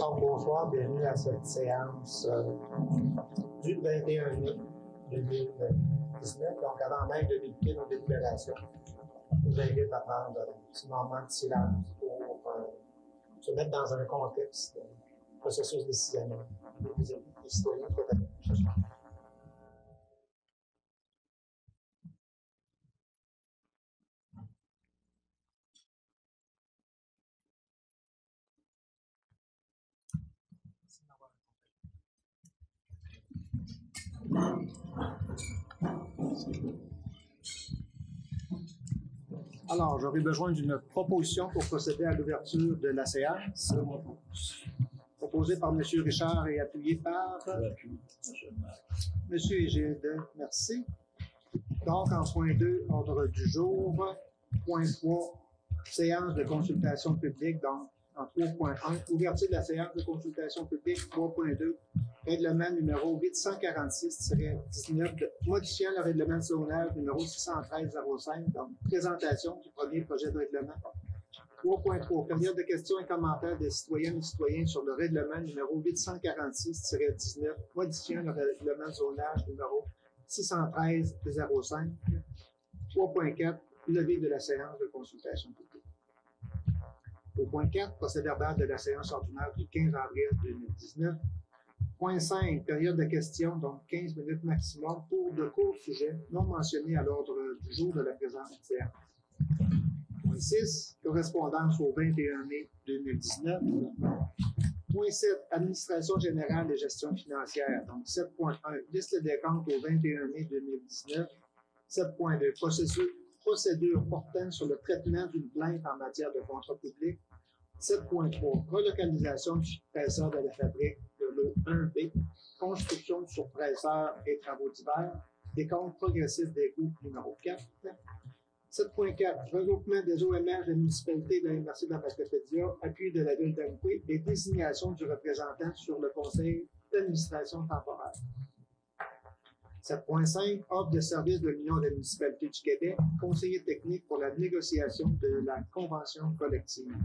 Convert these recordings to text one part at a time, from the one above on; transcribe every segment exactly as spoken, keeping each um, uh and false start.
Donc, bonsoir, bienvenue à cette séance euh, du vingt et un mai deux mille dix-neuf, donc avant même de débuter nos délibérations. Je vous invite à prendre un petit moment de silence pour euh, se mettre dans un contexte de processus décisionnel des citoyens protagoniques ce soir. Alors, j'aurai besoin d'une proposition pour procéder à l'ouverture de la séance, proposée par M. Richard et appuyée par M. Egide. Merci. Donc, en point deux, ordre du jour, point trois, séance de consultation publique, donc en trois point un, ouverture de la séance de consultation publique, trois point deux, règlement numéro huit cent quarante-six dix-neuf, modifiant le règlement de zonage numéro six cent treize zéro cinq, donc présentation du premier projet de règlement. trois point trois, période de questions et commentaires des citoyennes et citoyens sur le règlement numéro huit cent quarante-six dix-neuf, modifiant le règlement de zonage numéro six cent treize zéro cinq. trois point quatre, levée de la séance de consultation publique. Au point quatre, procès-verbal de la séance ordinaire du quinze avril deux mille dix-neuf. Point cinq, période de questions, donc quinze minutes maximum pour de courts sujets non mentionnés à l'ordre du jour de la présente séance. Point six, correspondance au vingt et un mai deux mille dix-neuf. Point sept, administration générale et gestion financière, donc sept point un, liste des comptes au vingt et un mai deux mille dix-neuf. sept point deux, procédure, procédure portant sur le traitement d'une plainte en matière de contrat public. sept point trois, relocalisation du surpresseur de la fabrique de l'eau un B, construction du surpresseur et travaux divers, décompte progressif des coûts numéro quatre. sept point quatre, regroupement des O M R de la municipalité de la M R C de la Matapédia, appui de la ville d'Amqui et désignation du représentant sur le conseil d'administration temporaire. sept point cinq, offre de service de l'Union des municipalités du Québec, conseiller technique pour la négociation de la convention collective.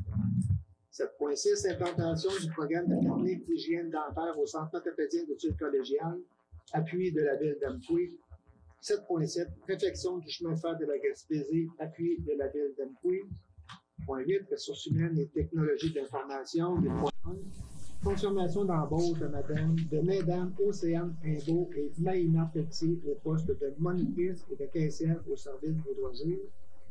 sept point six, implantation du programme de technique d'hygiène dentaire au Centre matapédien d'études collégiales, appui de la ville d'Amqui. sept point sept, réfection du chemin de fer de la Gaspésie, appui de la ville d'Amqui. Point huit, ressources humaines et technologies d'information. Point un, confirmation d'embauche de Madame, de Mesdames Océane Imbeau et Maïna Petit au poste de monitrice et de caissière au service des loisirs.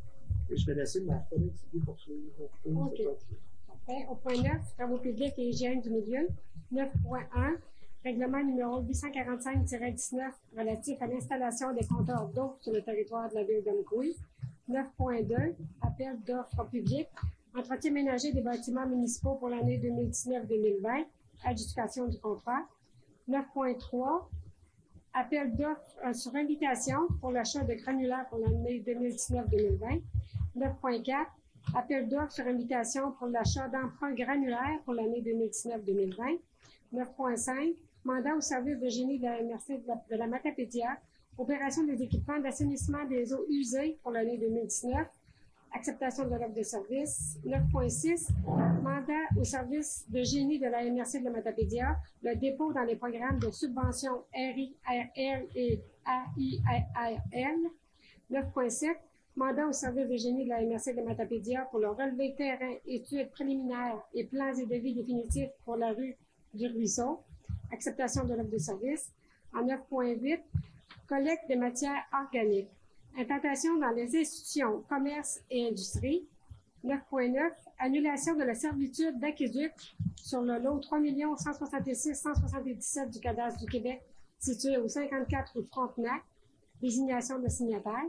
Et je vais laisser ma collègue Sylvie poursuivre. OK. Après, au point neuf, travaux publics et hygiène du milieu. neuf point un, règlement numéro huit cent quarante-cinq dix-neuf relatif à l'installation des compteurs d'eau sur le territoire de la ville d'Amqui. neuf point deux, appel d'offres publiques. Entretien ménager des bâtiments municipaux pour l'année deux mille dix-neuf deux mille vingt, adjudication du contrat. neuf point trois, appel d'offres euh, sur invitation pour l'achat de granulaires pour l'année deux mille dix-neuf deux mille vingt. neuf point quatre, appel d'offres sur invitation pour l'achat d'emprunts granulaires pour l'année deux mille dix-neuf deux mille vingt. neuf point cinq, mandat au service de génie de la M R C de la, de la Matapédia, opération des équipements d'assainissement des eaux usées pour l'année deux mille dix-neuf. Acceptation de l'offre de service. neuf point six, mandat au service de génie de la M R C de la Matapédia, le dépôt dans les programmes de subvention R I R L et A I R L. neuf point sept, mandat au service de génie de la M R C de la Matapédia pour le relevé terrain, études préliminaires et plans et devis définitifs pour la rue du Ruisseau. Acceptation de l'offre de service. En neuf point huit, collecte de matières organiques. Implantation dans les institutions, commerce et industrie. neuf point neuf, annulation de la servitude d'aqueduc sur le lot trois millions cent soixante-six cent soixante-dix-sept du cadastre du Québec, situé au cinquante-quatre rue Frontenac. Désignation de signataire.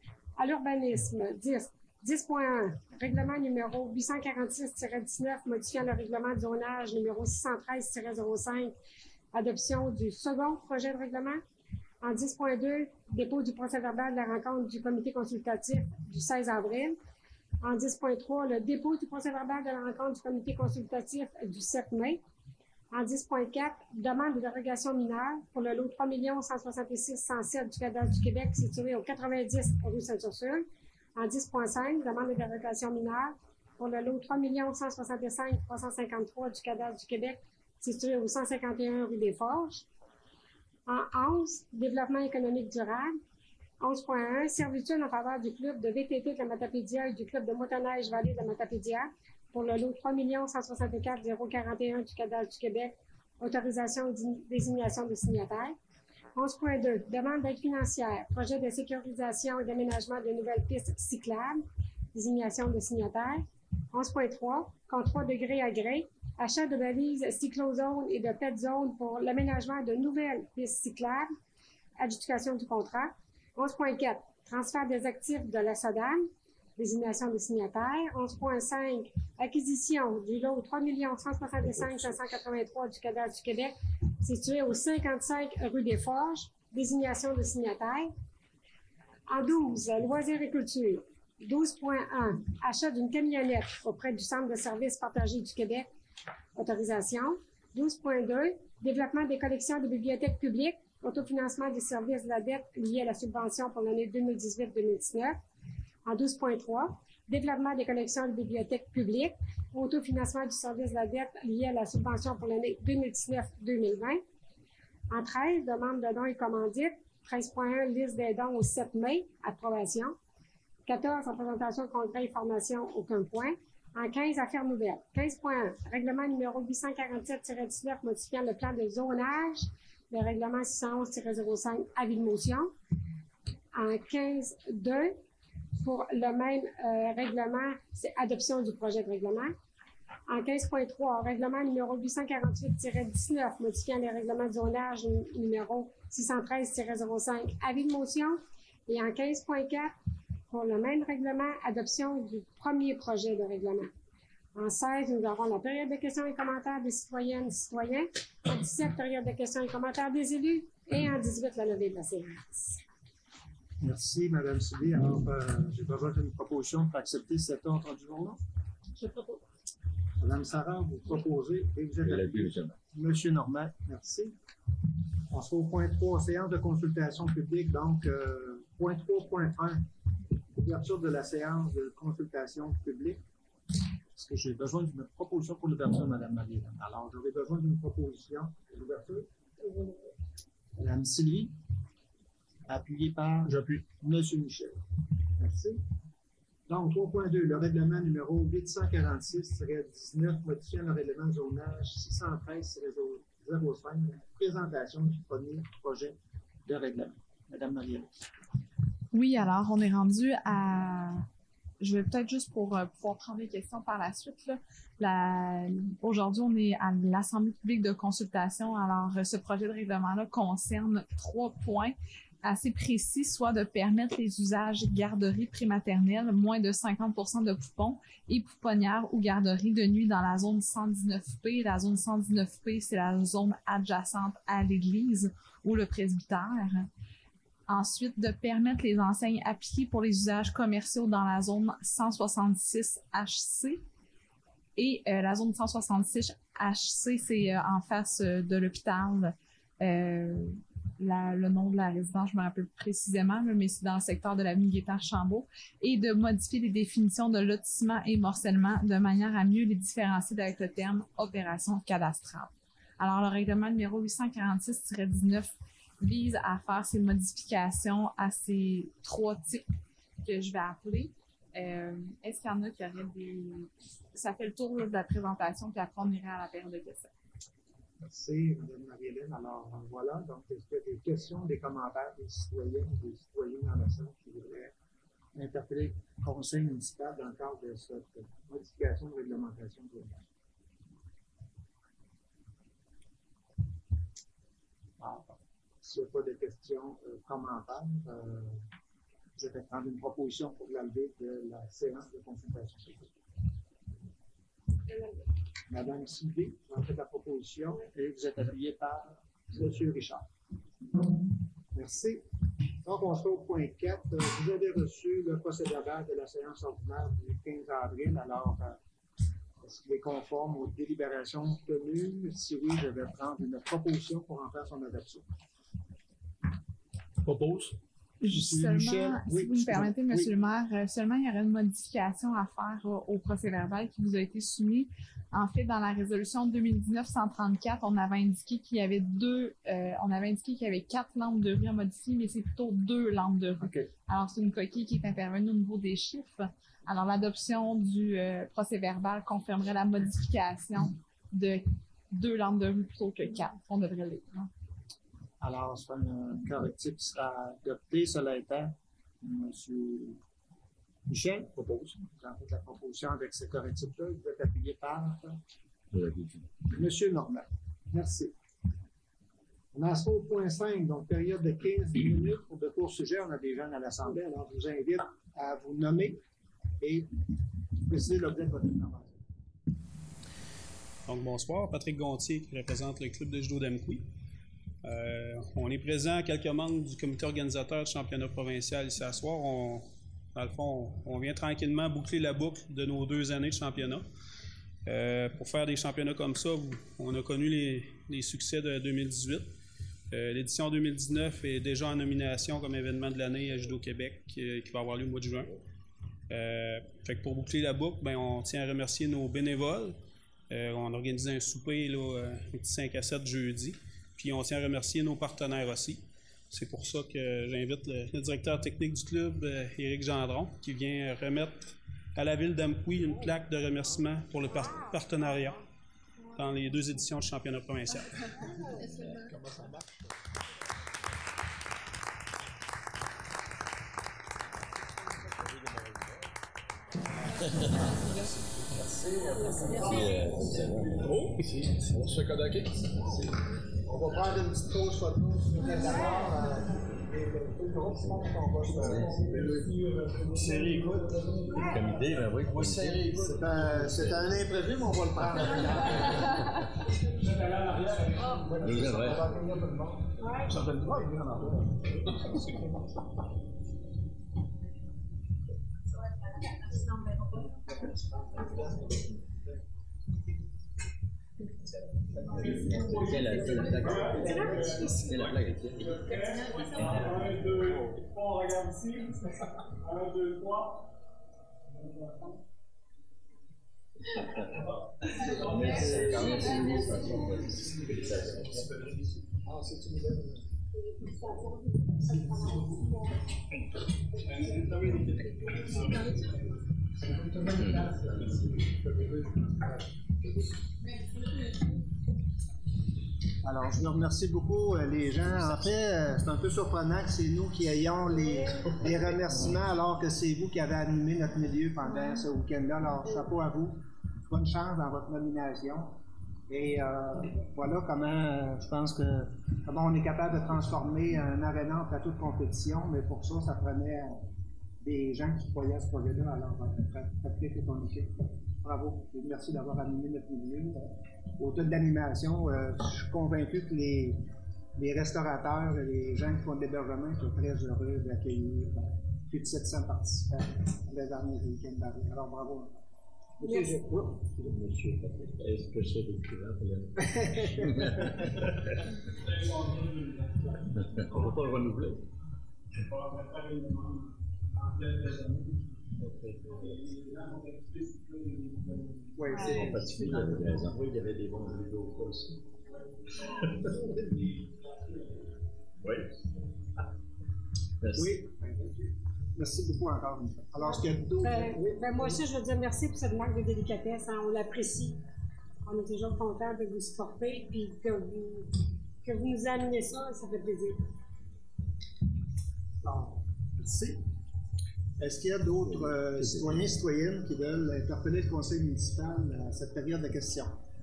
À l'urbanisme, dix. dix point un, règlement numéro huit cent quarante-six dix-neuf, modifiant le règlement de zonage numéro six cent treize zéro cinq, adoption du second projet de règlement. En dix point deux, dépôt du procès-verbal de la rencontre du comité consultatif du seize avril. En dix point trois, le dépôt du procès-verbal de la rencontre du comité consultatif du sept mai. En dix point quatre, demande de dérogation mineure pour le lot trois millions cent soixante-six cent sept du cadastre du Québec situé au quatre-vingt-dix rue Sainte-Ursule. En dix point cinq, demande de dérogation mineure pour le lot trois millions cent soixante-cinq mille trois cent cinquante-trois du cadastre du Québec, situé au cent cinquante et un rue des Forges. En onze, développement économique durable. onze point un, servitude en faveur du club de V T T de la Matapédia et du club de motoneige Vallée de la Matapédia pour le lot trois millions cent soixante-quatre mille quarante et un du cadastre du Québec, autorisation de désignation de signataires. onze point deux, demande d'aide financière, projet de sécurisation et d'aménagement de nouvelles pistes cyclables, désignation de signataires. onze point trois, contrat de gré à gré, achat de balises cyclozone et de pet zone pour l'aménagement de nouvelles pistes cyclables, adjudication du contrat. onze point quatre, transfert des actifs de la SODAM, désignation des signataires. onze point cinq, acquisition du lot trois millions cent soixante-cinq mille cinq cent quatre-vingt-trois du cadastre du Québec, situé au cinquante-cinq rue des Forges, désignation de signataires. En douze, loisirs et culture. douze point un, achat d'une camionnette auprès du Centre de services partagés du Québec, autorisation. douze point deux, développement des collections de bibliothèques publiques, autofinancement des services de la dette liés à la subvention pour l'année deux mille dix-huit deux mille dix-neuf. En douze point trois, développement des collections de bibliothèques publiques, autofinancement du service de la dette lié à la subvention pour l'année deux mille dix-neuf deux mille vingt. En treize, demande de dons et commandites. treize point un, liste des dons au sept mai, approbation. quatorze, représentation de contrat et formation, aucun point. En quinze, affaires nouvelles. quinze point un, règlement numéro huit cent quarante-sept tiret dix-neuf modifiant le plan de zonage, le règlement six cent onze tiret zéro cinq, avis de motion. En quinze point deux, pour le même euh, règlement, c'est adoption du projet de règlement. En quinze point trois, règlement numéro huit cent quarante-huit tiret dix-neuf modifiant les règlements de zonage numéro six cent treize tiret zéro cinq, avis de motion. Et en quinze point quatre, pour le même règlement, adoption du premier projet de règlement. En seize, nous avons la période de questions et commentaires des citoyennes et citoyens. En dix-sept, période de questions et commentaires des élus. Et en dix-huit, la levée de la séance. Merci, Mme Sylvie. Alors, euh, j'ai besoin d'une proposition pour accepter cet ordre du jour-là. Je propose. Mme Sarah, vous proposez et vous êtes appuyé. Monsieur Normand, merci. On se fait au point trois, séance de consultation publique. Donc, euh, point trois point un, ouverture de la séance de consultation publique. Est-ce que j'ai besoin d'une proposition pour l'ouverture, Mme Marie-Hélène? Alors, j'aurais besoin d'une proposition pour l'ouverture. Mme Sylvie, appuyée par... J'appuie. M. Michel. Merci. Donc, trois point deux, le règlement numéro huit cent quarante-six tiret dix-neuf modifiant le règlement de zonage six cent treize tiret zéro cinq, présentation du premier projet de règlement. Madame Marie-Hélène. Oui, alors, on est rendu à... Je vais peut-être juste pour euh, pouvoir prendre les questions par la suite. Là. La... Aujourd'hui, on est à l'Assemblée publique de consultation. Alors, euh, ce projet de règlement-là concerne trois points assez précis, soit de permettre les usages garderies prématernelles, moins de cinquante pour cent de poupons et pouponnières ou garderies de nuit dans la zone cent dix-neuf P. La zone cent dix-neuf P, c'est la zone adjacente à l'église ou le presbytère. Ensuite, de permettre les enseignes appliquées pour les usages commerciaux dans la zone cent soixante-six H C. Et euh, la zone cent soixante-six H C, c'est euh, en face euh, de l'hôpital. Euh, La, le nom de la résidence, je me rappelle précisément, mais c'est dans le secteur de l'avenue Gaétan-Chambault, et de modifier les définitions de lotissement et morcellement de manière à mieux les différencier avec le terme opération cadastrale. Alors, le règlement numéro huit cent quarante-six tiret dix-neuf vise à faire ces modifications à ces trois types que je vais appeler. Euh, est-ce qu'il y en a qui auraient des... Ça fait le tour là, de la présentation, puis après on irait à la période de questions. Merci, Mme Marie-Hélène. Alors, voilà. Donc, est-ce qu'il y a des questions, des commentaires des citoyennes et des citoyens dans la salle qui voudraient interpeller le conseil municipal dans le cadre de cette modification de réglementation de zonage? Alors, s'il n'y a pas de questions, euh, commentaires, euh, je vais prendre une proposition pour la levée de la séance de consultation publique. Madame Sylvie, vous en faites la proposition et vous êtes appuyé par M. Richard. Merci. Donc, on se fait au point quatre. Vous avez reçu le procès-verbal de la séance ordinaire du quinze avril. Alors, est-ce qu'il est conforme aux délibérations tenues? Si oui, je vais prendre une proposition pour en faire son adoption. Propose. Monsieur Michel, Seulement, oui, si vous me permettez, excusez-moi. Monsieur Oui. le maire, euh, seulement il y aurait une modification à faire euh, au procès-verbal qui vous a été soumis. En fait, dans la résolution deux mille dix-neuf cent trente-quatre, on avait indiqué qu'il y avait deux, euh, on avait indiqué qu'il y avait quatre lampes de rue à modifier, mais c'est plutôt deux lampes de rue. OK. Alors, c'est une coquille qui est intervenue au niveau des chiffres. Alors, l'adoption du euh, procès-verbal confirmerait la modification de deux lampes de rue plutôt que quatre. On devrait les prendre. Alors, c'est un correctif qui sera adopté. Cela étant, M. Michel propose. Vous en faites la proposition avec ce correctif-là. Vous êtes appuyé par M. Normand. Merci. On en sera au point cinq, donc période de quinze minutes pour de courts sujets. On a des jeunes à l'Assemblée, alors je vous invite à vous nommer et préciser l'objet de votre intervention. Donc, bonsoir, Patrick Gontier qui représente le club de judo d'Amqui. Euh, on est présent, quelques membres du comité organisateur du championnat provincial ici à soir. On, dans le fond, on, on vient tranquillement boucler la boucle de nos deux années de championnat. Euh, pour faire des championnats comme ça, on a connu les, les succès de deux mille dix-huit. Euh, l'édition deux mille dix-neuf est déjà en nomination comme événement de l'année à Judo Québec qui, qui va avoir lieu au mois de juin. Euh, fait que pour boucler la boucle, ben, on tient à remercier nos bénévoles. Euh, on a organisé un souper, là, un petit cinq à sept jeudi. Puis on tient à remercier nos partenaires aussi. C'est pour ça que j'invite le, le directeur technique du club, euh, Éric Gendron, qui vient remettre à la ville d'Amqui une plaque de remerciement pour le par partenariat dans les deux éditions du championnat provincial. Comment ça marche? Oh, on se fait codaquer. On va prendre une petite pause photo sur le d'abord. Le groupe, je pense qu'on va se Série écoute. Comme idée, ben oui. Oui, c'est un, c'est un imprévu, mais on va le prendre. Oui, c'est vrai. Ça fait le droit, il vient en arrière. Quelle la quelle la plaque? Quelle la plaque? un, deux, trois, on regarde ici. un, deux, trois. Quand même, c'est une grosse façon. Ah, c'est une nouvelle. Alors, je vous remercie beaucoup, euh, les gens. En fait, euh, c'est un peu surprenant que c'est nous qui ayons les, les remerciements alors que c'est vous qui avez animé notre milieu pendant ce week-end-là. Alors, chapeau à vous. Bonne chance dans votre nomination. Et euh, voilà comment euh, je pense que comment on est capable de transformer un aréna en plateau de compétition, mais pour ça, ça prenait euh, des gens qui croyaient à ce projet-là. Alors, euh, Patrick et ton équipe, bravo. Et merci d'avoir animé notre milieu. Au-delà de l'animation, euh, je suis convaincu que les, les restaurateurs et les gens qui font de l'hébergement sont très heureux d'accueillir euh, plus de sept cents participants le dernier week-end d'année. Alors, bravo. Monsieur, je... oh, Monsieur Patrick, est-ce que c'est l'équivalent pour on ne peut pas le renouveler. Oui, c'est bon. Parce qu'il y avait des raisons. Oui, il y avait des bons vidéos aussi. Oui. Merci. Oui. Merci beaucoup encore. Alors, est-ce qu'il y a d'autres? Ben, ben moi aussi, je veux dire merci pour cette marque de délicatesse. Hein, on l'apprécie. On est toujours content de vous supporter puis que vous, que vous nous amenez ça, ça fait plaisir. Bon, merci. Est-ce qu'il y a d'autres euh, citoyens et citoyennes qui veulent interpeller le conseil municipal à cette période de questions?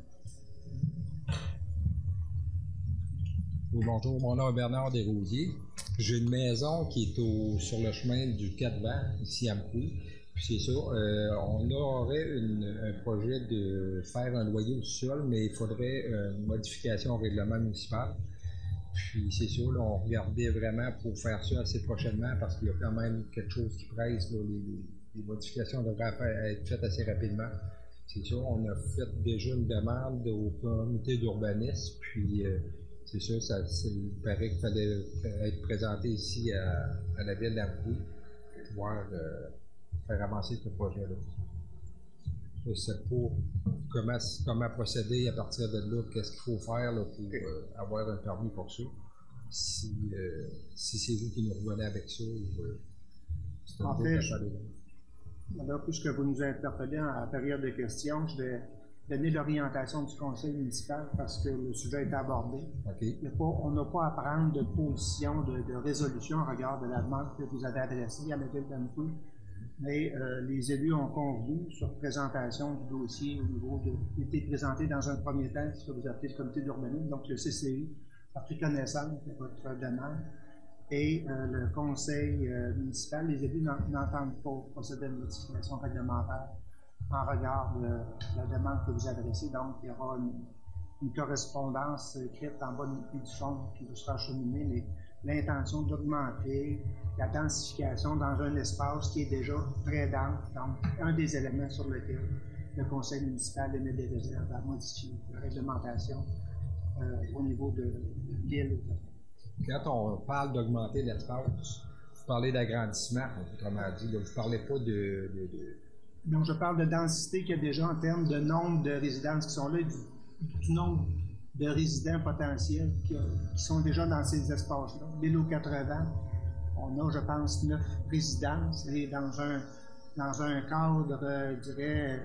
Oui, bonjour, mon nom est Bernard Desrosiers. J'ai une maison qui est au, sur le chemin du Quatre-Vents, ici à Amqui. Puis c'est ça, euh, on aurait une, un projet de faire un loyer au sol, mais il faudrait une modification au règlement municipal. Puis c'est ça, là, on regardait vraiment pour faire ça assez prochainement parce qu'il y a quand même quelque chose qui presse. Là, les, les modifications devraient faire, être faites assez rapidement. C'est ça, on a fait déjà une demande au comité d'urbanisme, puis euh, c'est sûr, ça, il paraît qu'il fallait être présenté ici à, à la ville d'Amqui pour pouvoir euh, faire avancer ce projet-là. Je ne sais pas comment, comment procéder à partir de là, qu'est-ce qu'il faut faire là, pour euh, avoir un permis pour ça. Si, euh, si c'est vous qui nous revenez avec ça, ou, euh, c'est un en beau fait, cachet. Alors, puisque vous nous interpellez en période de questions, je vais donner l'orientation du conseil municipal parce que le sujet est abordé. Okay. Il y a pas, on n'a pas à prendre de position, de, de résolution en regard de la demande que vous avez adressée à la ville d'Amqui, mais euh, les élus ont convenu sur présentation du dossier au niveau de, qui a été présenté dans un premier temps, ce que vous appelez le comité d'urbanisme, donc le C C U a pris connaissance de votre demande. Et euh, le conseil euh, municipal, les élus n'entendent pas procéder à une modification réglementaire en regard de la demande que vous adressez. Donc, il y aura une, une correspondance écrite en bonne et due forme qui vous sera acheminée, l'intention d'augmenter la densification dans un espace qui est déjà très dense. Donc, un des éléments sur lequel le conseil municipal émet des réserves à modifier la réglementation euh, au niveau de, de l'île. Quand on parle d'augmenter l'espace, vous parlez d'agrandissement, autrement dit, là, vous ne parlez pas de, de, de... Donc, je parle de densité qu'il y a déjà en termes de nombre de résidences qui sont là, du, du nombre de résidents potentiels qui, qui sont déjà dans ces espaces-là. L'île aux quatre-vents, on a, je pense, neuf résidences et dans un, dans un cadre, euh, je dirais,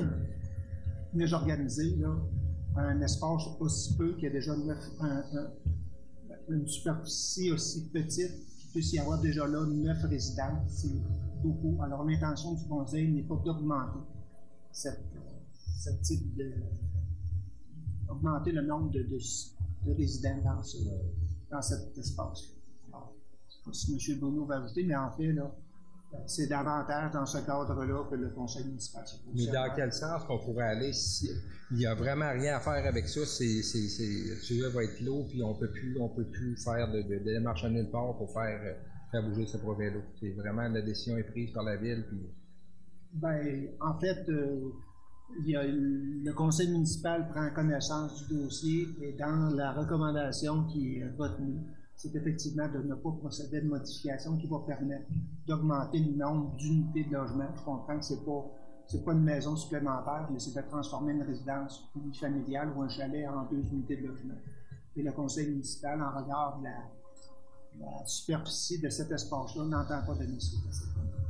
mieux organisé, là, un espace aussi peu qu'il y a déjà neuf, un, un, une superficie aussi petite, qu'il puisse y avoir déjà là neuf résidents, c'est beaucoup. Alors, l'intention du conseil n'est pas d'augmenter cette, cette type de... augmenter le nombre de, de, de résidents dans, ce, dans cet espace-là. Alors, je ne sais pas si M. Bruno va ajouter, mais en fait, là, c'est davantage dans ce cadre-là que le conseil municipal se pose. Mais dans quel sens qu'on pourrait aller si il n'y a vraiment rien à faire avec ça, c'est, c'est, c'est, celui-là va être clos, puis on peut plus, on peut plus faire de, de, de démarche à nulle part pour faire, faire bouger ce projet-là. C'est vraiment la décision est prise par la ville. Puis... Ben, en fait, euh, il y a, le conseil municipal prend connaissance du dossier et dans la recommandation qui est retenue, c'est effectivement de ne pas procéder à une modification qui va permettre d'augmenter le nombre d'unités de logement. Je comprends que c'est pas, c'est pas une maison supplémentaire, mais c'est de transformer une résidence familiale ou un chalet en deux unités de logement. Et le conseil municipal, en regard de la, la superficie de cet espace-là, n'entend pas donner suite à cette demande.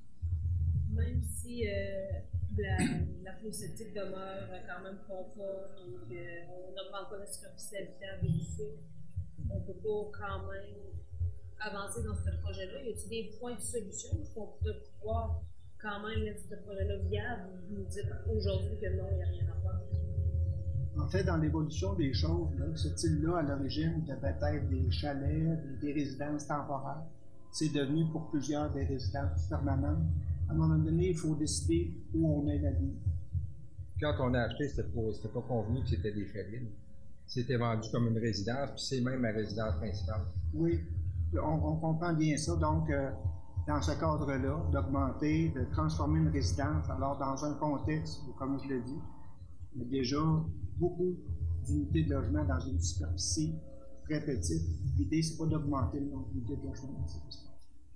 Même si euh, la, la procédure demeure quand même conforme et qu'on n'augmente pas la superficie habitable et tout ça, on ne peut pas quand même avancer dans ce projet-là. Y a-t-il des points de solution qu'on pourrait pouvoir quand même mettre ce projet-là viable ou nous dire aujourd'hui que non, il n'y a rien à faire? En fait, dans l'évolution des choses, là, cette île-là, à l'origine, devait être des chalets, des, des résidences temporaires. C'est devenu pour plusieurs des résidences permanentes. À un moment donné, il faut décider où on met la ligne. Quand on a acheté, c'était pas, c'était pas convenu que c'était des chalets. C'était vendu comme une résidence, puis c'est même ma résidence principale. Oui, on, on comprend bien ça. Donc, euh, dans ce cadre-là, d'augmenter, de transformer une résidence, alors dans un contexte où, comme je l'ai dit, il y a déjà beaucoup d'unités de logement dans une superficie très petite. L'idée, c'est pas d'augmenter le nombre d'unités de logement dans cette espace.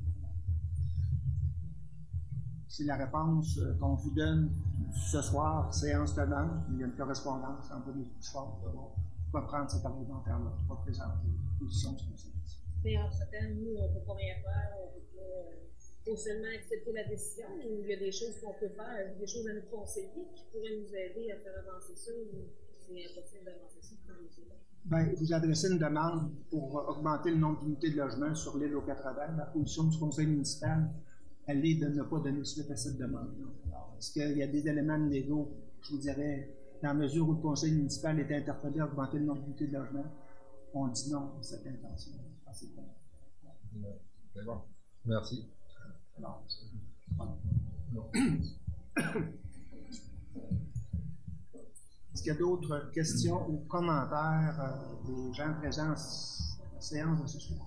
C'est la réponse qu'on vous donne ce soir, séance tenante. Il y a une correspondance entre les deux forts. On va prendre cet argumentaire-là, on va présenter la position du conseil. Mais en ce temps, nous, on ne peut pas rien faire, on ne peut pas euh, seulement accepter la décision, ou il y a des choses qu'on peut faire, des choses à nous conseiller qui pourraient nous aider à faire avancer ça, ou c'est impossible d'avancer ça pour nous. Bien, vous adressez une demande pour augmenter le nombre d'unités de logement sur l'île aux quatre-vents. La position du conseil municipal, elle est de ne pas donner suite à cette demande. Alors, est-ce qu'il y a des éléments légaux, je vous dirais, dans la mesure où le conseil municipal est interpellé à augmenter le nombre d'unités de logement? On dit non à cette intention. C'est bon. Merci. Alors, est-ce qu'il y a d'autres questions ou commentaires euh, des gens présents à la séance de ce soir?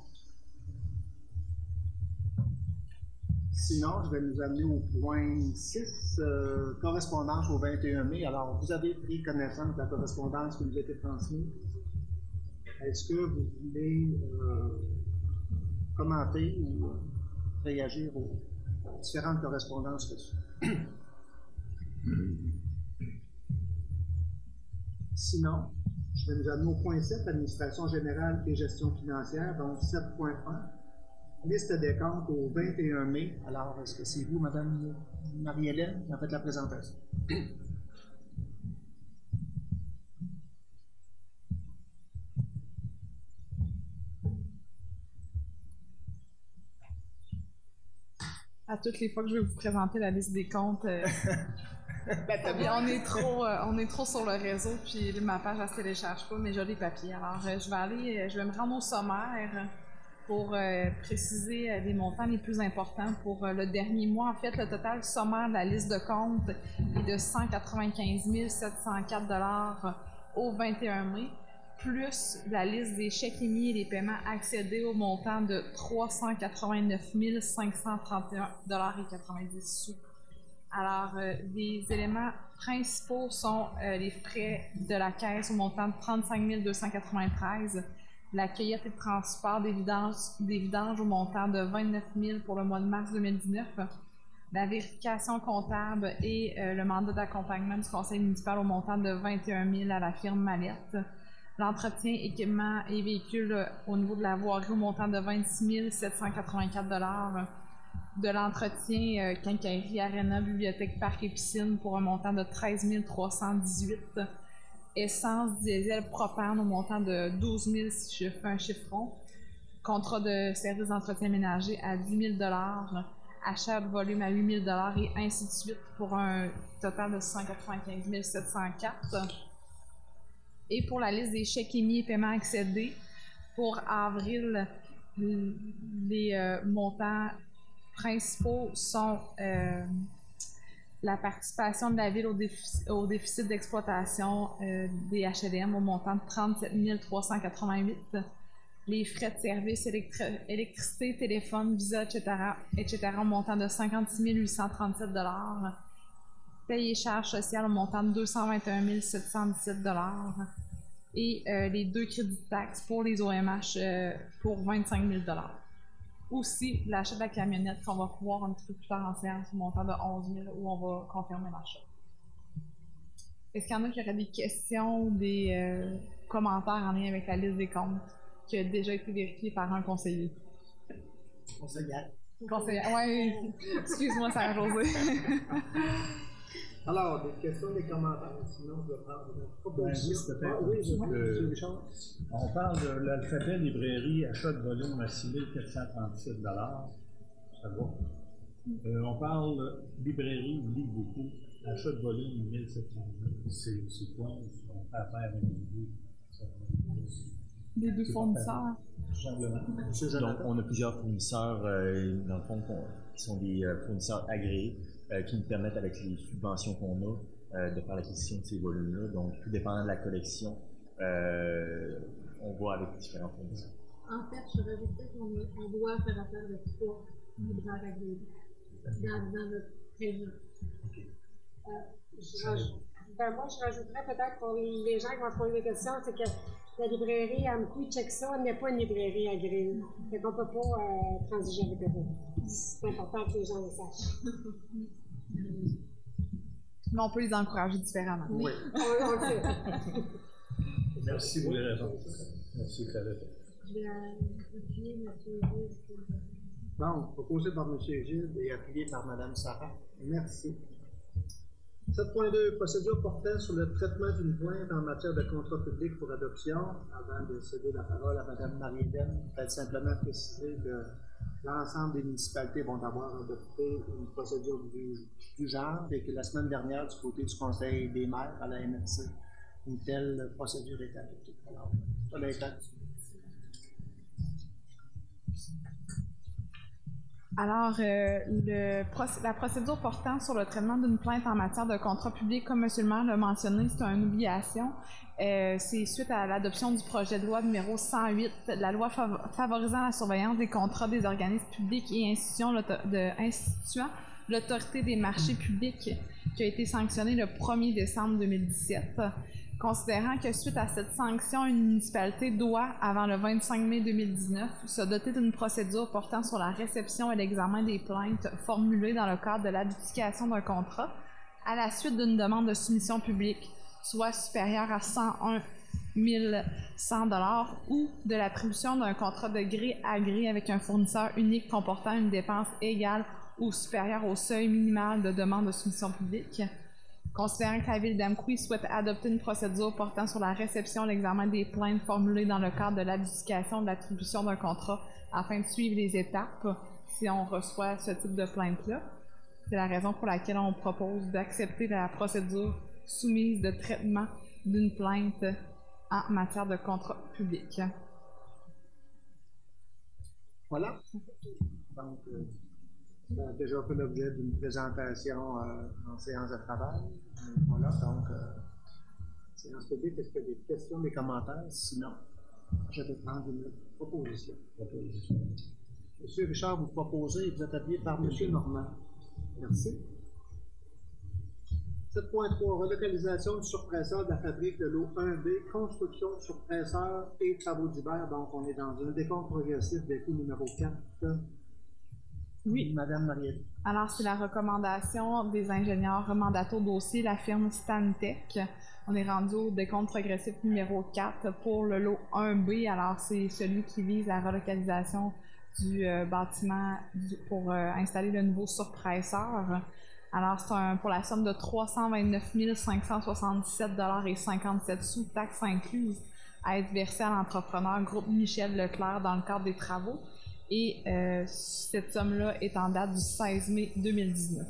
Sinon, je vais nous amener au point six, euh, correspondance au vingt et un mai. Alors, vous avez pris connaissance de la correspondance qui nous a été transmise. Est-ce que vous voulez euh, commenter ou euh, réagir aux différentes correspondances reçues? Sinon, je vais nous amener au point sept, administration générale et gestion financière, donc sept point un, liste des comptes au vingt et un mai. Alors, est-ce que c'est vous, Mme Marie-Hélène, qui a fait la présentation? À toutes les fois que je vais vous présenter la liste des comptes, euh, on est trop, euh, on est trop sur le réseau, puis ma page elle se télécharge pas, mais j'ai les papiers. Alors, euh, je vais aller, euh, je vais me rendre au sommaire pour euh, préciser euh, les montants les plus importants pour euh, le dernier mois. En fait, le total sommaire de la liste de comptes est de cent quatre-vingt-quinze mille sept cent quatre dollars au vingt et un mai. Plus la liste des chèques émis et les paiements accédés au montant de trois cent quatre-vingt-neuf mille cinq cent trente et un dollars et quatre-vingt-dix sous. Alors, euh, les éléments principaux sont euh, les frais de la caisse au montant de trente-cinq mille deux cent quatre-vingt-treize, la cueillette et le transport des vidanges, des vidanges au montant de vingt-neuf mille pour le mois de mars deux mille dix-neuf, la vérification comptable et euh, le mandat d'accompagnement du conseil municipal au montant de vingt et un mille à la firme Mallette, l'entretien, équipement et véhicules au niveau de la voirie au montant de vingt-six mille sept cent quatre-vingt-quatre dollars, de l'entretien euh, quincaillerie, aréna, bibliothèque, parc et piscine pour un montant de treize mille trois cent dix-huit, essence, diesel, propane au montant de douze mille si je fais un chiffron, contrat de service d'entretien ménager à dix mille dollars, achat de volume à huit mille dollars et ainsi de suite pour un total de cent quatre-vingt-quinze mille sept cent quatre. Et pour la liste des chèques émis et paiements accédés, pour avril, les euh, montants principaux sont euh, la participation de la ville au, défic au déficit d'exploitation euh, des H L M au montant de trente-sept mille trois cent quatre-vingt-huit, les frais de service, électri électricité, téléphone, visa, et cetera, et cetera au montant de cinquante-six mille huit cent trente-sept dollars, paye et charges sociales au montant de deux cent vingt et un mille sept cent dix-sept dollars et euh, les deux crédits de taxes pour les O M H euh, pour vingt-cinq mille dollars. Aussi, l'achat de la camionnette qu'on va pouvoir un petit peu plus tard en séance au montant de onze mille où on va confirmer l'achat. Est-ce qu'il y en a qui auraient des questions ou des euh, commentaires en lien avec la liste des comptes qui a déjà été vérifiée par un conseiller? Conseillère. Conseillère, oui. Excuse-moi, Sarah-Josée. Alors, des questions, des commentaires, sinon je vais prendre une proposition. Ben, ah, oui, je vois, euh, M. Richard. On parle de l'alphabet librairie, achat de volume à six mille quatre cent trente-sept dollars. Ça va. Euh, on parle de librairie, lit beaucoup, achat de volume mille sept cents. C'est quoi? On fait affaire avec les deux fournisseurs. Donc, on a plusieurs fournisseurs, euh, dans le fond, qui sont des euh, fournisseurs agréés, euh, qui nous permettent, avec les subventions qu'on a, euh, de faire l'acquisition de ces volumes-là. Donc, tout dépendant de la collection, euh, on voit avec différents fournisseurs. En fait, je rajouterais qu'on on doit faire affaire de trois libraires agréés dans, dans notre région. Okay. Euh, je rajoute, ben moi, je rajouterais peut-être pour les gens qui vont se poser des questions, c'est que la librairie Amkoui Checksa n'est pas une librairie agréée. Fait qu'on ne peut pas euh, transiger avec eux. C'est important que les gens le sachent. Mais on peut les encourager différemment. Oui. on, on le fait. Merci pour les raisons. Merci, Claudette. Je vais appuyer M. Gilles. Donc, proposé par M. Gilles et appuyé par Mme Sarah. Merci. sept point deux, procédure portant sur le traitement d'une plainte en matière de contrat public pour adoption. Avant de céder la parole à Mme Marie-Hélène, peut-être simplement préciser que l'ensemble des municipalités vont avoir adopté une procédure du, du genre et que la semaine dernière, du côté du Conseil des maires à la M R C, une telle procédure est adoptée. Alors, ça va être Alors, euh, le, la procédure portant sur le traitement d'une plainte en matière de contrat public, comme M. le maire l'a mentionné, c'est une obligation. Euh, c'est suite à l'adoption du projet de loi numéro cent huit, la loi fav favorisant la surveillance des contrats des organismes publics et institutions de, instituant l'autorité des marchés publics, qui a été sanctionnée le premier décembre deux mille dix-sept. Considérant que suite à cette sanction, une municipalité doit, avant le vingt-cinq mai deux mille dix-neuf, se doter d'une procédure portant sur la réception et l'examen des plaintes formulées dans le cadre de l'adjudication d'un contrat à la suite d'une demande de soumission publique, soit supérieure à cent un mille cent dollars ou de l'attribution d'un contrat de gré à gré avec un fournisseur unique comportant une dépense égale ou supérieure au seuil minimal de demande de soumission publique. Considérant que la Ville d'Amqui souhaite adopter une procédure portant sur la réception et l'examen des plaintes formulées dans le cadre de l'adjudication de l'attribution d'un contrat afin de suivre les étapes si on reçoit ce type de plainte-là. C'est la raison pour laquelle on propose d'accepter la procédure soumise de traitement d'une plainte en matière de contrat public. Voilà. Donc, euh, ça a déjà fait l'objet d'une présentation euh, en séance de travail. Et voilà, donc, euh, séance publique, est-ce qu'il y a des questions, des commentaires? Sinon, je vais prendre une proposition. proposition. Monsieur Richard, vous proposez, vous êtes appuyé par Monsieur Normand. Merci. sept point trois, relocalisation du surpresseur de la fabrique de l'eau un B, construction, surpresseur et travaux d'hiver. Donc, on est dans un décompte progressif des coûts numéro quatre. Oui. Madame Marielle. Alors, c'est la recommandation des ingénieurs mandato dossier, la firme Stantec. On est rendu au décompte progressif numéro quatre pour le lot un B. Alors, c'est celui qui vise la relocalisation du euh, bâtiment du, pour euh, installer le nouveau surpresseur. Alors, c'est un, pour la somme de trois cent vingt-neuf mille cinq cent soixante-dix-sept dollars et cinquante-sept sous, taxes incluses, à être versée à l'entrepreneur Groupe Michel Leclerc dans le cadre des travaux. Et euh, cette somme-là est en date du seize mai deux mille dix-neuf.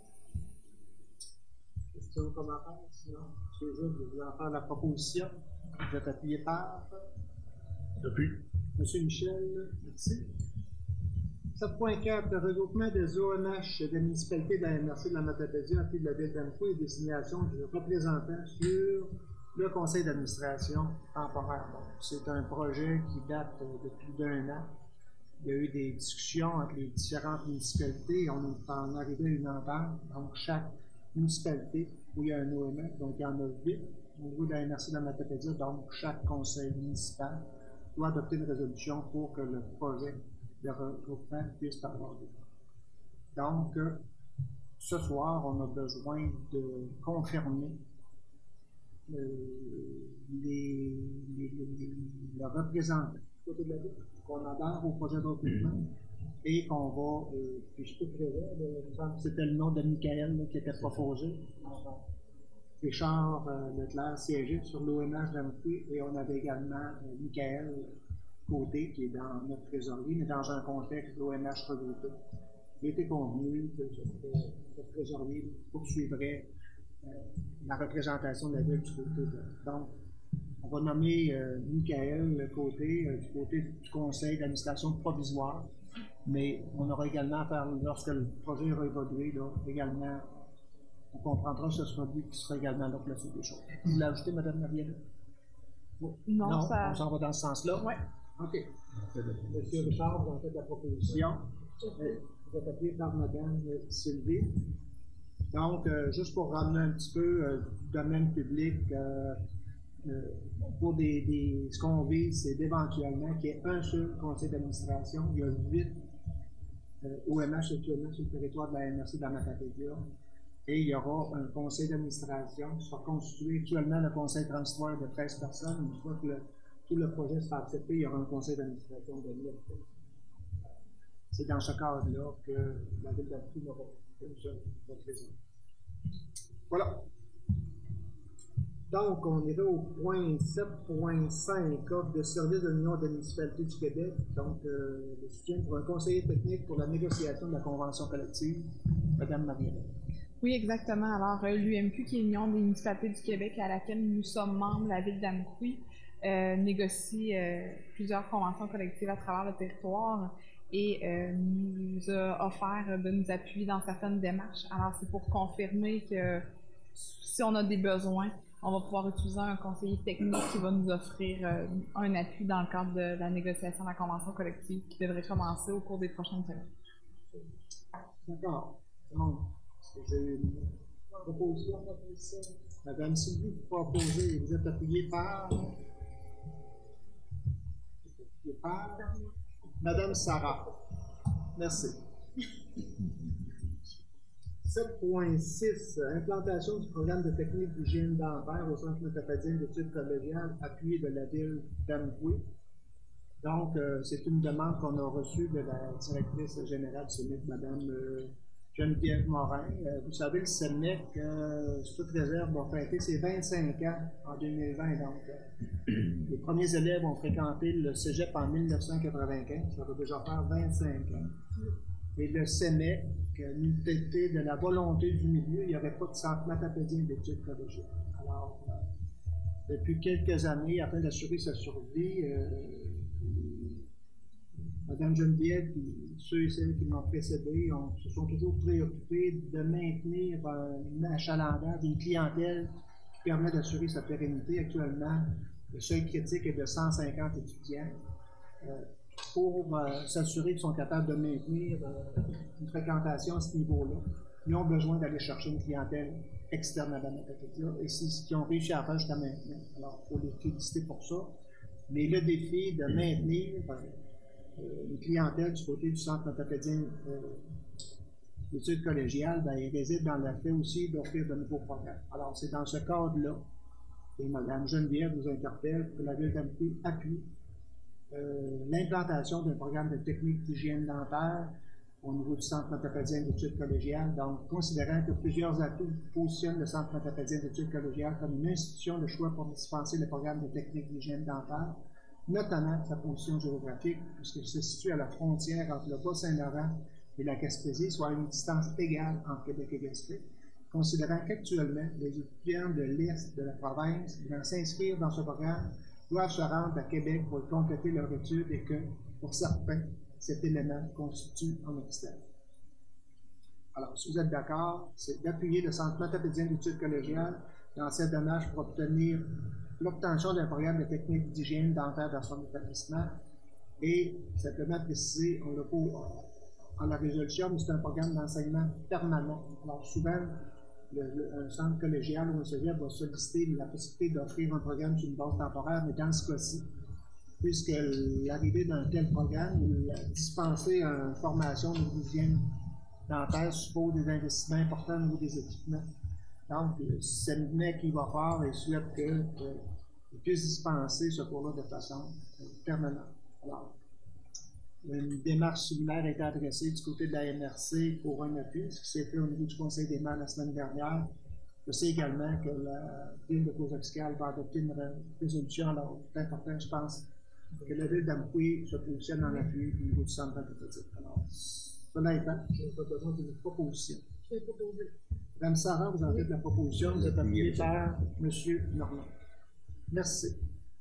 Questions, commentaires? Sinon, M. Jules, vous allez faire la proposition. Vous êtes appuyé par? Depuis. M. Michel, merci. sept point quatre, le regroupement des O M H des municipalités de la M R C de la Matapédia à de la Ville d'Amqui et désignation du représentant sur le conseil d'administration temporaire. C'est un projet qui date de plus d'un an. Il y a eu des discussions entre les différentes municipalités et on est en arrivé à une entente. Donc, chaque municipalité où il y a un O M H, donc il y en a huit au niveau de la M R C de la Matapédia, donc chaque conseil municipal doit adopter une résolution pour que le projet de regroupement puisse avoir lieu. Donc, euh, ce soir, on a besoin de confirmer euh, les, les, les, le représentant qu'on adhère au projet de recrutement et qu'on va, euh, puis je peux prévoir, c'était le nom de Michael là, qui était proposé. Richard euh, Leclerc siégeait sur l'O M H d'Amqui et on avait également euh, Michael Côté qui est dans notre trésorerie, mais dans un contexte d'O M H regroupé. Il a été convenu que notre trésorier poursuivrait euh, la représentation de la ville du côté de. Donc, on va nommer euh, Michael Côté euh, du côté du conseil d'administration provisoire, mais on aura également à faire, lorsque le projet aura évolué, là, également, on comprendra que ce sera lui qui sera également là pour la suite des choses. Vous voulez ajouter, Mme Marielle? Non, non ça... on s'en va dans ce sens-là? Oui. OK. Monsieur Richard, vous en faites la proposition. Vous êtes appelé par Mme Sylvie. Donc, euh, juste pour ramener un petit peu euh, du domaine public, euh, euh, pour des, des, ce qu'on vise, c'est d'éventuellement qu'il y ait un seul conseil d'administration. Il y a huit euh, O M H actuellement sur le territoire de la M R C de la Matapédia. Et il y aura un conseil d'administration qui sera constitué actuellement le conseil transitoire de treize personnes. Une fois que le, tout le projet sera accepté, il y aura un conseil d'administration de neuf personnes. C'est dans ce cadre-là que la Ville d'Amqui aura une seule représentation. Voilà. Donc, on est là au point sept point cinq, offre de service de l'Union des municipalités du Québec. Donc, euh, le soutien pour un conseiller technique pour la négociation de la convention collective. Madame Marielle. Oui, exactement. Alors, euh, l'U M Q, qui est l'Union des municipalités du Québec, à laquelle nous sommes membres, la Ville d'Amqui, euh, négocie euh, plusieurs conventions collectives à travers le territoire et euh, nous a offert de nous appuyer dans certaines démarches. Alors, c'est pour confirmer que si on a des besoins, on va pouvoir utiliser un conseiller technique qui va nous offrir euh, un appui dans le cadre de la négociation de la convention collective qui devrait commencer au cours des prochaines semaines. D'accord. Donc, j'ai une proposition, proposition. Madame Sylvie, vous proposez, vous êtes appuyée par... Appuyée par... Madame Sarah. Merci. sept point six, implantation du programme de technique d'hygiène dentaire au Centre métapédien d'études collégiales appuyé de la ville d'Amqui. Donc, euh, c'est une demande qu'on a reçue de la directrice générale du C E M E C, Mme euh, Geneviève Morin. Euh, vous savez, le C E M E C, euh, sous toute réserve, va fêter ses vingt-cinq ans en deux mille vingt. Donc, euh, les premiers élèves ont fréquenté le cégep en mille neuf cent quatre-vingt-quinze. Ça va déjà faire vingt-cinq ans. Et le C E M E C, nous était de la volonté du milieu, il n'y avait pas de centre matapédien d'études collégiales. Alors, euh, depuis quelques années, afin d'assurer sa survie, euh, Mme Geneviève et ceux et celles qui m'ont précédé on, se sont toujours préoccupés de maintenir un achalandage, une clientèle qui permet d'assurer sa pérennité. Actuellement, le seuil critique est de cent cinquante étudiants. Euh, pour euh, s'assurer qu'ils sont capables de maintenir euh, une fréquentation à ce niveau-là. Ils ont besoin d'aller chercher une clientèle externe à la Matapédia, et c'est ce qu'ils ont réussi à faire jusqu'à maintenant. Alors, il faut les féliciter pour ça. Mais le défi de maintenir euh, une clientèle du côté du Centre matapédien euh, d'études collégiales, ben, il réside dans le fait aussi d'offrir de nouveaux programmes. Alors, c'est dans ce cadre-là, et Mme Geneviève nous interpelle que la Ville d'Amqui appuie Euh, l'implantation d'un programme de technique d'hygiène dentaire au niveau du Centre matapédien d'études collégiales. Donc, considérant que plusieurs atouts positionnent le Centre matapédien d'études collégiales comme une institution de choix pour dispenser le programme de technique d'hygiène dentaire, notamment sa position géographique, puisqu'il se situe à la frontière entre le Bas-Saint-Laurent et la Gaspésie, soit à une distance égale entre Québec et Gaspé. Considérant qu'actuellement, les étudiants de l'Est de la province vont s'inscrire dans ce programme doivent se rendre à Québec pour compléter leur étude et que, pour certains, cet élément constitue un obstacle. Alors, si vous êtes d'accord, c'est d'appuyer le Centre matapédien d'études collégiales dans cette démarche pour obtenir l'obtention d'un programme de technique d'hygiène dentaire dans son établissement et simplement préciser, on l'a pas en la résolution, mais c'est un programme d'enseignement permanent. Alors, souvent, Le, le, un centre collégial ou un cégep va solliciter la possibilité d'offrir un programme sur une base temporaire, mais dans ce cas-ci, puisque l'arrivée d'un tel programme, dispenser une formation de l'hygiène dentaire suppose des investissements importants au niveau des équipements. Donc, c'est le M E C qui va faire et souhaite qu'il euh, puisse dispenser ce cours-là de façon euh, permanente. Alors, une démarche similaire a été adressée du côté de la M R C pour un appui, ce qui s'est fait au niveau du Conseil des maires la semaine dernière. Je sais également que la ville de Courzac-Escale va adopter une résolution. Alors, c'est important, je pense, que la ville d'Amqui se positionne en appui au niveau du centre matapédien. Alors, cela étant, je n'ai pas besoin d'une proposition. Je vais proposer. Madame Sarah, vous en faites la proposition, vous êtes appuyée par M. Normand. Merci.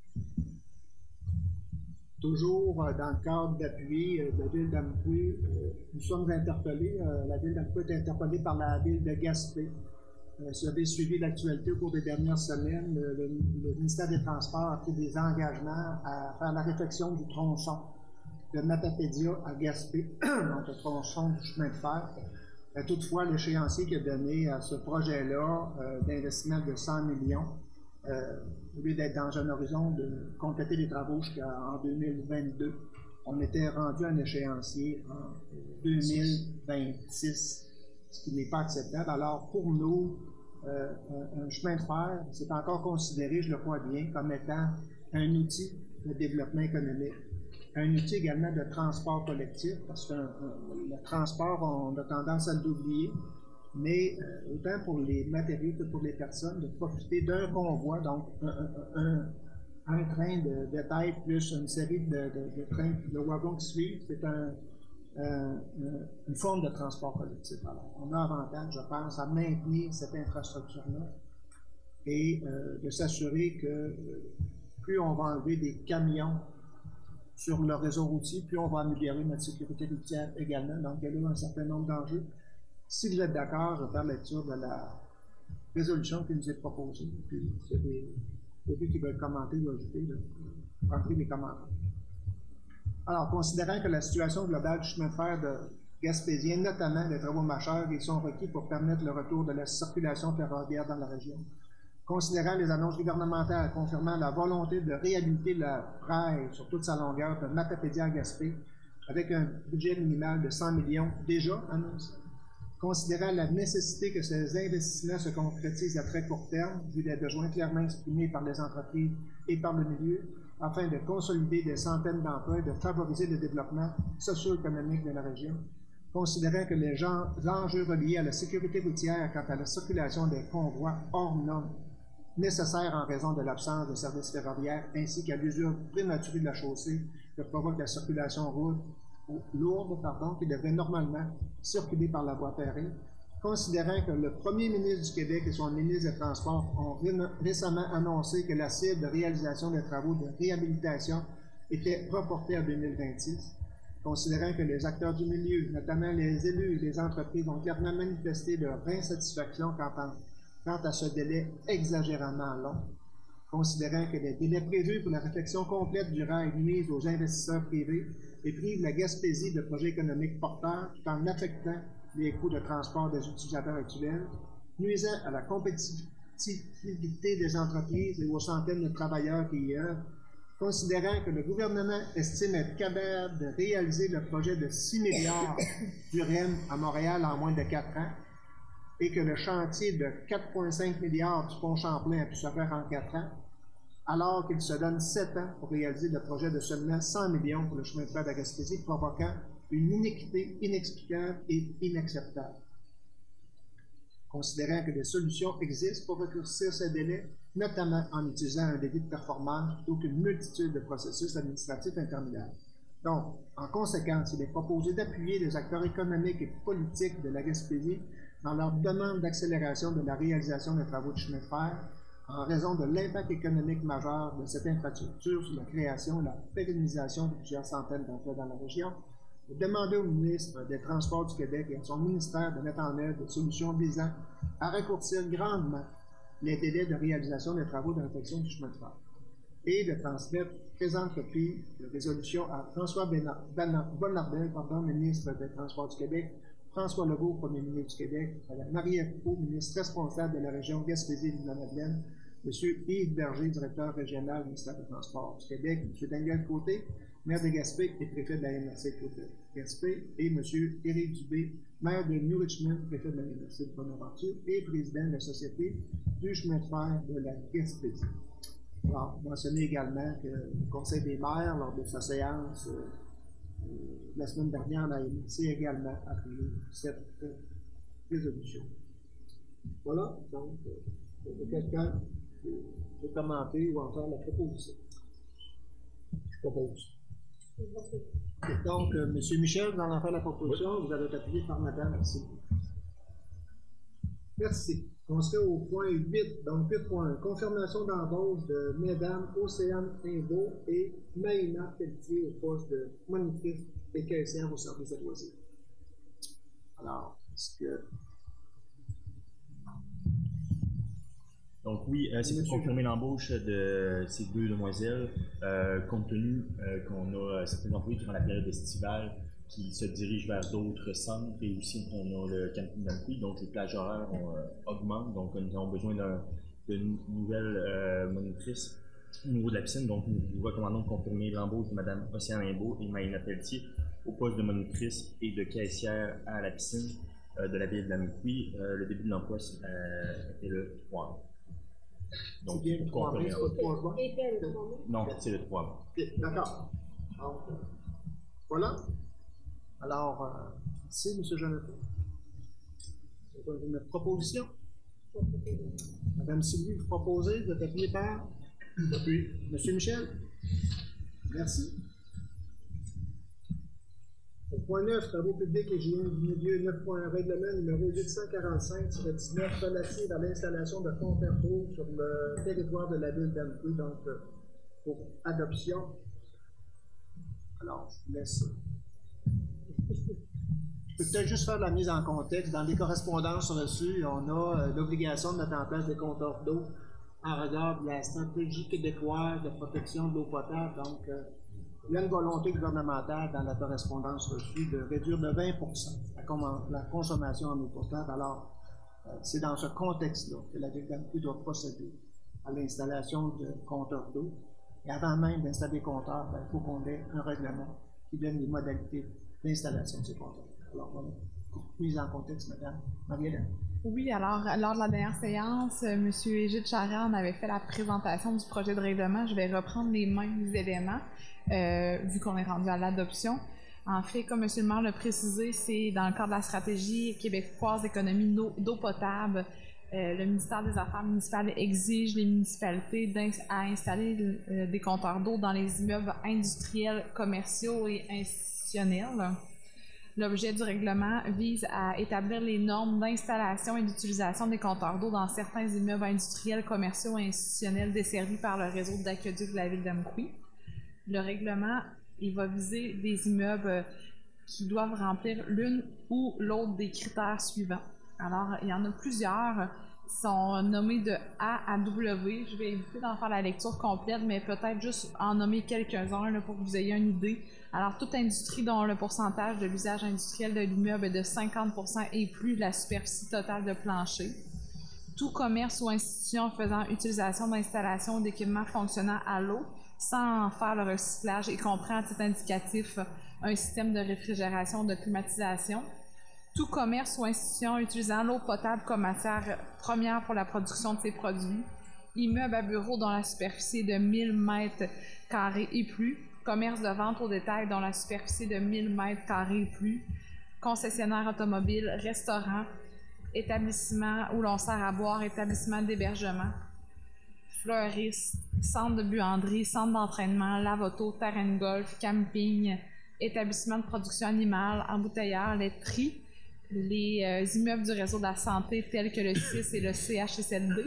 Toujours euh, dans le cadre d'appui euh, de la ville d'Amqui, euh, nous sommes interpellés, euh, la ville d'Amqui est interpellée par la ville de Gaspé. Euh, si vous avez suivi l'actualité au cours des dernières semaines, le, le, le ministère des Transports a pris des engagements à faire la réfection du tronçon de Matapédia à Gaspé, donc le tronçon du chemin de fer. Euh, toutefois, l'échéancier qui a donné à ce projet-là euh, d'investissement de cent millions, Euh, au lieu d'être dans un horizon de compléter les travaux jusqu'en deux mille vingt-deux, on était rendu à un échéancier en deux mille vingt-six, ce qui n'est pas acceptable. Alors, pour nous, euh, un, un chemin de fer, c'est encore considéré, je le crois bien, comme étant un outil de développement économique, un outil également de transport collectif, parce que un, un, le transport, on a tendance à l'oublier. Mais euh, autant pour les matériaux que pour les personnes, de profiter d'un convoi, donc un, un, un train de, de tête plus une série de, de, de trains, de wagons qui suivent, c'est un, un, une forme de transport collectif. Alors, on a avantage, je pense, à maintenir cette infrastructure-là et euh, de s'assurer que euh, plus on va enlever des camions sur le réseau routier, plus on va améliorer notre sécurité routière également. Donc, il y a là un certain nombre d'enjeux. Si vous êtes d'accord, je vais faire lecture de la résolution qui nous est proposée. Puis, s'il y a des élus qui veulent commenter ou ajouter, rentrez les commentaires. Alors, considérant que la situation globale du chemin de fer de Gaspésien, notamment les travaux majeurs, ils sont requis pour permettre le retour de la circulation ferroviaire dans la région. Considérant les annonces gouvernementales confirmant la volonté de réhabiliter la rail sur toute sa longueur de Matapédia à Gaspé, avec un budget minimal de cent millions déjà annoncé. Considérant la nécessité que ces investissements se concrétisent à très court terme, vu les besoins clairement exprimés par les entreprises et par le milieu, afin de consolider des centaines d'emplois et de favoriser le développement socio-économique de la région. Considérant que les gens, enjeux reliés à la sécurité routière quant à la circulation des convois hors normes, nécessaires en raison de l'absence de services ferroviaires, ainsi qu'à l'usure prématurée de la chaussée que provoque la circulation route, lourde, pardon, qui devrait normalement circuler par la voie ferrée, considérant que le premier ministre du Québec et son ministre des Transports ont récemment annoncé que la cible de réalisation des travaux de réhabilitation était reportée à deux mille vingt-six, considérant que les acteurs du milieu, notamment les élus et les entreprises, ont clairement manifesté leur insatisfaction quant à, quant à ce délai exagérément long, considérant que les délais prévus pour la réflexion complète du rail nuisent aux investisseurs privés et privent la Gaspésie de projets économiques porteurs tout en affectant les coûts de transport des utilisateurs actuels, nuisant à la compétitivité des entreprises et aux centaines de travailleurs qui y œuvrent, considérant que le gouvernement estime être capable de réaliser le projet de six milliards du R E M à Montréal en moins de quatre ans, et que le chantier de quatre virgule cinq milliards du pont Champlain a pu se faire en quatre ans, alors qu'il se donne sept ans pour réaliser le projet de seulement cent millions pour le chemin de fer de la Gaspésie, provoquant une iniquité inexplicable et inacceptable. Considérant que des solutions existent pour raccourcir ces délais, notamment en utilisant un débit de performance plutôt qu'une multitude de processus administratifs intermédiaires. Donc, en conséquence, il est proposé d'appuyer les acteurs économiques et politiques de la Gaspésie dans leur demande d'accélération de la réalisation des travaux de chemin de fer en raison de l'impact économique majeur de cette infrastructure sur la création et la pérennisation de plusieurs centaines d'emplois dans la région, et demander au ministre des Transports du Québec et à son ministère de mettre en œuvre des solutions visant à raccourcir grandement les délais de réalisation des travaux de réfection du chemin de fer et de transmettre présente copie de résolution à François Bonnardel, ministre des Transports du Québec, François Legault, premier ministre du Québec, Mme Marie-Ève Proulx, ministre responsable de la région Gaspésie-Ville-de-la-Madeleine, M. Yves Berger, directeur régional du ministère des Transports du Québec, M. Daniel Côté, maire de Gaspé et préfet de la M R C de Gaspé, et M. Éric Dubé, maire de New Richmond, préfet de la M R C de Bonaventure et président de la Société du chemin de fer de la Gaspésie. Alors, mentionner également que le Conseil des maires, lors de sa séance euh, euh, la semaine dernière, la M R C également appuyé cette euh, résolution. Voilà, donc, euh, quelqu'un qui veut commenter ou en faire la proposition. Je propose. Donc, euh, M. Michel, vous allez en faire la proposition, vous allez être appuyé par Mme Merci. Merci. On serait au point huit, donc huit point un. Confirmation d'embauche de Mesdames Océane Imbeau et Maïna Pelletier au poste de monitrice et caissière au service de loisirs. Alors, est-ce que. Donc oui, euh, c'est pour confirmer l'embauche de ces deux demoiselles, euh, compte tenu euh, qu'on a certains employés durant la période estivale qui se dirigent vers d'autres centres et aussi on a le camping d'Amqui, donc les plages horaires ont, euh, augmentent, donc nous avons besoin d'une nouvelle euh, monitrice au niveau de la piscine, donc nous vous recommandons de confirmer l'embauche de Mme Océane Imbeau et Maïna Pelletier au poste de monitrice et de caissière à la piscine euh, de la ville de l'Amqui. Euh, le début de l'emploi euh, est le trois mai. Donc, c'est bien le trois mai, c'est pas le trois juin? Non, c'est le trois mai. Okay, d'accord. Donc, voilà. Alors, euh, merci, M. Jonathan. C'est une proposition. Mme Sylvie, vous proposez, vous êtes appuyé par? Appuyé. M. Michel? Merci. Au point neuf, travaux publics et hygiène du milieu, neuf point un, règlement numéro huit cent quarante-cinq tiret dix-neuf relatif à l'installation de compteurs d'eau sur le territoire de la ville d'Amqui, donc euh, pour adoption. Alors, je vous laisse. Je peux peut-être juste faire la mise en contexte. Dans les correspondances reçues, on a euh, l'obligation de mettre en place des compteurs d'eau en regard de la stratégie québécoise de protection de l'eau potable. Donc, euh, il y a une volonté gouvernementale dans la correspondance reçue de réduire de vingt pour cent la, la consommation en eau potable. Alors, Euh, c'est dans ce contexte-là que la Ville d'Amqui doit procéder à l'installation de compteurs d'eau. Et avant même d'installer des compteurs, ben, il faut qu'on ait un règlement qui donne les modalités d'installation de ces compteurs. Alors, voilà. Mise en contexte, Madame Marie-Hélène. Oui, alors, lors de la dernière séance, euh, M. Égide Charest avait fait la présentation du projet de règlement. Je vais reprendre les mêmes éléments, euh, vu qu'on est rendu à l'adoption. En fait, comme M. le maire l'a précisé, c'est dans le cadre de la stratégie québécoise d'économie d'eau potable. Euh, le ministère des Affaires municipales exige les municipalités à installer euh, des compteurs d'eau dans les immeubles industriels, commerciaux et institutionnels. L'objet du règlement vise à établir les normes d'installation et d'utilisation des compteurs d'eau dans certains immeubles industriels, commerciaux et institutionnels desservis par le réseau d'aqueducs de la Ville d'Amqui. Le règlement, il va viser des immeubles qui doivent remplir l'une ou l'autre des critères suivants. Alors, il y en a plusieurs qui sont nommés de A à W. Je vais éviter d'en faire la lecture complète, mais peut-être juste en nommer quelques-uns là, pour que vous ayez une idée. Alors, toute industrie dont le pourcentage de l'usage industriel de l'immeuble est de cinquante pour cent et plus de la superficie totale de plancher. Tout commerce ou institution faisant utilisation d'installations ou d'équipements fonctionnant à l'eau sans en faire le recyclage et comprend à titre indicatif un système de réfrigération ou de climatisation. Tout commerce ou institution utilisant l'eau potable comme matière première pour la production de ses produits. Immeuble à bureau dont la superficie est de mille mètres carrés et plus. Commerce de vente au détail dont la superficie est de mille mètres carrés et plus. Concessionnaire automobile, restaurant, établissement où l'on sert à boire, établissement d'hébergement, fleuriste, centre de buanderie, centre d'entraînement, lave-auto, terrain de golf, camping, établissement de production animale, embouteilleur, laiterie, les euh, immeubles du réseau de la santé tels que le C I S et le C H S L D,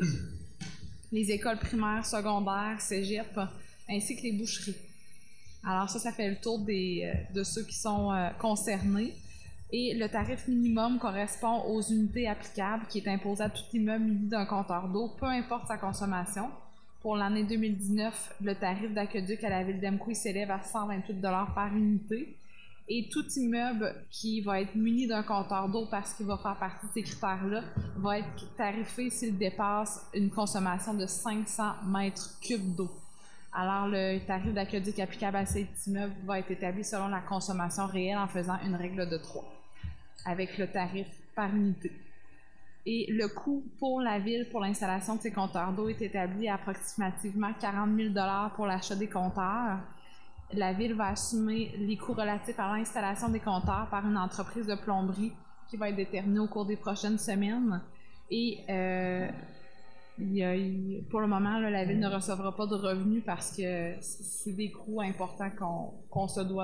les écoles primaires, secondaires, cégep, ainsi que les boucheries. Alors ça, ça fait le tour des, de ceux qui sont euh, concernés. Et le tarif minimum correspond aux unités applicables qui est imposé à tout immeuble muni d'un compteur d'eau, peu importe sa consommation. Pour l'année deux mille dix-neuf, le tarif d'aqueduc à la Ville d'Amqui s'élève à cent vingt-huit dollars par unité. Et tout immeuble qui va être muni d'un compteur d'eau parce qu'il va faire partie de ces critères-là va être tarifé s'il dépasse une consommation de cinq cents mètres cubes d'eau. Alors, le tarif d'aqueduc applicable à cet immeuble va être établi selon la consommation réelle en faisant une règle de trois, avec le tarif par unité. Et le coût pour la Ville pour l'installation de ces compteurs d'eau est établi à approximativement quarante mille dollars pour l'achat des compteurs. La Ville va assumer les coûts relatifs à l'installation des compteurs par une entreprise de plomberie qui va être déterminée au cours des prochaines semaines. Et euh, il y a, il, pour le moment, là, la Ville ne recevra pas de revenus parce que c'est des coûts importants qu'on qu'on se doit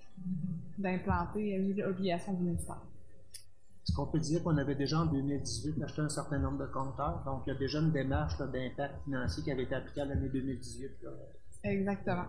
d'implanter, l'obligation du ministère. Est-ce qu'on peut dire qu'on avait déjà en deux mille dix-huit acheté un certain nombre de compteurs? Donc, il y a déjà une démarche d'impact financier qui avait été appliquée à l'année deux mille dix-huit. Là. Exactement.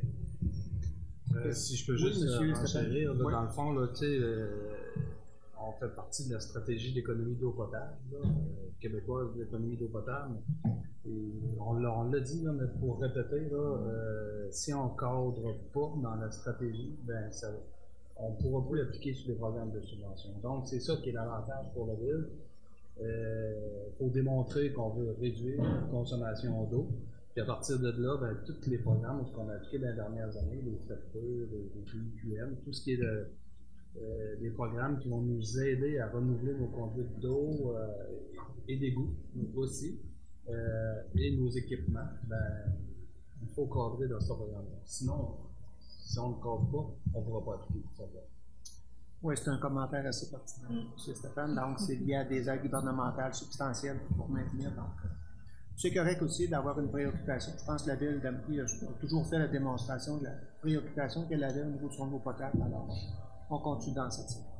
Euh, si je peux oui, juste monsieur, enchérir, oui. dans le fond, là, euh, on fait partie de la stratégie d'économie d'eau potable, là, euh, québécoise d'économie d'eau potable. Et on l'a dit, là, mais pour répéter, là, euh, si on ne cadre pas dans la stratégie, ben, ça, on ne pourra pas l'appliquer sur les programmes de subvention. Donc, c'est ça qui est l'avantage pour la Ville. Il euh, faut démontrer qu'on veut réduire la consommation d'eau. Puis à partir de là, ben, tous les programmes qu'on a appliqués dans les dernières années, les factures, les, les Q Q M, tout ce qui est de, euh, des programmes qui vont nous aider à renouveler nos conduites d'eau euh, et d'égouts aussi, euh, et nos équipements, ben, il faut cadrer dans ce programme-là. Sinon, si on ne cadre pas, on ne pourra pas appliquer tout ça. Oui, c'est un commentaire assez pertinent, M. Stéphane. Donc, c'est lié à des aides gouvernementales substantielles pour maintenir. Donc, c'est correct aussi d'avoir une préoccupation. Je pense que la Ville d'Amqui a toujours fait la démonstration de la préoccupation qu'elle avait au niveau de son eau potable. Alors, on continue dans cette série.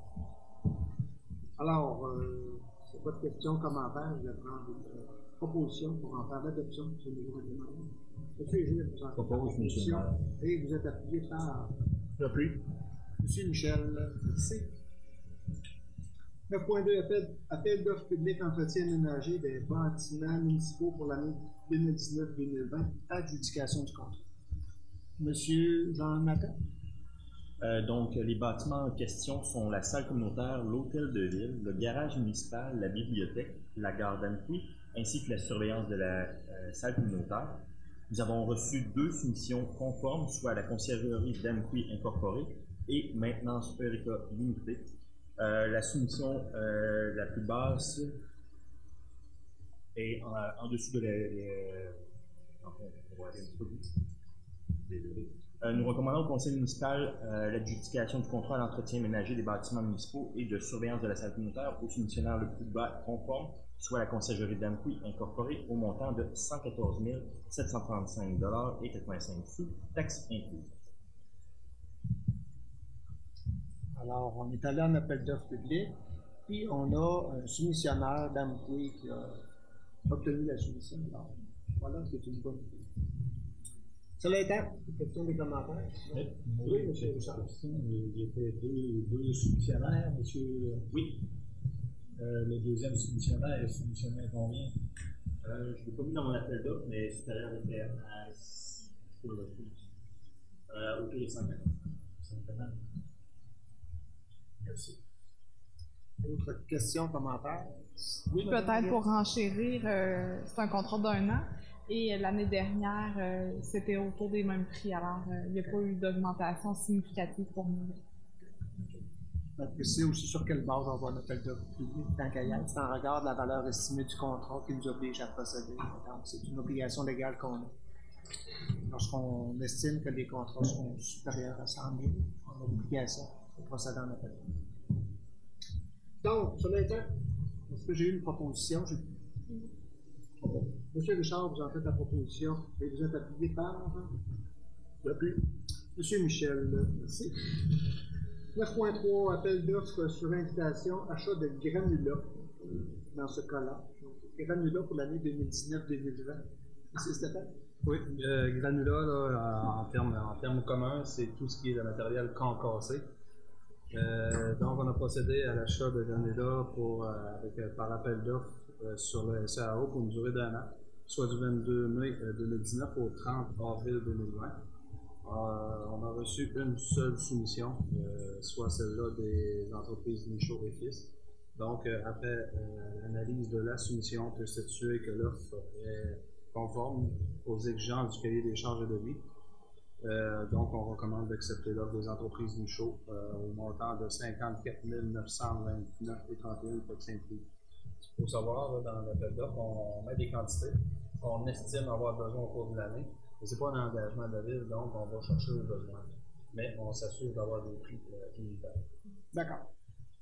Alors, euh, c'est pas de question, commentaire. Je vais prendre une euh, proposition pour en faire l'adoption de ce nouveau règlement. Monsieur Gilles, vous en faites proposition et vous êtes appuyé par. J'appuie. Monsieur Michel, merci. neuf point deux, appel, appel d'offres publiques entretien aménagé des bâtiments municipaux pour l'année deux mille dix-neuf deux mille vingt, adjudication du contrat. Monsieur Jean Nathan. Euh, donc, les bâtiments en question sont la salle communautaire, l'hôtel de ville, le garage municipal, la bibliothèque, la gare d'Amqui, ainsi que la surveillance de la euh, salle communautaire. Nous avons reçu deux soumissions conformes, soit la conciergerie d'Amqui Incorporée et Maintenance Eureka Limitée. Euh, la soumission euh, la plus basse est en, en dessous de la... la enfin, on va aller un petit peu plus. Désolé. Euh, nous recommandons au conseil municipal euh, l'adjudication du contrat d'entretien ménager des bâtiments municipaux et de surveillance de la salle communautaire au soumissionnaire le plus bas conforme, soit la conciergerie d'Amqui Incorporée, au montant de cent quatorze mille sept cent trente-cinq dollars et quatre-vingt-cinq sous, taxes incluses. Alors, on est allé en appel d'offres public, puis on a un soumissionnaire d'Amqui qui a obtenu la soumission. Alors, voilà, c'est une bonne idée. Cela étant, question des commentaires. Oui, oui monsieur Richard. Il y avait deux, deux soumissionnaires, monsieur. Oui. Euh, le deuxième soumissionnaire est soumissionné à combien? Euh, je ne l'ai pas mis dans mon appel d'offres, mais supérieur était à euh, autour de cent quarante. Merci. Autre question, commentaire? Oui, peut-être pour enchérir, euh, c'est un contrat d'un an. Et l'année dernière, euh, c'était autour des mêmes prix, alors euh, il n'y a pas eu d'augmentation significative pour nous. Tu sais aussi sur quelle base on va un appel d'offres public tant qu'à y être. C'est en regard de la valeur estimée du contrat qui nous oblige à procéder. Donc, c'est une obligation légale qu'on a. Lorsqu'on estime que les contrats sont supérieurs à cent mille, on a l'obligation de procéder en appel d'offres. Donc, cela étant, est-ce que j'ai eu une proposition? Monsieur Richard, vous en faites la proposition et vous êtes appuyé par? L'appui. Monsieur Michel, merci. neuf point trois, appel d'offres sur invitation, achat de granulats dans ce cas-là. Granulats pour l'année deux mille dix-neuf deux mille vingt. Monsieur Stéphane? Oui, euh, granulats, là, en termes en termes communs, c'est tout ce qui est le matériel concassé. Euh, donc, on a procédé à l'achat de granulats pour, euh, avec, euh, par appel d'offres euh, sur le S A O pour une durée d'un an, soit du vingt-deux mai deux mille dix-neuf au trente avril deux mille vingt. Euh, on a reçu une seule soumission, euh, soit celle-là des entreprises Michaud et Fils. Donc, euh, après euh, l'analyse de la soumission, on peut statuer que l'offre est conforme aux exigences du cahier des charges de devis. Euh, donc, on recommande d'accepter l'offre des entreprises Michaud euh, au montant de cinquante-quatre mille neuf cent vingt-neuf virgule trente et un taxes incluses. Il faut savoir, là, dans l'appel d'offres, on, on met des quantités qu'on estime avoir besoin au cours de l'année. Ce n'est pas un engagement de la ville, donc on va chercher aux besoins. Mais on s'assure d'avoir des prix euh, unitaires. D'accord.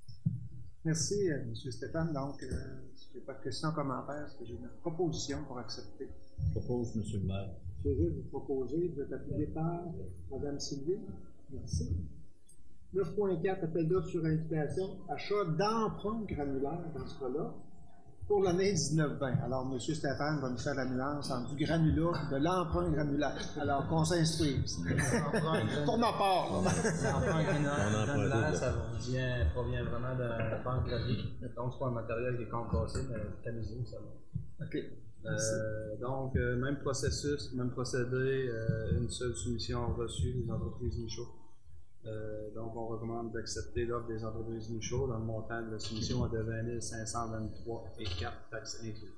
Merci, euh, M. Stéphane. Donc, euh, si je n'ai pas de questions, commentaires, est-ce que j'ai une proposition pour accepter? Je propose, M. le maire. Je vais vous proposer, vous êtes appuyé par Mme Sylvie. Merci. neuf point quatre, appel d'offres sur invitation, achat d'empreintes granulaires dans ce cas-là, pour l'année dix-neuf vingt. Alors, M. Stéphane va nous faire la nuance entre du granulat et de l'emprunt granulaire. Alors, qu'on s'instruise. Pour ma part. L'emprunt granulaire, ça vient, provient vraiment de la banque gravier. Donc, c'est pas un matériel qui est concassé, mais tamisé, ça va. OK. Euh, donc, euh, même processus, même procédé, euh, une seule soumission reçue des entreprises Michaud. Euh, donc, on recommande d'accepter l'offre des entreprises Michaud dans le montant de la soumission de vingt mille cinq cent vingt-trois et quatre taxes incluses.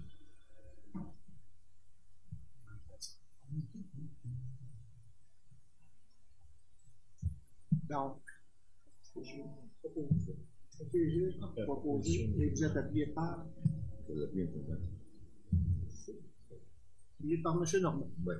Donc, je vais proposer. OK, j'ai proposé et vous êtes appuyé par? Vous êtes appuyé par M. Normand. Oui.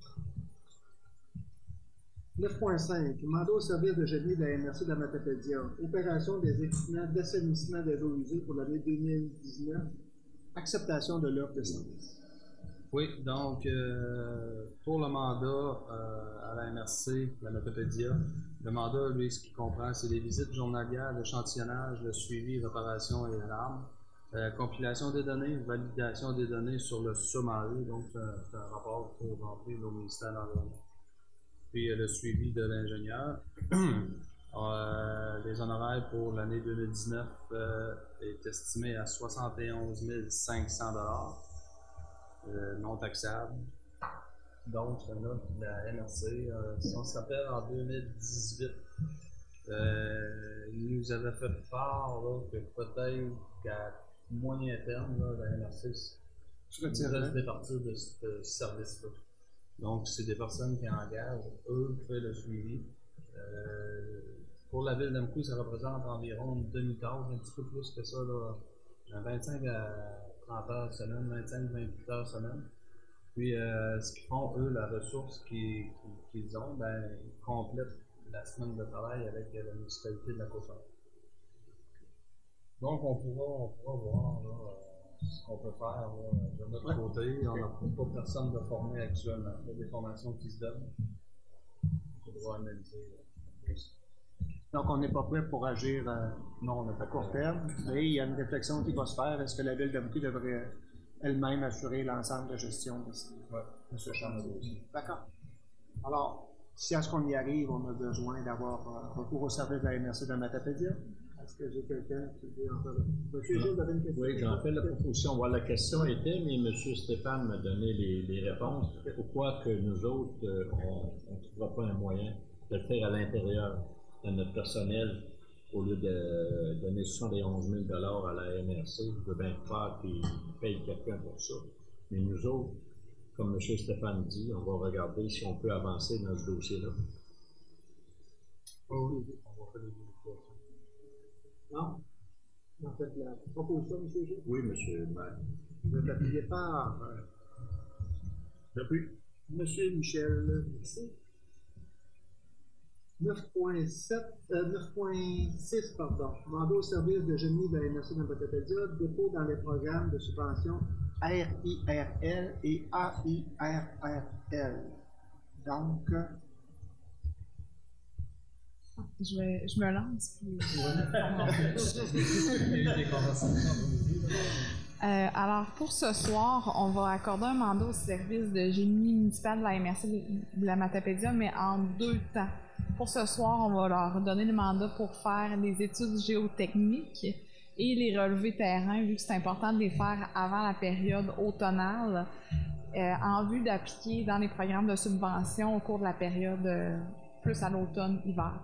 neuf point cinq. Mandat au service de génie de la M R C de la Matapédia. Opération des équipements d'assainissement des eaux usées pour l'année deux mille dix-neuf. Acceptation de l'offre de service. Oui, donc euh, pour le mandat euh, à la M R C de la Matapédia, le mandat, lui, ce qu'il comprend, c'est les visites journalières, l'échantillonnage, le suivi, réparation et alarme, euh, compilation des données, validation des données sur le SOMAE, donc c'est un, c'est un rapport pour remplir au ministère de l'Environnement. Puis euh, le suivi de l'ingénieur. euh, les honoraires pour l'année deux mille dix-neuf euh, est estimé à soixante et onze mille cinq cents dollars euh, non taxables. Donc, c'est un offre de la M R C. Euh, si on se rappelle, en deux mille dix-huit, euh, il nous avait fait part là, que peut-être qu'à moyen terme, là, la M R C pourrait se départir de ce service-là. Donc, c'est des personnes qui engagent, eux, qui font le suivi. Euh, pour la ville d'Amqui, ça représente environ une demi-tâche, un petit peu plus que ça, là, vingt-cinq à trente heures semaine, vingt-cinq à vingt-huit heures semaine. Puis, euh, ce qu'ils font, eux, la ressource qu'ils qu'ils ont, ben, ils complètent la semaine de travail avec la municipalité de la Côte-Nord. Donc, on pourra, on pourra voir là, ce qu'on peut faire là, de notre côté. On n'a pas personne de formé actuellement. Il y a des formations qui se donnent. On pourra analyser. Donc, on n'est pas prêt pour agir euh, non, on à court terme, mais il y a une réflexion qui va se faire. Est-ce que la ville d'Amqui devrait elle-même assurer l'ensemble de gestion de ce, ouais, de ce champ de dossier? D'accord. Alors, si à ce qu'on y arrive, on a besoin d'avoir euh, recours au service de la M R C de Matapédia. Est-ce que j'ai quelqu'un qui veut en parler? Monsieur Gilles, vous avez une question? Oui, j'en fais la proposition. Voilà, la question était, mais M. Stéphane m'a donné les, les réponses. Pourquoi que nous autres, euh, on ne trouvera pas un moyen de le faire à l'intérieur de notre personnel au lieu de donner soixante et onze mille dollars à la M R C? Je veux bien croire qu'ils payent quelqu'un pour ça. Mais nous autres, comme M. Stéphane dit, on va regarder si on peut avancer dans ce dossier-là. Oui, on va faire des vérifications. Non? En fait, la proposition, M. Gilles? Oui, M. le maire. Vous êtes appuyé par euh, Depuis. M. Michel, merci. neuf point sept, euh, neuf point six, pardon. Mandat au service de génie de la M R C de Matapédia, dépôt dans les programmes de subvention R I R L et A I R R L. Donc, je, vais, je me lance. Puis... euh, alors, pour ce soir, on va accorder un mandat au service de génie municipal de la M R C de la Matapédia, mais en deux temps. Pour ce soir, on va leur donner le mandat pour faire les études géotechniques et les relevés terrain, vu que c'est important de les faire avant la période automnale, euh, en vue d'appliquer dans les programmes de subvention au cours de la période euh, plus à l'automne-hiver.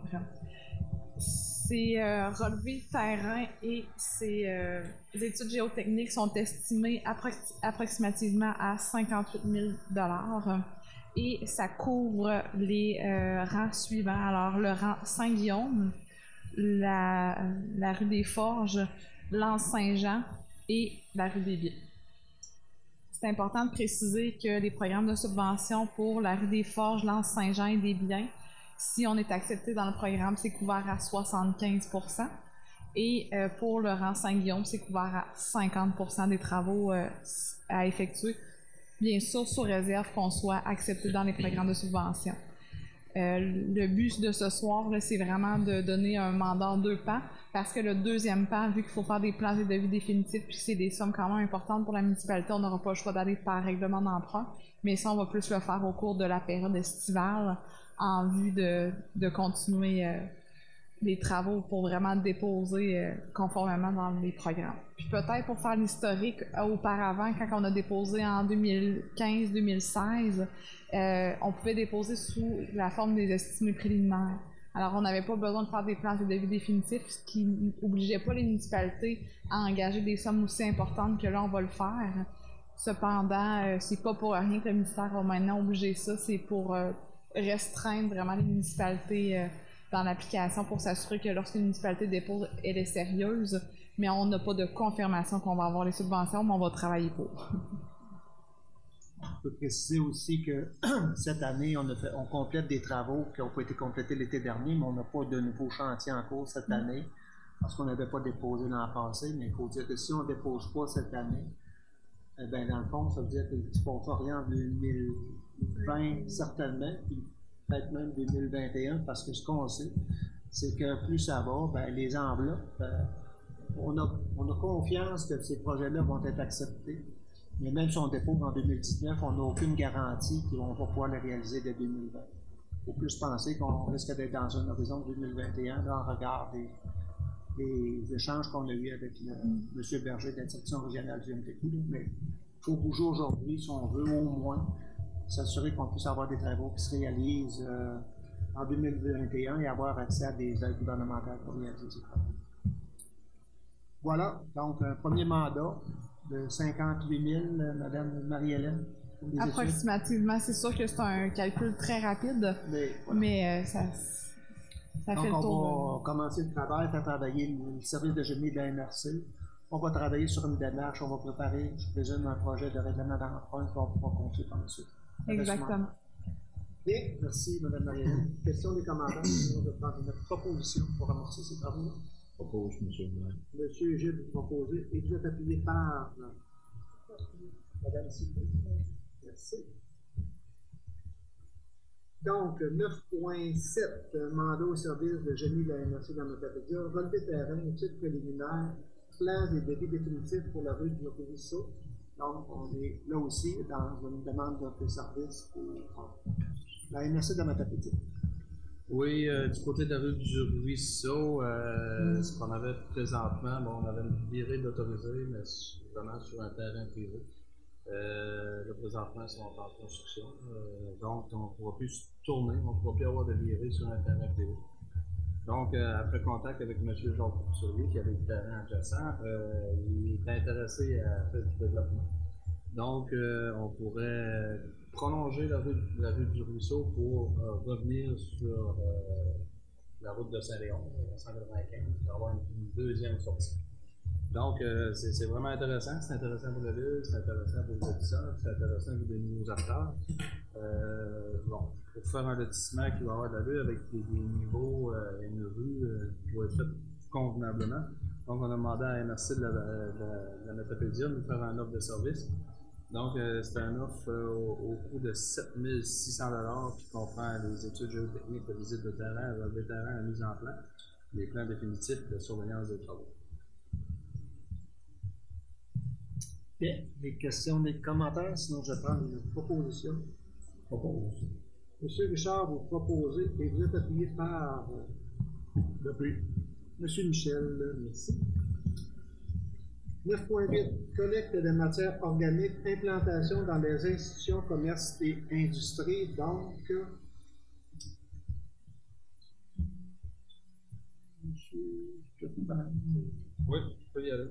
Ces euh, relevés terrain et ces euh, études géotechniques sont estimés appro- approximativement à cinquante-huit mille dollars. Et ça couvre les euh, rangs suivants. Alors, le rang Saint-Guillaume, la, la rue des Forges, l'Anse-Saint-Jean et la rue des Biens. C'est important de préciser que les programmes de subvention pour la rue des Forges, l'Anse-Saint-Jean et des Biens, si on est accepté dans le programme, c'est couvert à soixante-quinze pour cent. Et euh, pour le rang Saint-Guillaume, c'est couvert à cinquante pour cent des travaux euh, à effectuer. Bien sûr, sous réserve qu'on soit accepté dans les programmes de subvention. Euh, le but de ce soir, là, c'est vraiment de donner un mandat en deux pans, parce que le deuxième pan, vu qu'il faut faire des plans et devis définitifs, puis c'est des sommes quand même importantes pour la municipalité, on n'aura pas le choix d'aller par règlement d'emprunt, mais ça, on va plus le faire au cours de la période estivale, en vue de, de continuer euh, les travaux pour vraiment déposer euh, conformément dans les programmes. Puis peut-être pour faire l'historique, euh, auparavant, quand on a déposé en deux mille quinze deux mille seize, euh, on pouvait déposer sous la forme des estimés préliminaires. Alors on n'avait pas besoin de faire des plans de devis définitifs, ce qui n'obligeait pas les municipalités à engager des sommes aussi importantes que là on va le faire. Cependant, euh, c'est pas pour rien que le ministère va maintenant obliger ça, c'est pour euh, restreindre vraiment les municipalités euh, dans l'application pour s'assurer que lorsqu'une municipalité dépose, elle est sérieuse, mais on n'a pas de confirmation qu'on va avoir les subventions, mais on va travailler pour. On peut préciser aussi que cette année, on, a fait, on complète des travaux qui ont pas été complétés l'été dernier, mais on n'a pas de nouveaux chantiers en cours cette mmh. année, parce qu'on n'avait pas déposé l'an passé, mais il faut dire que si on ne dépose pas cette année, eh bien, dans le fond, ça veut dire que tu ne pourras pas rien en deux mille vingt certainement, puis peut-être même deux mille vingt et un, parce que ce qu'on sait, c'est que plus ça va, ben, les enveloppes, ben, on, a, on a confiance que ces projets-là vont être acceptés. Mais même si on dépose en deux mille dix-neuf, on n'a aucune garantie qu'on va pouvoir les réaliser dès deux mille vingt. Il faut plus penser qu'on risque d'être dans un horizon de deux mille vingt et un, là, en regard des, des échanges qu'on a eus avec le, mm. M. Berger de la direction régionale du M T Q. Mais il faut bouger aujourd'hui, si on veut, au moins, s'assurer qu'on puisse avoir des travaux qui se réalisent euh, en deux mille vingt et un et avoir accès à des aides gouvernementales pour réaliser ces travaux. Voilà, donc un premier mandat de cinquante-huit mille, Mme Marie-Hélène. Approximativement, c'est sûr que c'est un calcul très rapide, mais, voilà. mais euh, ça, ça donc fait le tour. On va de... commencer le travail, faire travailler le, le service de génie de la M R C. On va travailler sur une démarche, on va préparer, je présume, un projet de règlement d'emprunt qu'on va pouvoir compter par la suite. Exactement. Bien, merci Mme Marie-Hélène. Question des commandants, sinon je vais prendre notre proposition pour amorcer ces travaux. Propose, M. le maire. Monsieur Gilles, vous proposez, et vous êtes appuyé par Mme Sylvie. Merci. Donc, neuf point sept, mandat au service de génie de la M R C dans notre Matapédia, relevé terrain, étude préliminaire, plan des débits définitifs pour la rue du Ruisseau. Donc, on est là aussi dans une demande de service pour la M R C de la Matapédia. Oui, euh, du côté de la rue du Ruisseau, euh, mm. ce qu'on avait présentement, bon, on avait une virée d'autorisée, mais vraiment sur un terrain privé. Euh, là, présentement, ils sont en construction, euh, donc on ne pourra plus tourner, on ne pourra plus avoir de virée sur un terrain privé. Donc, euh, après contact avec M. Jacques Courtois, qui avait le terrain adjacent, euh, il est intéressé à faire du développement. Donc, euh, on pourrait prolonger la rue, la rue du Ruisseau pour euh, revenir sur euh, la route de Saint-Léon, cent quatre-vingt-quinze, pour avoir une, une deuxième sortie. Donc, euh, c'est vraiment intéressant. C'est intéressant pour la ville, c'est intéressant pour les habitants, c'est intéressant pour les nouveaux acteurs. Euh, bon, pour faire un lotissement qui va avoir de la ville avec des, des niveaux et euh, une rue euh, qui va être faite convenablement. Donc, on a demandé à la M R C de la, de la, de la Matapédia de nous faire un offre de service. Donc, euh, c'est un offre euh, au, au coût de sept mille six cents dollars qui comprend les études géotechniques, la visite de terrain, le relevé terrain, la mise en plan, les plans définitifs de surveillance des travaux. Bien, les questions, les commentaires, sinon je prends une proposition. Propose. Monsieur Richard, vous proposez et vous êtes appuyé par depuis. Monsieur Michel, merci. neuf point huit, collecte de matières organiques, implantation dans les institutions, commerces et industries. Donc, Monsieur Jobin. Oui, je peux y aller.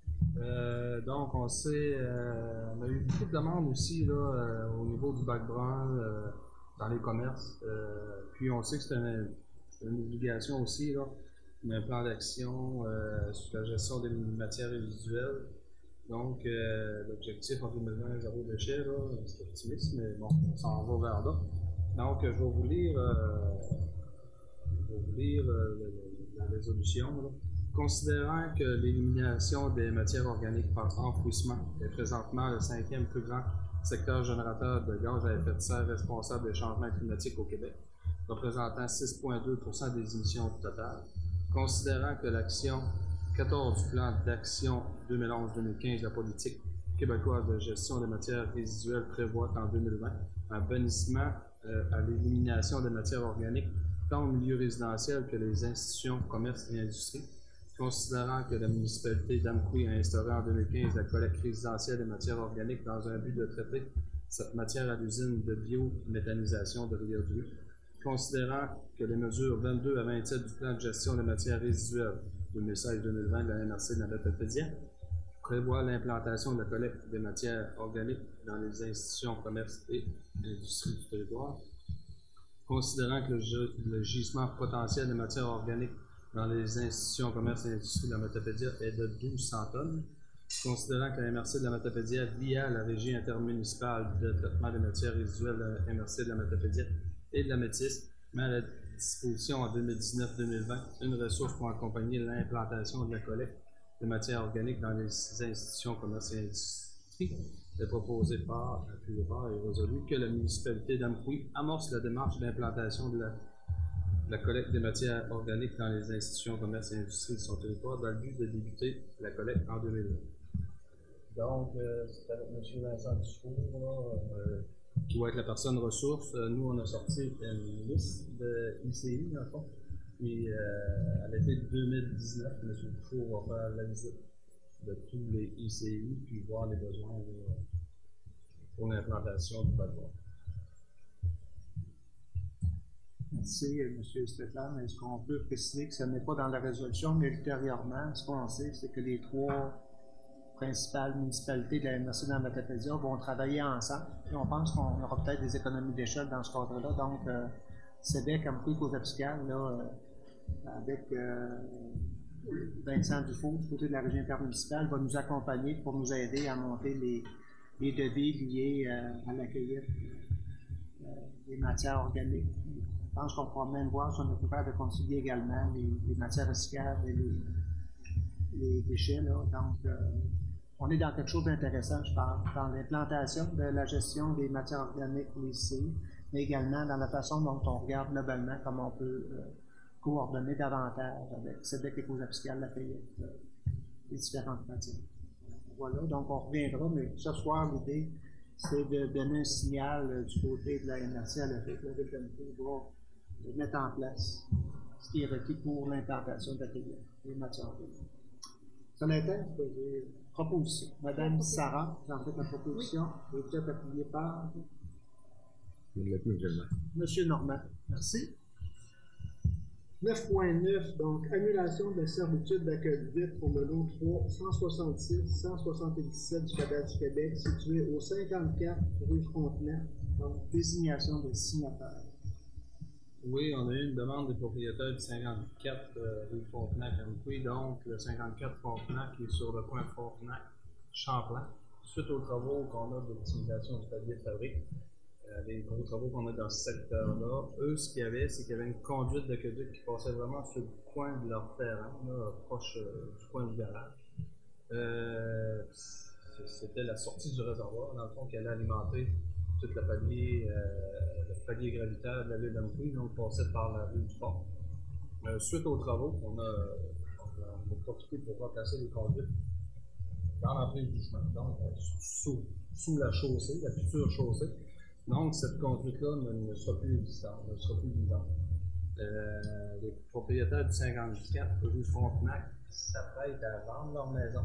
Euh, donc, on sait, euh, on a eu beaucoup de demandes aussi là, euh, au niveau du bac brun euh, dans les commerces. Euh, puis, on sait que c'est une, une obligation aussi, là, un plan d'action euh, sur la gestion des matières résiduelles. Donc, euh, l'objectif en deux mille vingt, zéro déchet, c'est optimiste, mais bon, on s'en va vers là. Donc, je vais vous lire, euh, je vais vous lire euh, la résolution. Là. Considérant que l'élimination des matières organiques par enfouissement est présentement le cinquième plus grand secteur générateur de gaz à effet de serre responsable des changements climatiques au Québec, représentant six virgule deux pour cent des émissions totales, considérant que l'action quatorze du plan d'action deux mille onze deux mille quinze de la politique québécoise de gestion des matières résiduelles prévoit qu'en deux mille vingt, un bannissement euh, à l'élimination des matières organiques tant au milieu résidentiel que les institutions, commerces et industries, considérant que la municipalité d'Amqui a instauré en deux mille quinze la collecte résidentielle des matières organiques dans un but de traiter cette matière à l'usine de biométhanisation de Rivière-du-Loup, considérant que les mesures vingt-deux à vingt-sept du plan de gestion des matières résiduelles deux mille seize deux mille vingt de la M R C de la Matapédia prévoient l'implantation de la collecte des matières organiques dans les institutions, commerces et industries du territoire, considérant que le, le gisement potentiel des matières organiques dans les institutions, commerces et industries de la Matapédia est de douze cents tonnes, considérant que la M R C de la Matapédia, via la Régie intermunicipale de traitement des matières résiduelles de la M R C de la Matapédia et de la Métis, met à la disposition en deux mille dix-neuf deux mille vingt une ressource pour accompagner l'implantation de la collecte de matières organiques dans les institutions, commerces et industries, est proposé par, appuyé par et résolu que la municipalité d'Amqui amorce la démarche d'implantation de la la collecte des matières organiques dans les institutions, commerces et industries de son territoire dans le but de débuter la collecte en deux mille vingt. Donc, euh, c'est avec M. Vincent Dufour, euh, qui va être la personne ressource. Euh, nous, on a sorti une liste de I C I, dans le fond. Puis, euh, à l'été deux mille dix-neuf, M. Dufour va faire la visite de tous les I C I, puis voir les besoins euh, pour l'implantation du bateau. dit, M. Stéphane, est-ce qu'on peut préciser que ce n'est pas dans la résolution, mais ultérieurement, ce qu'on sait, c'est que les trois principales municipalités de la M R C dans la Matapédia vont travailler ensemble. Et on pense qu'on aura peut-être des économies d'échelle dans ce cadre-là. Donc, euh, Sébec, Amqui, Causapscal, là, euh, avec euh, Vincent Dufault, du côté de la région intermunicipale, va nous accompagner pour nous aider à monter les, les devis liés euh, à la cueillette euh, des matières organiques. Je pense qu'on pourra même voir si on est capable de concilier également les, les matières recyclables et les, les déchets. Là. Donc, euh, on est dans quelque chose d'intéressant, je parle, dans l'implantation de la gestion des matières organiques ici, mais également dans la façon dont on regarde globalement comment on peut euh, coordonner davantage avec Sébec et Causapscal la cueillette euh, des différentes matières. Voilà, donc on reviendra, mais ce soir, l'idée, c'est de donner un signal euh, du côté de la M R C à la ville de l'Amqui va de mettre en place ce qui est requis pour l'implantation de la cueillette des matières organiques. Ça l'intéresse, j'ai proposition. Madame Sarah, vous en faites la proposition, et vous êtes appuyée par Monsieur Normand. Merci. neuf point neuf, donc annulation de la servitude d'accueil vite pour le lot trois cent soixante-six cent soixante-dix-sept du Cadastre du Québec, situé au cinquante-quatre rue Frontenac, donc désignation de signataire. Oui, on a eu une demande des propriétaires du cinquante-quatre euh, rue Frontenac-Amqui, donc le cinquante-quatre Frontenac qui est sur le coin Frontenac-Champlain. Suite aux travaux qu'on a de l'optimisation du palier de fabrique, euh, les gros travaux qu'on a dans ce secteur-là, eux, ce qu'il y avait, c'est qu'il y avait une conduite d'aqueduc qui passait vraiment sur le coin de leur terrain, là, proche euh, du coin du garage. Euh, C'était la sortie du réservoir, dans le fond, qui allait alimenter tout le palier, euh, le palier gravitaire de la ville d'Amqui, donc passait par la rue du Pont. Euh, suite aux travaux, on a, on a, on a profité pour remplacer les conduites dans l'entrée du chemin, donc sous, sous la chaussée, la future chaussée. Donc cette conduite-là ne, ne sera plus existante, ne sera plus vivante. Euh, les propriétaires du cinquante-quatre rue Frontenac s'apprêtent à vendre leur maison.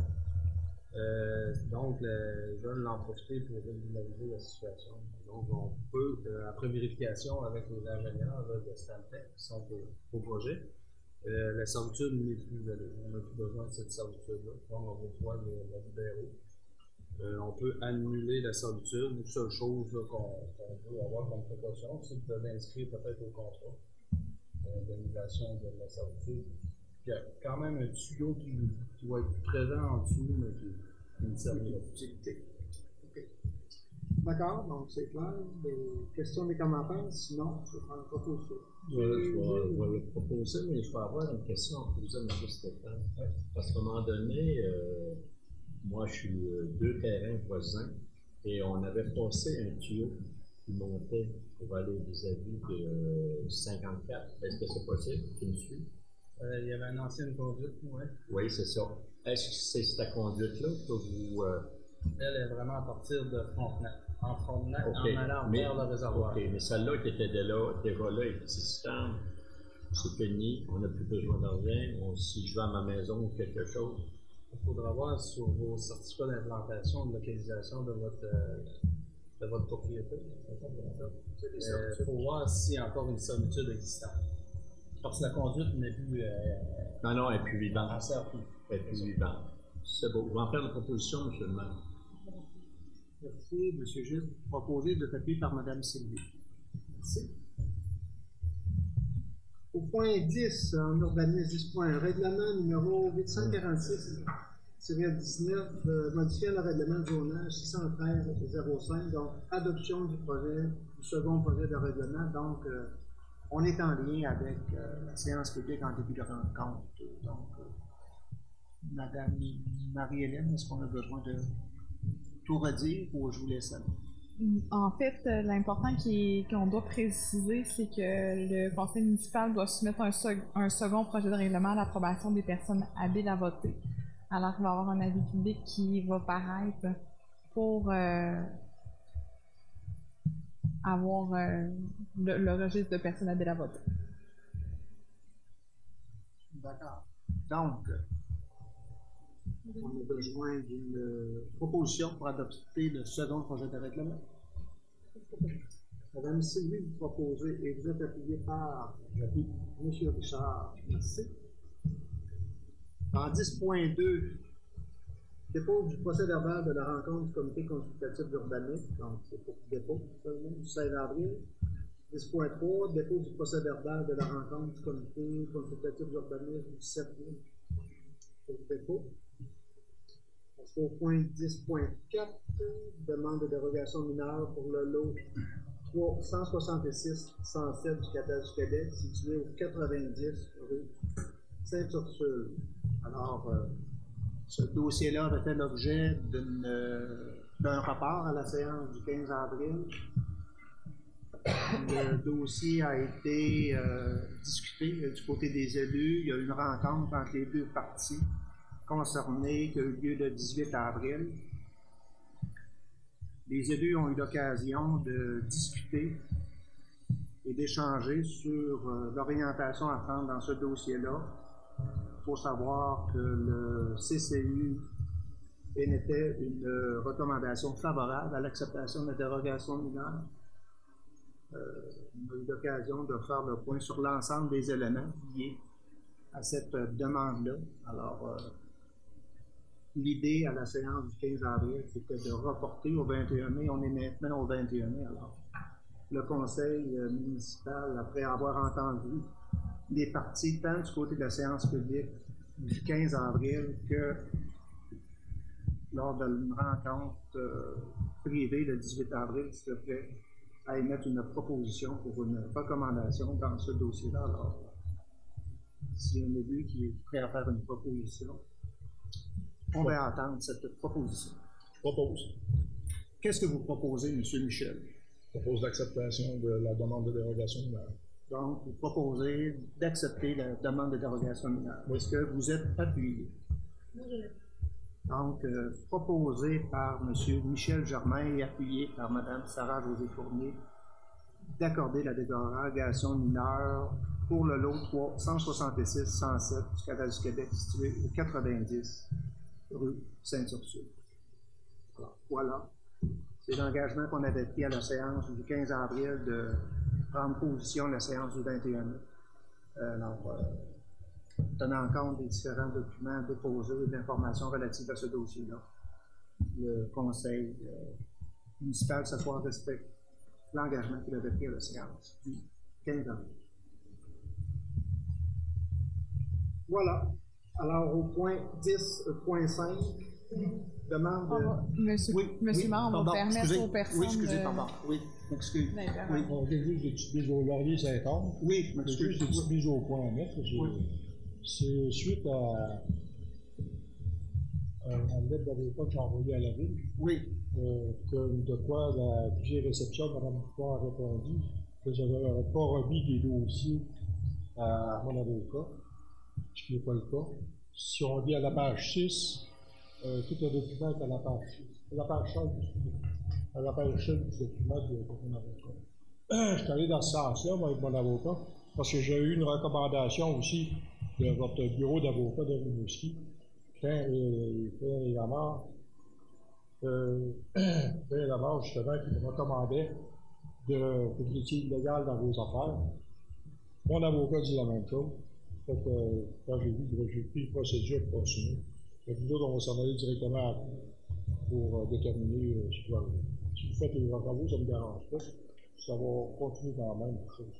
Euh, donc, le, ils veulent en profiter pour régulariser la situation. Donc, on peut, euh, après vérification avec les ingénieurs là, de Stantec qui sont au, au projet, euh, la servitude n'est plus valide. On n'a plus besoin de cette servitude-là. Donc, on reçoit la libérer. Euh, on peut annuler la servitude. Une seule chose qu'on qu veut avoir comme précaution, c'est de l'inscrire peut-être au contrat euh, d'annulation de la servitude. Il y a quand même un tuyau qui, qui va être présent en dessous, mais qui, qui ne servira plus. Okay. D'accord, donc c'est clair. Des questions, des commentaires, sinon, je vais prendre une proposition. Je vais le proposer, mais je vais avoir une question à poser à M. Stéphane. Parce qu'à un moment donné, euh, moi je suis deux terrains voisins et on avait passé un tuyau qui montait pour aller vis-à-vis de cinquante-quatre. Est-ce que c'est possible? Tu me suis? Euh, il y avait une ancienne conduite, oui. Oui, c'est ça. Est-ce que c'est cette conduite-là que vous... Euh... Elle est vraiment à partir de Frontenac. En Frontenac, okay. en allant mais, vers le réservoir. OK, mais celle-là qui était déjà là, déjà là existante, c'est fini, on n'a plus besoin de rien. On, si je vais à ma maison ou quelque chose... Il faudra voir sur vos certificats d'implantation, de localisation de votre, euh, de votre propriété. Il euh, faut voir s'il y a encore une servitude existante. Parce que la conduite n'est plus... Euh, non, non, elle n'est plus vivante. Elle sert plus. Elle n'est plus vivante. C'est beau. Je vais en faire la proposition, M. le maire. Merci, M. Gilles. Proposé de papier par Mme Sylvie. Merci. Au point dix, en urbanisme dix point un, règlement numéro huit cent quarante-six dix-neuf, euh, modifiant le règlement de zonage six cent treize zéro cinq, donc adoption du projet, du second projet de règlement. Donc, euh, on est en lien avec euh, la séance publique en début de rencontre. Donc, euh, Madame Marie-Hélène, est-ce qu'on a besoin de tout redire ou je vous laisse aller? En fait, l'important qu'on doit préciser, c'est que le conseil municipal doit soumettre un, sec un second projet de règlement à l'approbation des personnes habiles à voter. Alors, il va y avoir un avis public qui va paraître pour euh, avoir euh, le, le registre de personnes habiles à voter. D'accord. Donc, on a besoin d'une proposition pour adopter le second projet de règlement. Madame Sylvie, vous proposez et vous êtes appuyé par M. Richard. Merci. En dix point deux, dépôt du procès verbal de la rencontre du comité consultatif d'urbanisme, donc c'est pour dépôt, du seize avril. dix point trois, dépôt du procès verbal de la rencontre du comité consultatif d'urbanisme du sept mai. Pour dépôt. Au point dix point quatre, demande de dérogation mineure pour le lot trois cent soixante-six cent sept du Cadastre du Québec, situé au quatre-vingt-dix rue Sainte-Ursule. Alors, euh, ce dossier-là avait fait l'objet d'une, euh, d'un rapport à la séance du quinze avril. Le dossier a été euh, discuté euh, du côté des élus. Il y a eu une rencontre entre les deux parties concernées qui a eu lieu le dix-huit avril. Les élus ont eu l'occasion de discuter et d'échanger sur euh, l'orientation à prendre dans ce dossier-là. Il faut savoir que le C C U émettait une euh, recommandation favorable à l'acceptation de la dérogation mineure. Euh, on a eu l'occasion de faire le point sur l'ensemble des éléments liés à cette euh, demande-là. Alors, euh, l'idée à la séance du quinze avril, c'était de reporter au vingt et un mai. On est maintenant au vingt et un mai. Alors, le conseil euh, municipal, après avoir entendu les parties, tant du côté de la séance publique du quinze avril que lors d'une rencontre euh, privée le dix-huit avril, s'il te plaît, à émettre une proposition pour une recommandation dans ce dossier-là. Alors, s'il y a un élu qui est prêt à faire une proposition, on va attendre cette proposition. Je propose. Qu'est-ce que vous proposez, M. Michel? Je propose l'acceptation de la demande de dérogation mineure. Donc, vous proposez d'accepter la demande de dérogation mineure. Oui. Est-ce que vous êtes appuyé? Oui. Donc, euh, proposé par M. Michel Germain et appuyé par Mme Sarah-Josée Fournier d'accorder la dérogation mineure pour le lot trois cent soixante-six cent sept du Cadastre du Québec situé au quatre-vingt-dix rue Sainte-Ursule. Alors, voilà. C'est l'engagement qu'on avait pris à la séance du quinze avril de prendre position à la séance du vingt et un mai. Euh, alors, euh, tenant compte des différents documents déposés et de l'information relative à ce dossier-là, le conseil euh, municipal s'assoit respecte l'engagement qu'il avait pris à la séance du quinze avril. Voilà. Alors, au point dix point cinq, demande de... va, monsieur, oui, monsieur oui, Maire, on pardon, va permettre excusez, aux personnes Oui, excusez, de... pardon. Oui, excusez. Oui. On vient juste de petites mises au laurier Saint-Anne. Oui, je C'est juste des petites mises au point neuf. C'est suite à, à une lettre d'avocat qui a envoyée à la ville. Oui. Euh, que, de quoi la Q G réception, Mme Bouchard a répondu que je n'avais pas remis des dossiers à mon avocat, ce qui n'est pas le cas. Si on dit à la page six, euh, tout le document est à la page six. À la page cinq, à la page cinq du document de, de mon avocat. Je suis allé dans ce sens-là, moi, avec mon avocat, parce que j'ai eu une recommandation aussi de votre bureau d'avocat de Rimouski, quand il fait la mort, euh, fait la mort, justement, qui me recommandait de que vous étiez illégal dans vos affaires. Mon avocat dit la même chose. Fait que, quand j'ai vu que j'ai pris une procédure pour continuer, nous autres, on va s'en aller directement à vous pour euh, déterminer euh, ce qui va arriver. Si vous faites les travaux, ça ne me dérange pas. Ça va continuer quand même.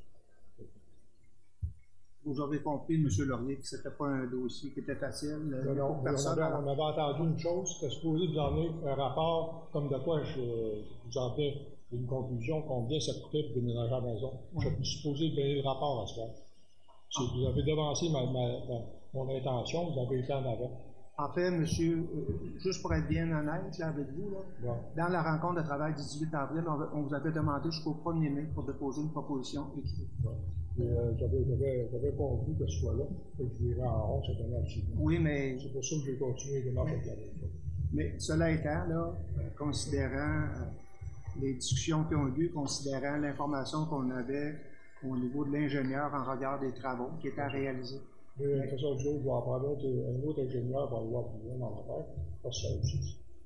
Vous avez compris, M. Laurier, que ce n'était pas un dossier qui était facile. Non, non, on, avait, on avait entendu une chose, c'était supposé vous emmener un rapport, comme de quoi je, je vous en fais une conclusion, combien ça coûtait pour déménager à la maison. Oui. Je suis supposé donner le rapport à ce moment. Ah. Vous avez devancé ma, ma, ma, mon intention, vous avez été en avant. En fait, monsieur, euh, juste pour être bien honnête là, avec vous, là, ouais. Dans la rencontre de travail du dix-huit avril, on, on vous avait demandé jusqu'au premier mai pour déposer une proposition écrite. Ouais. Euh, J'avais compris que ce soit là, que je dirais en honte, c'est un absolument. Oui, mais... C'est pour ça que j'ai continué de m'en faire. Mais cela étant, là, euh, considérant euh, les discussions qui ont eu lieu, considérant l'information qu'on avait au niveau de l'ingénieur en regard des travaux qui étaient à réaliser. Mais de toute façon, je vais en prendre un autre ingénieur pour aller voir plus loin dans l'affaire, parce que ça aussi.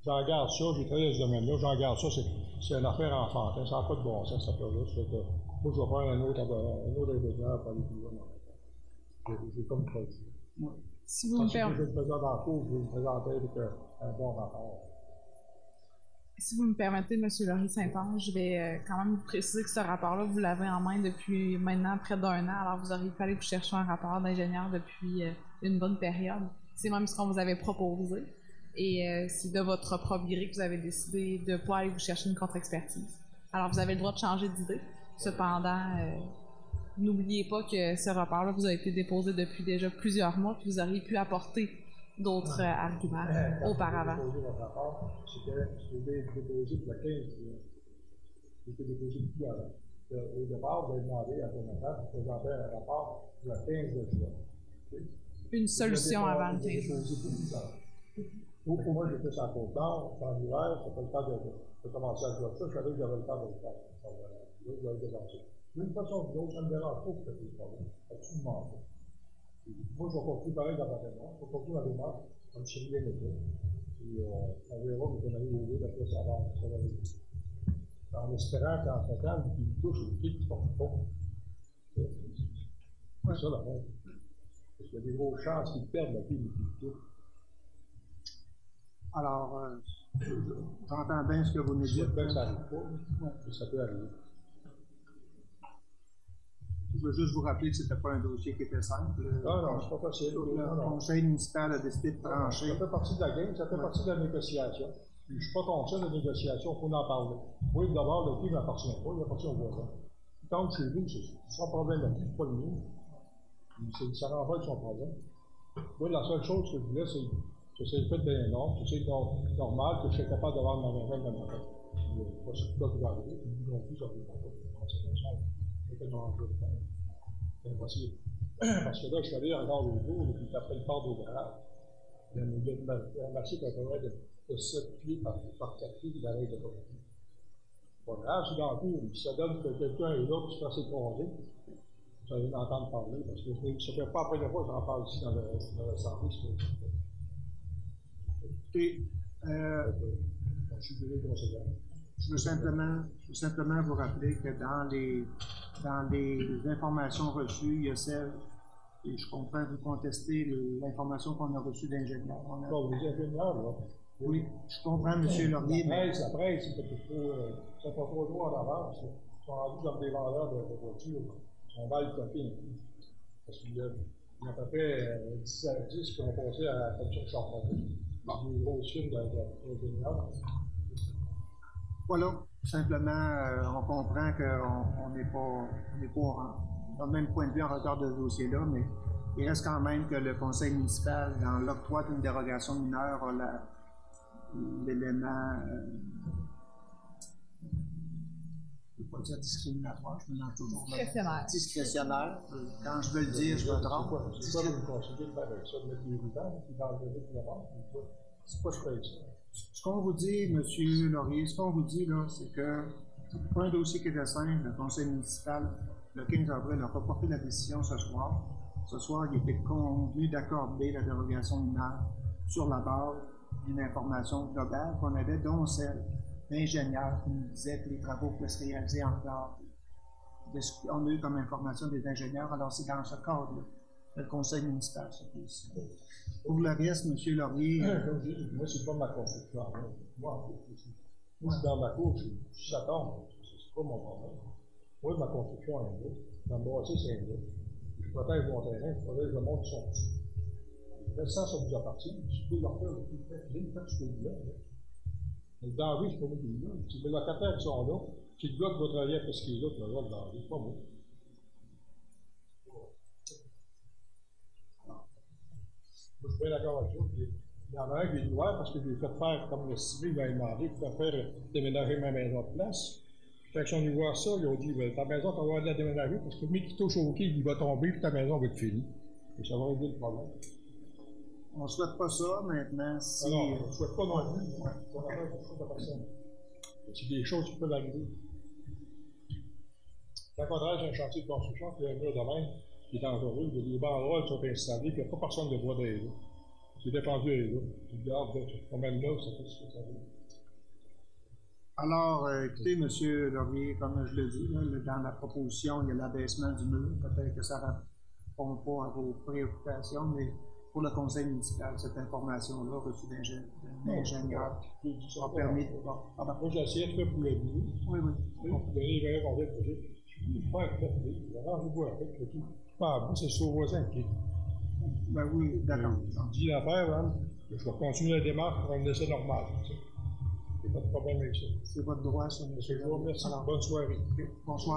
j'en garde ça, j'ai travaillé dans ce domaine-là, j'en garde ça, c'est une affaire enfantine, ça n'a pas de bon sens, cette affaire-là. Ça fait que moi, je vais faire un autre, un autre ingénieur pour aller plus loin dans la tête. J'ai comme prévu. Si vous me permettez. Je vais me présenter dans le cours, je vais me présenter avec un bon rapport. Si vous me permettez, M. Laurie-Saint-Onge, je vais euh, quand même vous préciser que ce rapport-là, vous l'avez en main depuis maintenant près d'un an, alors vous auriez pu aller vous chercher un rapport d'ingénieur depuis euh, une bonne période. C'est même ce qu'on vous avait proposé. Et euh, c'est de votre propre gré que vous avez décidé de ne pas aller vous chercher une contre-expertise. Alors, vous avez le droit de changer d'idée. Cependant, euh, n'oubliez pas que ce rapport-là vous a été déposé depuis déjà plusieurs mois, puis vous auriez pu apporter d'autres euh, arguments Euh, auparavant. J'ai déposé votre rapport, c'était déposé pour le quinze juillet. C'était déposé depuis avant. Au départ, vous avez demandé à Jonathan de présenter un rapport pour le quinze juillet. Une solution avant le quinze juillet. Pour moi, j'étais sur la côte nord, en hiver, ça fait le temps de, de commencer à jouer ça. Je savais que j'avais le temps de le faire. Là, je l'avais dévancé. D'une façon ou d'une autre, ça me dérange pas que c'était des problèmes. Absolument pas. Moi, je vais continuer pareil dans ma démarche. Je vais continuer ma démarche comme si rien n'était. Puis, euh, on verra que on arrive au bout d'après ça va. Ça va aller. En espérant qu'en temps, il me touche une fille qui ne porte pas. C'est ça la règle. Parce qu'il y a des grosses chances qu'ils perdent la fille qui me touche. Alors, euh, j'entends bien ce que vous nous dites. Ça n'arrive pas, mais ça peut arriver. Je veux juste vous rappeler que ce n'était pas un dossier qui était simple. Non, non, c'est pas facile. Le conseil municipal a décidé de trancher. Ça fait partie de la game, ça fait partie de la négociation. Puis, je ne suis pas contre ça, la négociation, il faut en parler. Oui, d'abord, le prix ne m'appartient pas, il appartient au voisin. Il tombe chez lui, c'est son problème là c'est pas le mien. Ça renvoie son problème. Moi, la seule chose que je voulais, c'est que c'est fait bien norme, que c'est normal, que je suis capable de vendre ma maison de ma maison. C'est pas ce qui va arriver, puis non plus, ça ne va pas. C'est impossible. Parce que là, je suis allé encore au jour, et puis après le port d'eau grave, il y a un marché qui a un de, de sept pieds par, par quatre pieds, il arrête de pas. Pas grave, c'est dans le cours, mais si ça donne que quelqu'un est là, puis se fait ses congés, vous allez l'entendre parler, parce que ça ne fait pas la première fois que j'en parle ici dans le, dans le service. Écoutez, euh, je suis désolé de recevoir. Je veux simplement, je veux simplement vous rappeler que dans les, dans les informations reçues, il y a celle, et je comprends que vous contestez l'information qu'on a reçue d'ingénieurs. A... Bon, les ingénieurs, là. Oui, je comprends, M. Laurier. La presse, la presse, c'est peut-être trop, euh, ils sont pas trop loin en avance. Ils sont rendus comme des vendeurs de, de voitures. Ils sont mal copiés. Parce qu'il y a, il y a à peu près euh, dix à dix qui ont passé à la fonction de Charpentier. Des grosses firmes d'ingénieurs. Voilà, simplement, euh, on comprend qu'on n'est pas, pas dans le même point de vue en regard de ce dossier-là, mais il reste quand même que le conseil municipal, dans l'octroi d'une dérogation mineure, a l'élément, euh, je ne veux pas dire discriminatoire, je me lance toujours. Discrétionnaire. Discrétionnaire. Quand je veux le dire, je me trompe. C'est quoi vous considérez de faire avec ça, de mettre les rubands, puis d'enlever tout le monde? C'est pas ce que c'est ça. Ce qu'on vous dit, M. Laurier, ce qu'on vous dit, là, c'est que c'est pas un dossier qui était simple. Le conseil municipal, le quinze avril, n'a pas porté la décision ce soir. Ce soir, il était convenu d'accorder la dérogation mineure sur la base d'une information globale qu'on avait, dont celle d'ingénieurs qui nous disaient que les travaux pouvaient se réaliser en dehors de ce qu'on a eu comme information des ingénieurs. Alors, c'est dans ce cadre-là que le conseil municipal se pose. Pour le reste, M. Laurier. Moi, c'est pas ma construction. Moi, moi, je suis dans ma cour, je ça tombe, c'est pas mon problème. Moi, ma construction est là. Dans le bâtisse, c'est là. Je protège mon terrain, je protège le monde qui sont dessus. Le restant, ça vous appartient. Si vous pouvez leur faire le plus fait, vous faites ce que vous voulez. Mais le danger, c'est pas moi qui est là. Si les locataires qui sont là, si le gars qui va travailler avec ce qui est là, le droit de danger, c'est pas moi. Moi, je suis bien d'accord avec ça. Il y en a un qui est ouvert parce que je lui ai fait faire, comme le civil m'a demandé, il fait faire déménager ma maison de place. Quand ils sont venus voir ça, ils ont dit ben, ta maison, tu vas avoir de la déménager parce que le mec qui touche au quai, il va tomber puis ta maison va être finie. Et ça va régler le problème. On ne souhaite pas ça maintenant. Si... Non, non, on ne souhaite pas non plus. Ouais, on a fait quelque chose de personne. C'est des choses qui peuvent arriver. Quand on travaille sur un chantier de construction, puis il y a un mur de même qui est dangereux, il y a des banderoles qui sont installées, puis il n'y a pas personne de bois derrière. C'est dépendu à eux. Tu regardes ce domaine-là, ça fait ce que ça veut. Alors, euh, écoutez, M. Laurier, comme je le dis, là, dans la proposition, il y a l'abaissement du mur. Peut-être que ça ne répond pas à vos préoccupations, mais pour le conseil municipal, cette information-là reçue d'un ingénieur a permis de... Bon, ah ben, moi, j'ai essayé de faire pour le mieux. Oui, oui. Vous donnez les meilleurs conseils possibles. Je ne peux pas faire arrangez-vous avec le tout. Pas vous, c'est sur voisin qui. Ben oui, d'accord. Je dis l'affaire, hein, je vais continuer la démarche pour un essai normal. Il n'y a pas de problème avec ça. C'est votre droit, ça, M. Je vous remercie. Alors, bonne soirée. Okay. Bonsoir.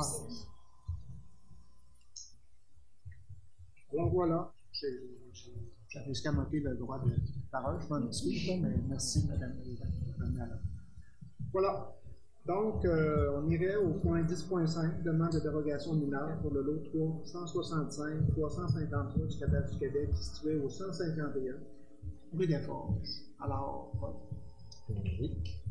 Alors voilà, j'avais escamoté le droit de parole, je m'en excuse, mais merci, Mme Mme. Voilà. Donc, euh, on irait au point dix point cinq, demande de dérogation mineure pour le lot trois cent soixante-cinq trois cent cinquante-trois du cadastre du Québec, situé au cent cinquante et un, rue des Forges. Alors, oui.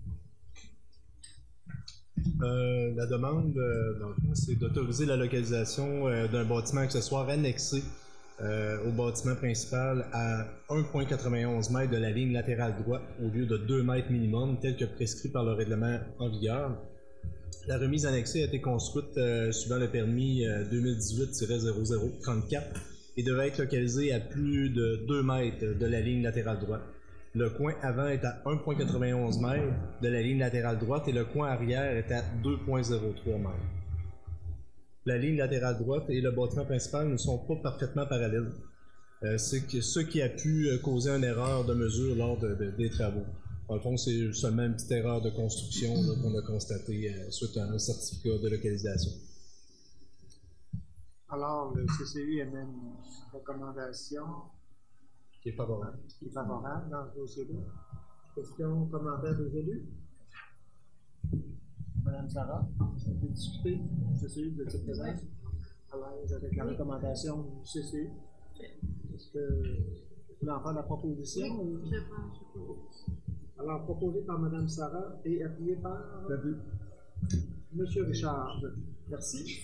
Euh, la demande, euh, dans le fond, c'est d'autoriser la localisation euh, d'un bâtiment accessoire annexé euh, au bâtiment principal à un virgule quatre-vingt-onze mètres de la ligne latérale droite au lieu de deux mètres minimum, tel que prescrit par le règlement en vigueur. La remise annexée a été construite euh, suivant le permis euh, deux mille dix-huit zéro zéro trente-quatre et devait être localisée à plus de deux mètres de la ligne latérale droite. Le coin avant est à un virgule quatre-vingt-onze mètres de la ligne latérale droite et le coin arrière est à deux virgule zéro trois mètres. La ligne latérale droite et le bâtiment principal ne sont pas parfaitement parallèles, euh, ce, qui, ce qui a pu causer une erreur de mesure lors de, de, des travaux. Dans le fond, c'est seulement une petite erreur de construction qu'on a constatée euh, suite à un certificat de localisation. Alors, le C C U émet une recommandation qui est favorable. Qui est favorable dans ce dossier-là. Questions, commentaires des élus? Madame Sarah, ça a été discuté. C C U, vous étiez présente? À l'aise avec la recommandation du C C U. Est-ce que vous voulez en faire la proposition? Oui, je pense. Alors, proposé par Madame Sarah et appuyé par Monsieur Richard. Merci.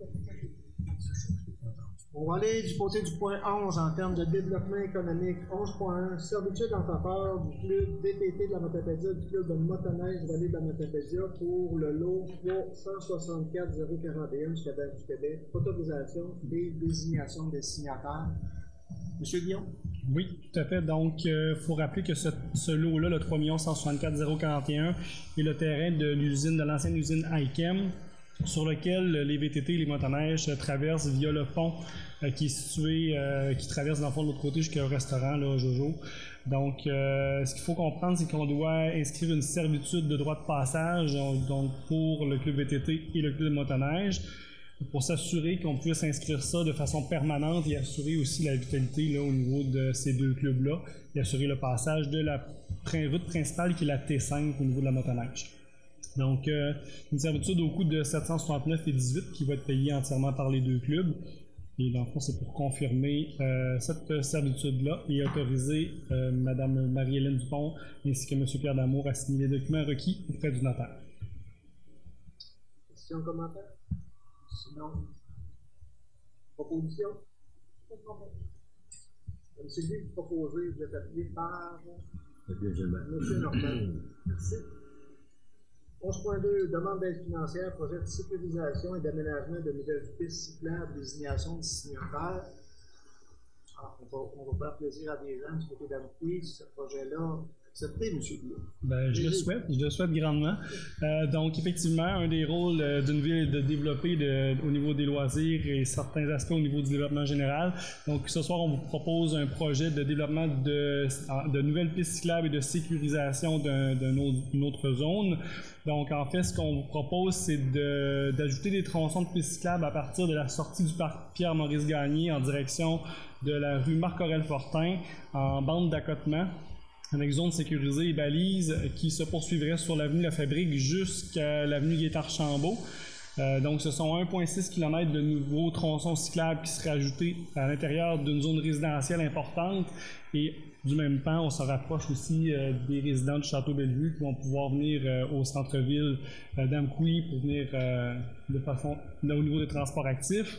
On va aller du côté du point onze en termes de développement économique. onze point un, servitude en faveur du club D T T de la Matapédia, du club de motoneige Vallée de la Matapédia pour le lot trois cent soixante-quatre zéro quarante et un du cadastre du Québec. Autorisation et désignation des signataires. Monsieur Guillaume? Oui, tout à fait. Donc, il euh, faut rappeler que ce, ce lot-là, le trois cent soixante-quatre zéro quarante et un, est le terrain de l'usine, de l'ancienne usine Icam, sur lequel les V T T et les motoneiges traversent via le pont euh, qui est situé, euh, qui traverse dans le fond de l'autre côté jusqu'au restaurant, là, Jojo. Donc, euh, ce qu'il faut comprendre, c'est qu'on doit inscrire une servitude de droit de passage donc, pour le club V T T et le club de motoneige, pour s'assurer qu'on puisse inscrire ça de façon permanente et assurer aussi la vitalité là, au niveau de ces deux clubs-là et assurer le passage de la route principale qui est la T cinq au niveau de la motoneige. Donc, euh, une servitude au coût de sept cent soixante-neuf et dix-huit qui va être payée entièrement par les deux clubs. Et dans le fond, c'est pour confirmer euh, cette servitude-là et autoriser euh, Mme Marie-Hélène Dupont ainsi que M. Pierre Damour à signer les documents requis auprès du notaire. Questions, commentaires? Sinon, proposition? Comme c'est lui proposé, vous êtes appuyé par M. Normand. Merci. onze point deux, demande d'aide financière, projet de sécurisation et d'aménagement de nouvelles pistes cyclables, désignation de signataires. Alors, on va, on va faire plaisir à des gens du côté d'Amqui, ce projet-là. Accepté, M. Guillaume? Ben, je le souhaite, je le souhaite grandement. Euh, donc, effectivement, un des rôles euh, d'une ville est de développer de, au niveau des loisirs et certains aspects au niveau du développement général. Donc, ce soir, on vous propose un projet de développement de, de nouvelles pistes cyclables et de sécurisation d'une autre zone. Donc, en fait, ce qu'on vous propose, c'est d'ajouter des tronçons de pistes cyclables à partir de la sortie du parc Pierre-Maurice-Gagné en direction de la rue Marc-Aurèle-Fortin en bande d'accotement, avec zone sécurisée et balises qui se poursuivrait sur l'avenue La Fabrique jusqu'à l'avenue Gaétard-Chambault. Euh, donc, ce sont un virgule six kilomètres de nouveaux tronçons cyclables qui seraient ajoutés à l'intérieur d'une zone résidentielle importante. Et du même temps, on se rapproche aussi euh, des résidents du Château-Bellevue qui vont pouvoir venir euh, au centre-ville euh, d'Amqui pour venir euh, de façon là, au niveau des transports actifs.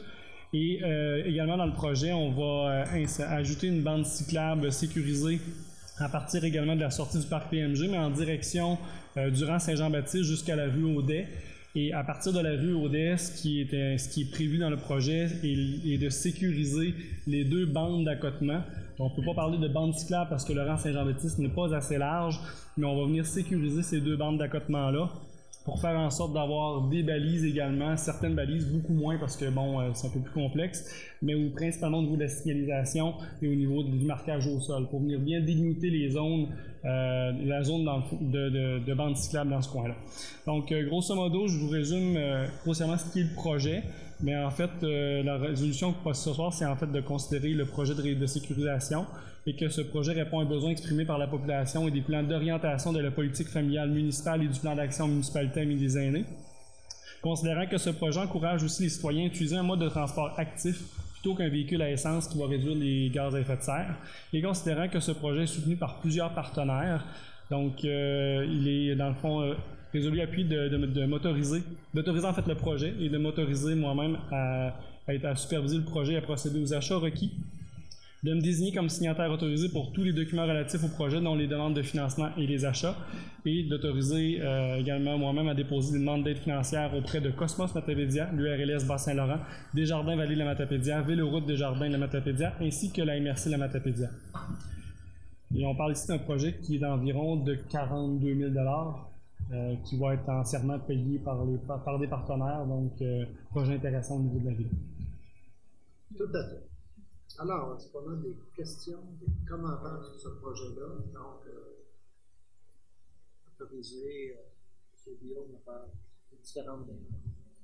Et euh, également dans le projet, on va euh, ajouter une bande cyclable sécurisée à partir également de la sortie du parc P M G, mais en direction euh, du rang Saint-Jean-Baptiste jusqu'à la rue Audet. Et à partir de la rue Audet, ce qui est, ce qui est prévu dans le projet est, est de sécuriser les deux bandes d'accotement. On ne peut pas parler de bande cyclable parce que le rang Saint-Jean-Baptiste n'est pas assez large, mais on va venir sécuriser ces deux bandes d'accotement-là pour faire en sorte d'avoir des balises également, certaines balises, beaucoup moins parce que bon, euh, c'est un peu plus complexe, mais où, principalement au niveau de la signalisation et au niveau du marquage au sol, pour venir bien délimiter les zones, euh, la zone dans le, de, de, de bande cyclable dans ce coin-là. Donc, euh, grosso modo, je vous résume euh, grossièrement ce qui est le projet. Mais en fait, euh, la résolution que passe ce soir, c'est en fait de considérer le projet de, de sécurisation et que ce projet répond à un besoin exprimé par la population et des plans d'orientation de la politique familiale municipale et du plan d'action municipalité Amis des aînés. Considérant que ce projet encourage aussi les citoyens à utiliser un mode de transport actif plutôt qu'un véhicule à essence qui va réduire les gaz à effet de serre, et considérant que ce projet est soutenu par plusieurs partenaires, donc euh, il est dans le fond euh, résolu appui de, de, de motoriser, d'autoriser en fait le projet et de m'autoriser moi-même à, à, être, à superviser le projet et à procéder aux achats requis, de me désigner comme signataire autorisé pour tous les documents relatifs au projet, dont les demandes de financement et les achats, et d'autoriser euh, également moi-même à déposer des demandes d'aide financière auprès de Cosmos Matapédia, l'U R L S Bas-Saint-Laurent, Desjardins Vallée La Matapédia, Véloroute Desjardins La Matapédia, ainsi que la M R C La Matapédia. Et on parle ici d'un projet qui est d'environ de quarante-deux mille dollars. Euh, qui va être entièrement payé par, les, par, par des partenaires, donc euh, projet intéressant au niveau de la ville. Tout à fait. Alors, est-ce qu'on a des questions, des commentaires sur ce projet-là? Donc, euh, autoriser euh, M. Guillaume à faire différentes démarches.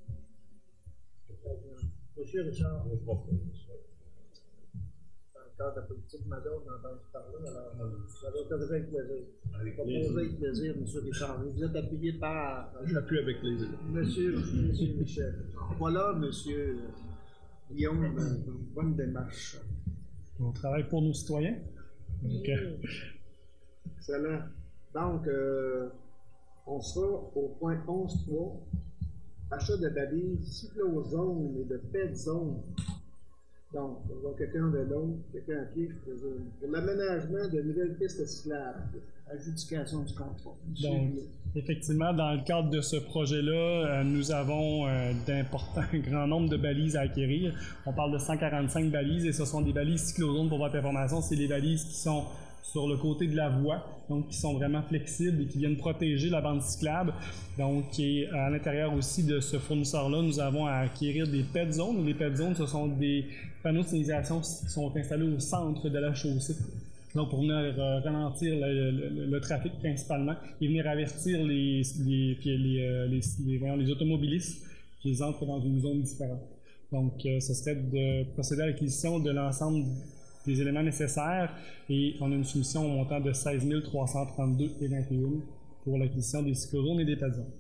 Monsieur Richard, je propose. Dans le cadre de la politique Mado, on a entendu parler, alors vous avez autorisé avec plaisir. Proposé avec plaisir, M. Richard. Vous êtes appuyé par. J'appuie avec plaisir. Monsieur, monsieur Michel. Voilà, M. Guillaume, une bonne démarche. On travaille pour nos citoyens. Donc, euh... Excellent. Donc, euh, on sera au point onze point trois. Achat de balises, cyclozone et de pet zone. Donc, on va quelqu'un de l'autre, quelqu'un à pied, je présume. Pour l'aménagement de nouvelles pistes cyclables, adjudication du contrat. Donc, effectivement, dans le cadre de ce projet-là, euh, nous avons euh, d'importants grand nombre de balises à acquérir. On parle de cent quarante-cinq balises et ce sont des balises cyclozones pour votre information. C'est les balises qui sont sur le côté de la voie, donc qui sont vraiment flexibles et qui viennent protéger la bande cyclable. Donc, et à l'intérieur aussi de ce fournisseur-là, nous avons à acquérir des pet zones. Les pet zones, ce sont des panneaux de signalisation qui sont installés au centre de la chaussée. Donc, pour venir euh, ralentir le, le, le trafic principalement et venir avertir les, les, les, les, les, les, voyons, les automobilistes qui entrent dans une zone différente. Donc, euh, ce serait de procéder à l'acquisition de l'ensemble des éléments nécessaires et on a une soumission au montant de seize mille trois cent trente-deux virgule vingt et un pour l'acquisition des cyclozones et des pet zones.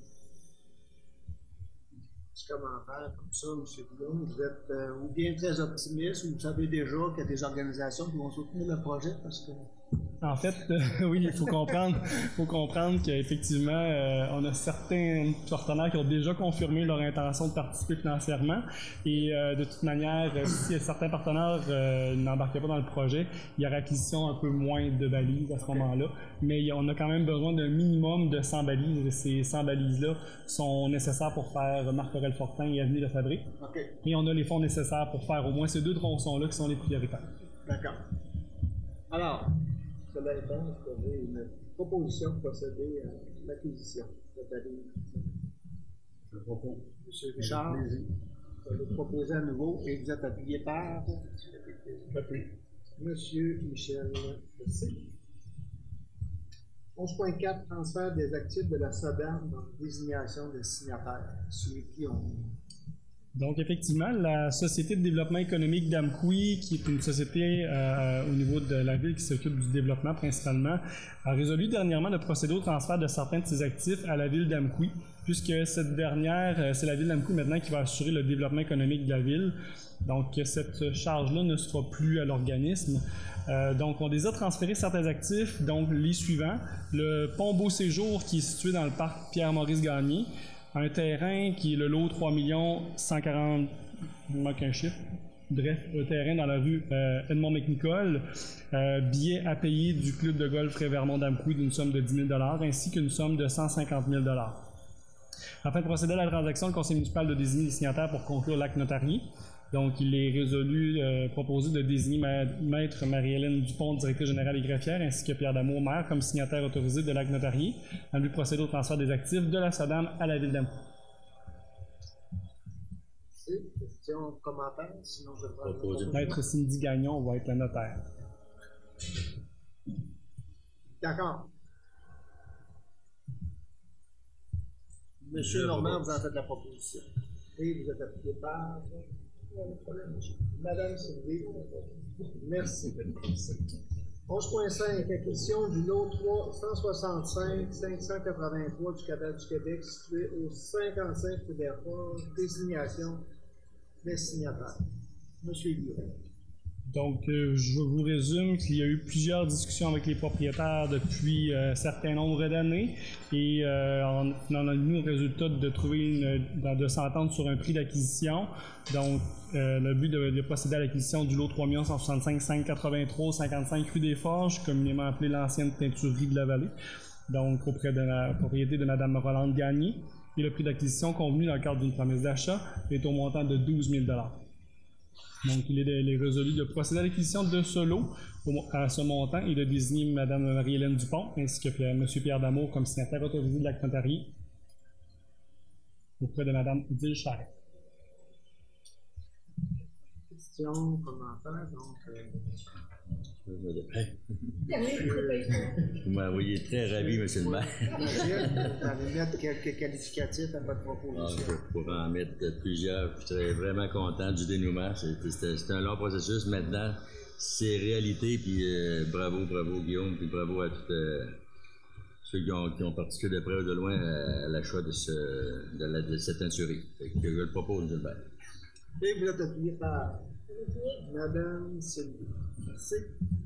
Petit commentaire comme ça, M. Guillaume, vous êtes euh, ou bien très optimiste ou vous savez déjà qu'il y a des organisations qui vont soutenir le projet parce que. En fait, euh, oui, il faut comprendre, faut comprendre qu'effectivement, euh, on a certains partenaires qui ont déjà confirmé leur intention de participer financièrement. Et euh, de toute manière, si certains partenaires euh, n'embarquaient pas dans le projet, il y aurait acquisition un peu moins de balises à ce moment-là. Mais on a quand même besoin d'un minimum de cent balises. Et ces cent balises-là sont nécessaires pour faire Marc-Aurèle-Fortin et Avenue de Fabrique. Okay. Et on a les fonds nécessaires pour faire au moins ces deux tronçons-là qui sont les prioritaires. D'accord. Alors, cela étant, vous avez une proposition de procéder à l'acquisition de balises. Je propose. M. Richard, vous allez proposer à nouveau et vous êtes appuyé par. Appui. M. Michel C. onze point quatre, transfert des actifs de la SODAM dans la désignation des signataires, ceux qui ont. Donc, effectivement, la Société de développement économique d'Amqui, qui est une société euh, au niveau de la ville qui s'occupe du développement principalement, a résolu dernièrement de procéder au transfert de certains de ses actifs à la ville d'Amqui, puisque cette dernière, c'est la ville d'Amqui maintenant qui va assurer le développement économique de la ville. Donc, cette charge-là ne sera plus à l'organisme. Euh, donc, on les a transférés certains actifs, donc les suivants. Le pont Beau Séjour qui est situé dans le parc Pierre-Maurice Gagné, un terrain qui est le lot trois millions cent quarante manque un chiffre. Bref, un terrain dans la rue euh, Edmond-McNicol, euh, billet à payer du club de golf Révermont-Damcouy d'une somme de dix mille dollars ainsi qu'une somme de cent cinquante mille dollars. Afin de procéder à la transaction, le conseil municipal doit désigner les signataires pour conclure l'acte notarié. Donc, il est résolu, euh, proposé de désigner ma, Maître Marie-Hélène Dupont, directrice générale et greffière, ainsi que Pierre Damour, maire, comme signataire autorisé de l'acte notarié, en vue de procéder au transfert des actifs de la SODAM à la ville d'Amcouy. Questions, commentaires? Sinon, je vais Maître Cindy Gagnon va être la notaire. D'accord. Monsieur Normand, vous en faites la proposition. Et vous êtes appuyé par... Madame Sylvie. Merci. onze point cinq, acquisition du lot trois cent soixante-cinq cinq cent quatre-vingt-trois du cadastre du Québec, situé au cinquante-cinq rue des Forges, désignation des signataires. Monsieur Guillaume. Donc, euh, je vous résume qu'il y a eu plusieurs discussions avec les propriétaires depuis un euh, certain nombre d'années et euh, on, on a eu le résultat de trouver une, de s'entendre sur un prix d'acquisition. Donc, euh, le but de, de procéder à l'acquisition du lot trois millions cent soixante-cinq cinq cent quatre-vingt-trois cinquante-cinq rue des Forges, communément appelée l'ancienne teinturerie de la vallée, donc auprès de la propriété de Mme Rolande Gagné. Et le prix d'acquisition convenu dans le cadre d'une promesse d'achat est au montant de douze mille dollars. Donc, il est, il est résolu de procéder à l'acquisition de ce lot à ce montant et de désigner Mme Marie-Hélène Dupont ainsi que M. Pierre Damour comme signataire autorisé de l'acte notarié auprès de Mme Odile Charret. Questions, commentaires, donc... Euh... Vous m'envoyez très ravi, M. le maire. Vous allez mettre quelques qualificatifs à votre proposition. Ah, je pourrais en mettre plusieurs. Je serais vraiment content du dénouement. C'était un long processus. Maintenant, c'est réalité. Puis euh, bravo, bravo Guillaume. Puis bravo à tous euh, ceux qui ont, qui ont participé de près ou de loin à, à l'achat de, ce, de, la, de cette teinturerie. Je le propose, M. le maire. Et vous êtes appuyé par Madame Sylvie. Merci.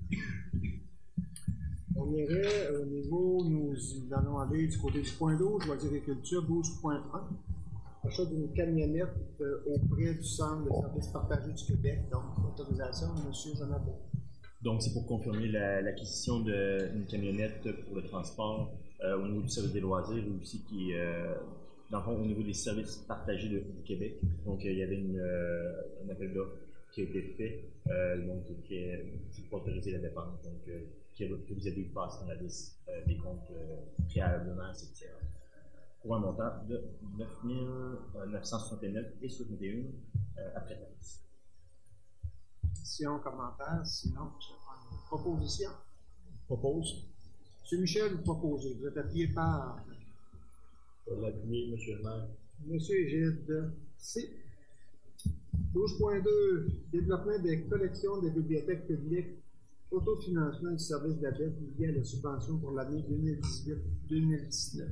On irait au niveau, nous allons aller du côté du point douze, je vais dire agriculture, douze point un. Achat d'une camionnette euh, auprès du Centre de services partagés du Québec. Donc, autorisation de M. Jonathan. Donc, c'est pour confirmer l'acquisition la, d'une camionnette pour le transport euh, au niveau du service des loisirs, ou aussi qui euh, dans le fond, au niveau des services partagés de, du Québec. Donc, euh, il y avait une, euh, un appel d'offres qui a été fait, euh, donc qui est pour autoriser la dépense, donc euh, qui a, que vous avez eu passer dans la liste euh, des comptes euh, préalablement, et cetera. Pour un montant de neuf mille neuf cent soixante-neuf et soixante et un euh, après taxe. Questions, commentaires, sinon, je vais prendre une proposition. Propose. M. Michel, vous proposez. Vous êtes appuyé par... Pour l'appuyer, M. le maire. M. Égide. C. douze point deux, développement des collections des bibliothèques publiques, autofinancement du service de la dette lié à la subvention pour l'année deux mille dix-huit deux mille dix-neuf.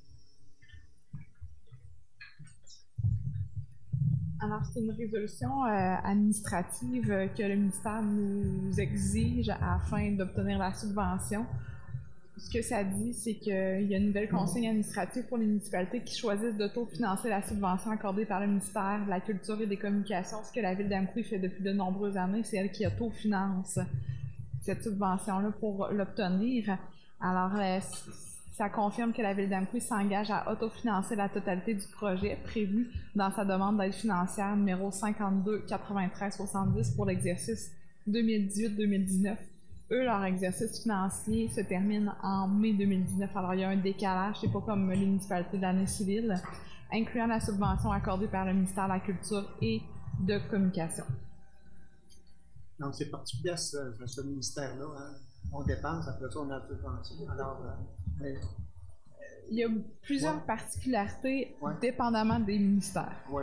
Alors, c'est une résolution euh, administrative euh, que le ministère nous exige afin d'obtenir la subvention. Ce que ça dit, c'est qu'il y a une nouvelle consigne administrative pour les municipalités qui choisissent d'autofinancer la subvention accordée par le ministère de la Culture et des Communications. Ce que la Ville d'Amcouy fait depuis de nombreuses années, c'est elle qui autofinance cette subvention-là pour l'obtenir. Alors, euh, ça confirme que la Ville d'Amcouy s'engage à autofinancer la totalité du projet prévu dans sa demande d'aide financière numéro cinquante-deux quatre-vingt-treize soixante-dix pour l'exercice deux mille dix-huit deux mille dix-neuf. Eux, leur exercice financier se termine en mai deux mille dix-neuf. Alors, il y a un décalage, c'est pas comme les municipalités de l'année civile, incluant la subvention accordée par le ministère de la Culture et de Communication. Donc, c'est particulier ce, ce ministère-là. Hein? On dépense, après ça, on a la subvention. Alors, euh, mais, euh, il y a plusieurs ouais. particularités ouais. dépendamment des ministères. Oui.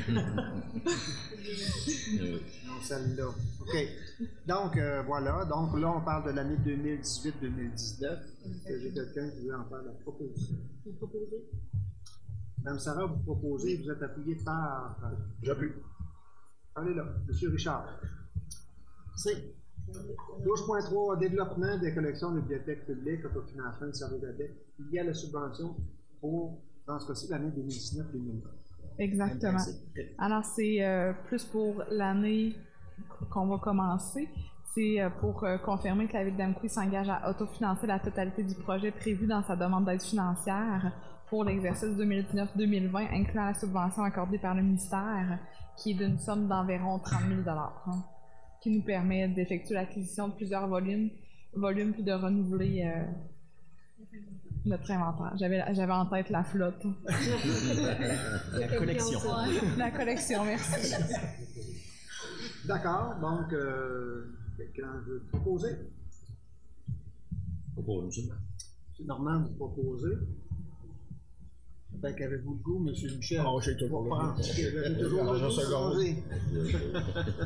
Non, celle-là. OK. Donc, euh, voilà. Donc, là, on parle de l'année deux mille dix-huit deux mille dix-neuf. Okay. J'ai quelqu'un qui veut en faire la proposition. Vous proposez? Mme Sarah, vous proposez, vous êtes appuyé par... Euh, J'appuie. Allez là, M. Richard. C'est douze point trois, développement des collections de bibliothèques publiques, autofinancement de services de dette lié à la subvention pour, dans ce cas-ci, l'année deux mille dix-neuf deux mille vingt. Exactement. Alors, c'est euh, plus pour l'année qu'on va commencer. C'est euh, pour euh, confirmer que la Ville d'Amqui s'engage à autofinancer la totalité du projet prévu dans sa demande d'aide financière pour l'exercice deux mille dix-neuf deux mille vingt, incluant la subvention accordée par le ministère, qui est d'une somme d'environ trente mille dollars, hein, qui nous permet d'effectuer l'acquisition de plusieurs volumes, volumes puis de renouveler euh, notre inventaire. J'avais, j'avais en tête la flotte. La collection. La collection, merci. D'accord, donc, euh, quelqu'un veut proposer? Propose, monsieur. Normand, vous proposez. Fait qu'avez-vous le goût, M. Michel? Oh, j'ai toujours le goût. Vous avez toujours le goût de changer.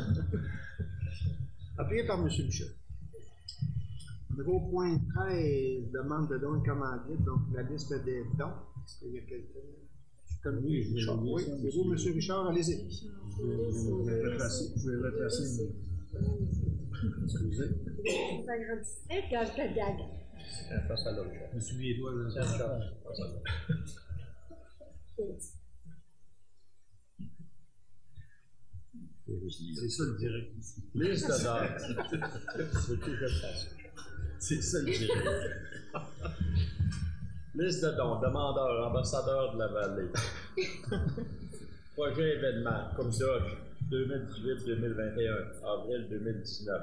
Appuyé par M. Michel. On arrive au point treize, demande de dons et commandites, donc la liste des dons. Est-ce qu'il y a quelqu'un? Comme oui, Richard. Oui, c'est vous, M. Richard, allez-y. Je vais retracer. Je vais retracer. Excusez. Ça grandissait quand je te gagne. Face à l'autre. Je me suis mis les doigts dans C'est ça. C'est ça le direct ici. Liste de dons. C'est tout que je fasse. C'est ça le direct. Liste de dons, demandeur, ambassadeur de la vallée. Projet événement, comme Dodge, deux mille dix-huit deux mille vingt et un, avril deux mille dix-neuf.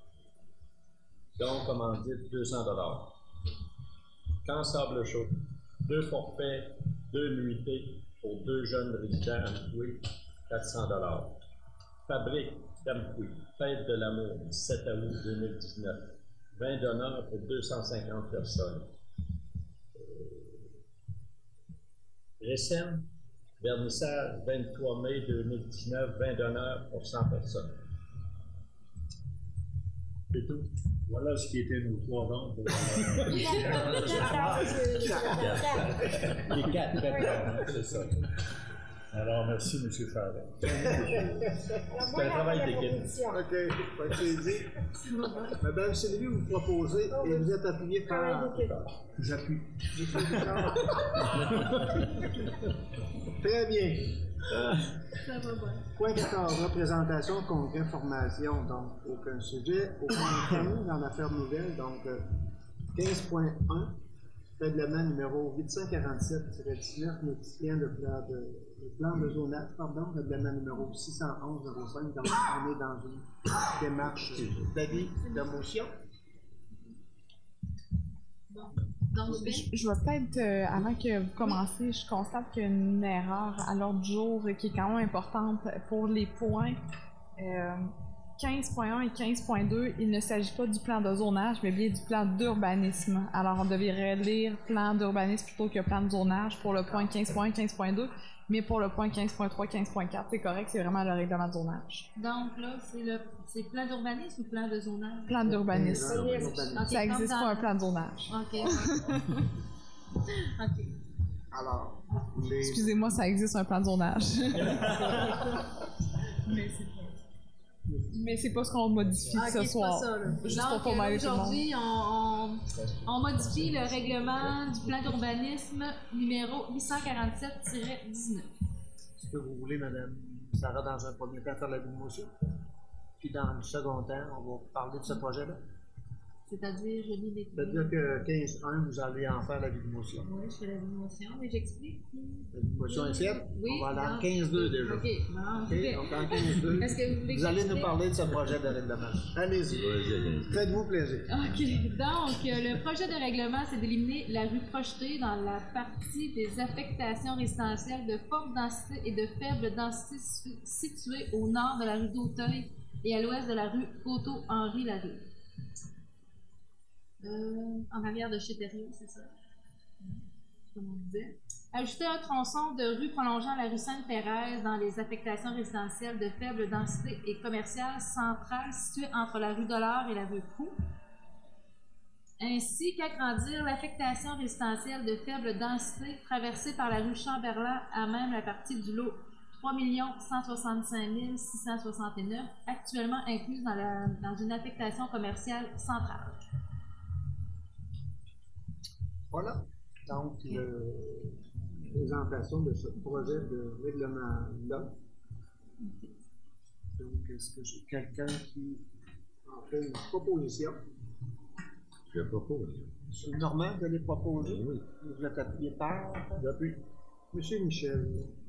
Don commandite, deux cents dollars. Camp Sable Chaud, deux forfaits, deux nuitées pour deux jeunes résidents à Amqui, quatre cents dollars. Fabrique d'Amqui, fête de l'amour, dix-sept août deux mille dix-neuf. vingt donneurs pour deux cent cinquante personnes. Récem, vernissage, vingt-trois mai deux mille dix-neuf, vingt donneurs pour cent personnes. C'est tout. Voilà ce qui était nos trois ventes. Les quatre, c'est ça. Alors, merci, M. Farrell. C'est un travail d'équipe. OK, c'est dit. Madame Sylvie, vous proposez et vous êtes appuyé par... J'appuie. Très bien. Ça va bien. Point quatorze, représentation, congrès, formation. Donc, aucun sujet. Au point quinze, dans l'affaire nouvelle, donc euh, quinze point un, règlement numéro huit cent quarante-sept tiret dix-neuf, notifiant le plan de, le plan de zonage, pardon, règlement numéro six cent onze zéro cinq. Donc, on est dans une démarche d'avis de motion. Donc, je, je vais peut-être, euh, avant que vous commenciez, je constate qu'il y a une erreur à l'ordre du jour qui est quand même importante pour les points euh, quinze point un et quinze point deux. Il ne s'agit pas du plan de zonage, mais bien du plan d'urbanisme. Alors, on devrait lire plan d'urbanisme plutôt que plan de zonage pour le point quinze point un, quinze point deux, mais pour le point quinze point trois, quinze point quatre, c'est correct, c'est vraiment le règlement de zonage. Donc là, c'est le c'est plan d'urbanisme ou plan de zonage? Plan d'urbanisme. Okay, ça n'existe pas un plan de zonage. OK. OK. Alors, les... Excusez-moi, ça existe un plan de zonage. Mais c'est pas Mais c'est pas ce qu'on modifie okay, ce soir. Pas ça, là. Juste Donc, pour pas mêler tout le monde. aujourd'hui, on, on, on modifie le règlement du plan d'urbanisme numéro huit cent quarante-sept tiret dix-neuf. Est-ce que vous voulez, Madame Sarah, dans un premier temps, faire la motion? Puis dans le second temps, on va parler de ce projet-là? C'est-à-dire, je lis les... C'est-à-dire que quinze point un, vous allez en faire la motion. Oui, je fais la motion, mais j'explique. La motion est faite? Oui. On va aller en quinze deux déjà. OK. Bon, OK, donc en quinze deux. Est-ce que vous voulez Vous allez nous parler de ce projet de règlement. Allez-y. Faites-vous plaisir. OK. Donc, euh, le projet de règlement, c'est d'éliminer la rue projetée dans la partie des affectations résidentielles de forte densité et de faible densité situées au nord de la rue d'Auteuil et à l'ouest de la rue Otto-Henri-Larue. Euh, en arrière de chez Thériault, c'est ça. Comme on disait. Ajouter un tronçon de rue prolongeant la rue Sainte-Thérèse dans les affectations résidentielles de faible densité et commerciales centrales situées entre la rue Dollard et la rue Proulx. Ainsi qu'agrandir l'affectation résidentielle de faible densité traversée par la rue Chamberlain à même la partie du lot trois millions cent soixante-cinq mille six cent soixante-neuf, actuellement incluse dans, la, dans une affectation commerciale centrale. Voilà. Donc, le, présentation de ce projet de règlement-là. Donc, est-ce que j'ai quelqu'un qui en fait une proposition? Je propose. M. Normand, vous allez proposer? Oui. Vous êtes appuyé par? J'appuie. M. Michel.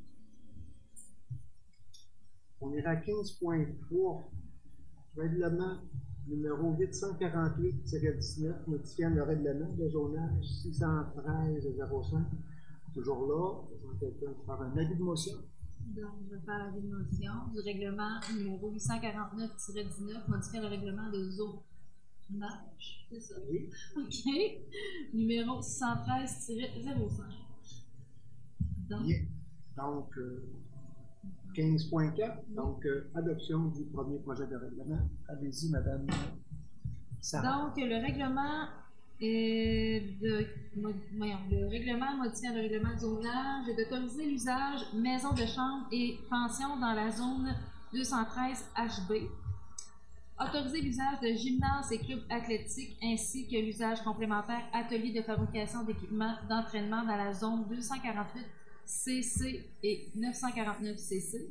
On est à quinze point trois. Règlement numéro huit cent quarante-huit tiret dix-neuf, modifiant le règlement de zonage six cent treize zéro cinq. Toujours là, quelqu'un qui faire un avis de motion. Donc, je vais faire l'avis de motion du règlement numéro huit cent quarante-neuf tiret dix-neuf, modifiant le règlement de zonage. C'est ça? Oui. OK. Numéro six cent treize tiret zéro cinq. Donc, yeah. Donc euh, quinze point quatre, donc euh, adoption du premier projet de règlement. Allez-y, Madame Sarah. Donc, le règlement est de, voyons, le règlement modifiant le règlement de zonage est d'autoriser l'usage maison de chambre et pension dans la zone deux cent treize H B. Autoriser l'usage de gymnases et clubs athlétiques ainsi que l'usage complémentaire atelier de fabrication d'équipements d'entraînement dans la zone deux cent quarante-huit C C et neuf cent quarante-neuf C C.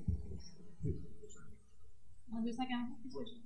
En deux cent quarante-huit?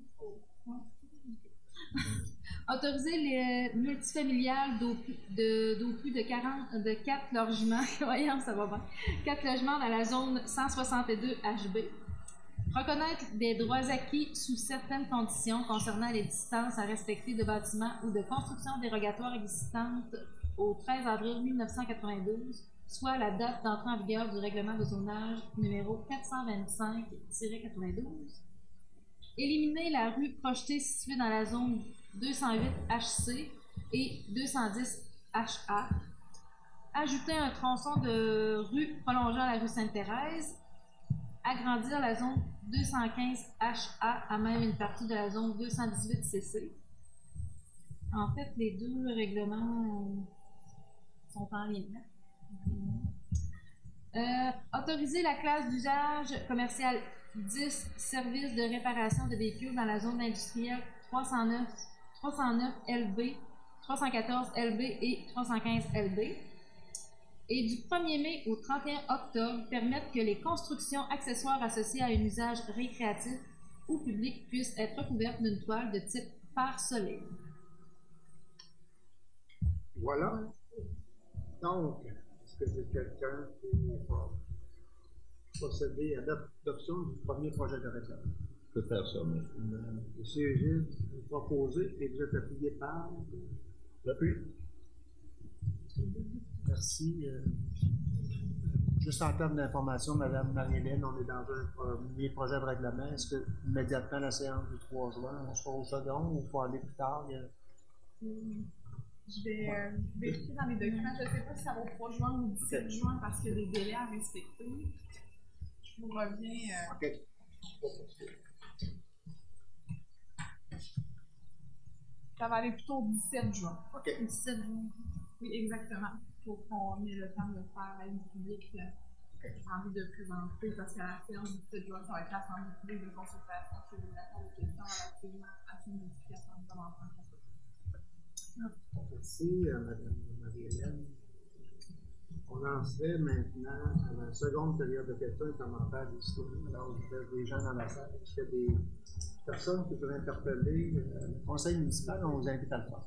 Autoriser les multifamiliales d'au de, d'au plus de, quarante, de quatre logements, voyons, ça va bien, quatre logements dans la zone cent soixante-deux H B. Reconnaître des droits acquis sous certaines conditions concernant les distances à respecter de bâtiments ou de constructions dérogatoires existantes au treize avril mille neuf cent quatre-vingt-douze, soit la date d'entrée en vigueur du règlement de zonage numéro quatre cent vingt-cinq tiret quatre-vingt-douze. Éliminer la rue projetée située dans la zone deux cent huit H C et deux cent dix H A. Ajouter un tronçon de rue prolongeant la rue Sainte-Thérèse. Agrandir la zone deux cent quinze H A à même une partie de la zone deux cent dix-huit C C. En fait, les deux règlements sont en lien. Euh, autoriser la classe d'usage commercial dix, services de réparation de véhicules dans la zone industrielle trois cent neuf L B, trois cent quatorze L B et trois cent quinze L B. Et du premier mai au trente et un octobre, permettre que les constructions accessoires associées à un usage récréatif ou public puissent être recouvertes d'une toile de type pare-soleil. Voilà. Donc, est-ce que j'ai quelqu'un pour procéder à l'adoption du premier projet de règlement? Je peux faire ça, monsieur. Monsieur Gilles, vous proposez et vous êtes appuyé par? J'appuie. Merci. Euh, juste en termes d'information, Mme Marie-Hélène, on est dans un premier projet de règlement. Est-ce que immédiatement la séance du trois juin, on sera au second ou il faut aller plus tard? A... Je vais euh, vérifier dans les documents. Je ne sais pas si ça va au trois juin ou au dix-sept juin parce qu'il y a des délais à respecter. Je vous reviens. Euh... OK. Ça va aller plutôt au dix-sept juin. OK. dix-sept juin. Oui, exactement. Pour qu'on ait le temps de faire la vie publique. J'ai envie de présenter parce qu'à la séance du dix-sept juin, ça va être l'assemblée publique de consultation sur les accords de questions relativement à ces modifications de l'enfant. Merci, euh, Mme Marie-Hélène. On en serait maintenant à la seconde période de questions et commentaires d'histoire. Alors, je vais des gens dans la salle. Est-ce qu'il y a des personnes qui veulent interpeller euh, le conseil municipal? On vous invite à le faire.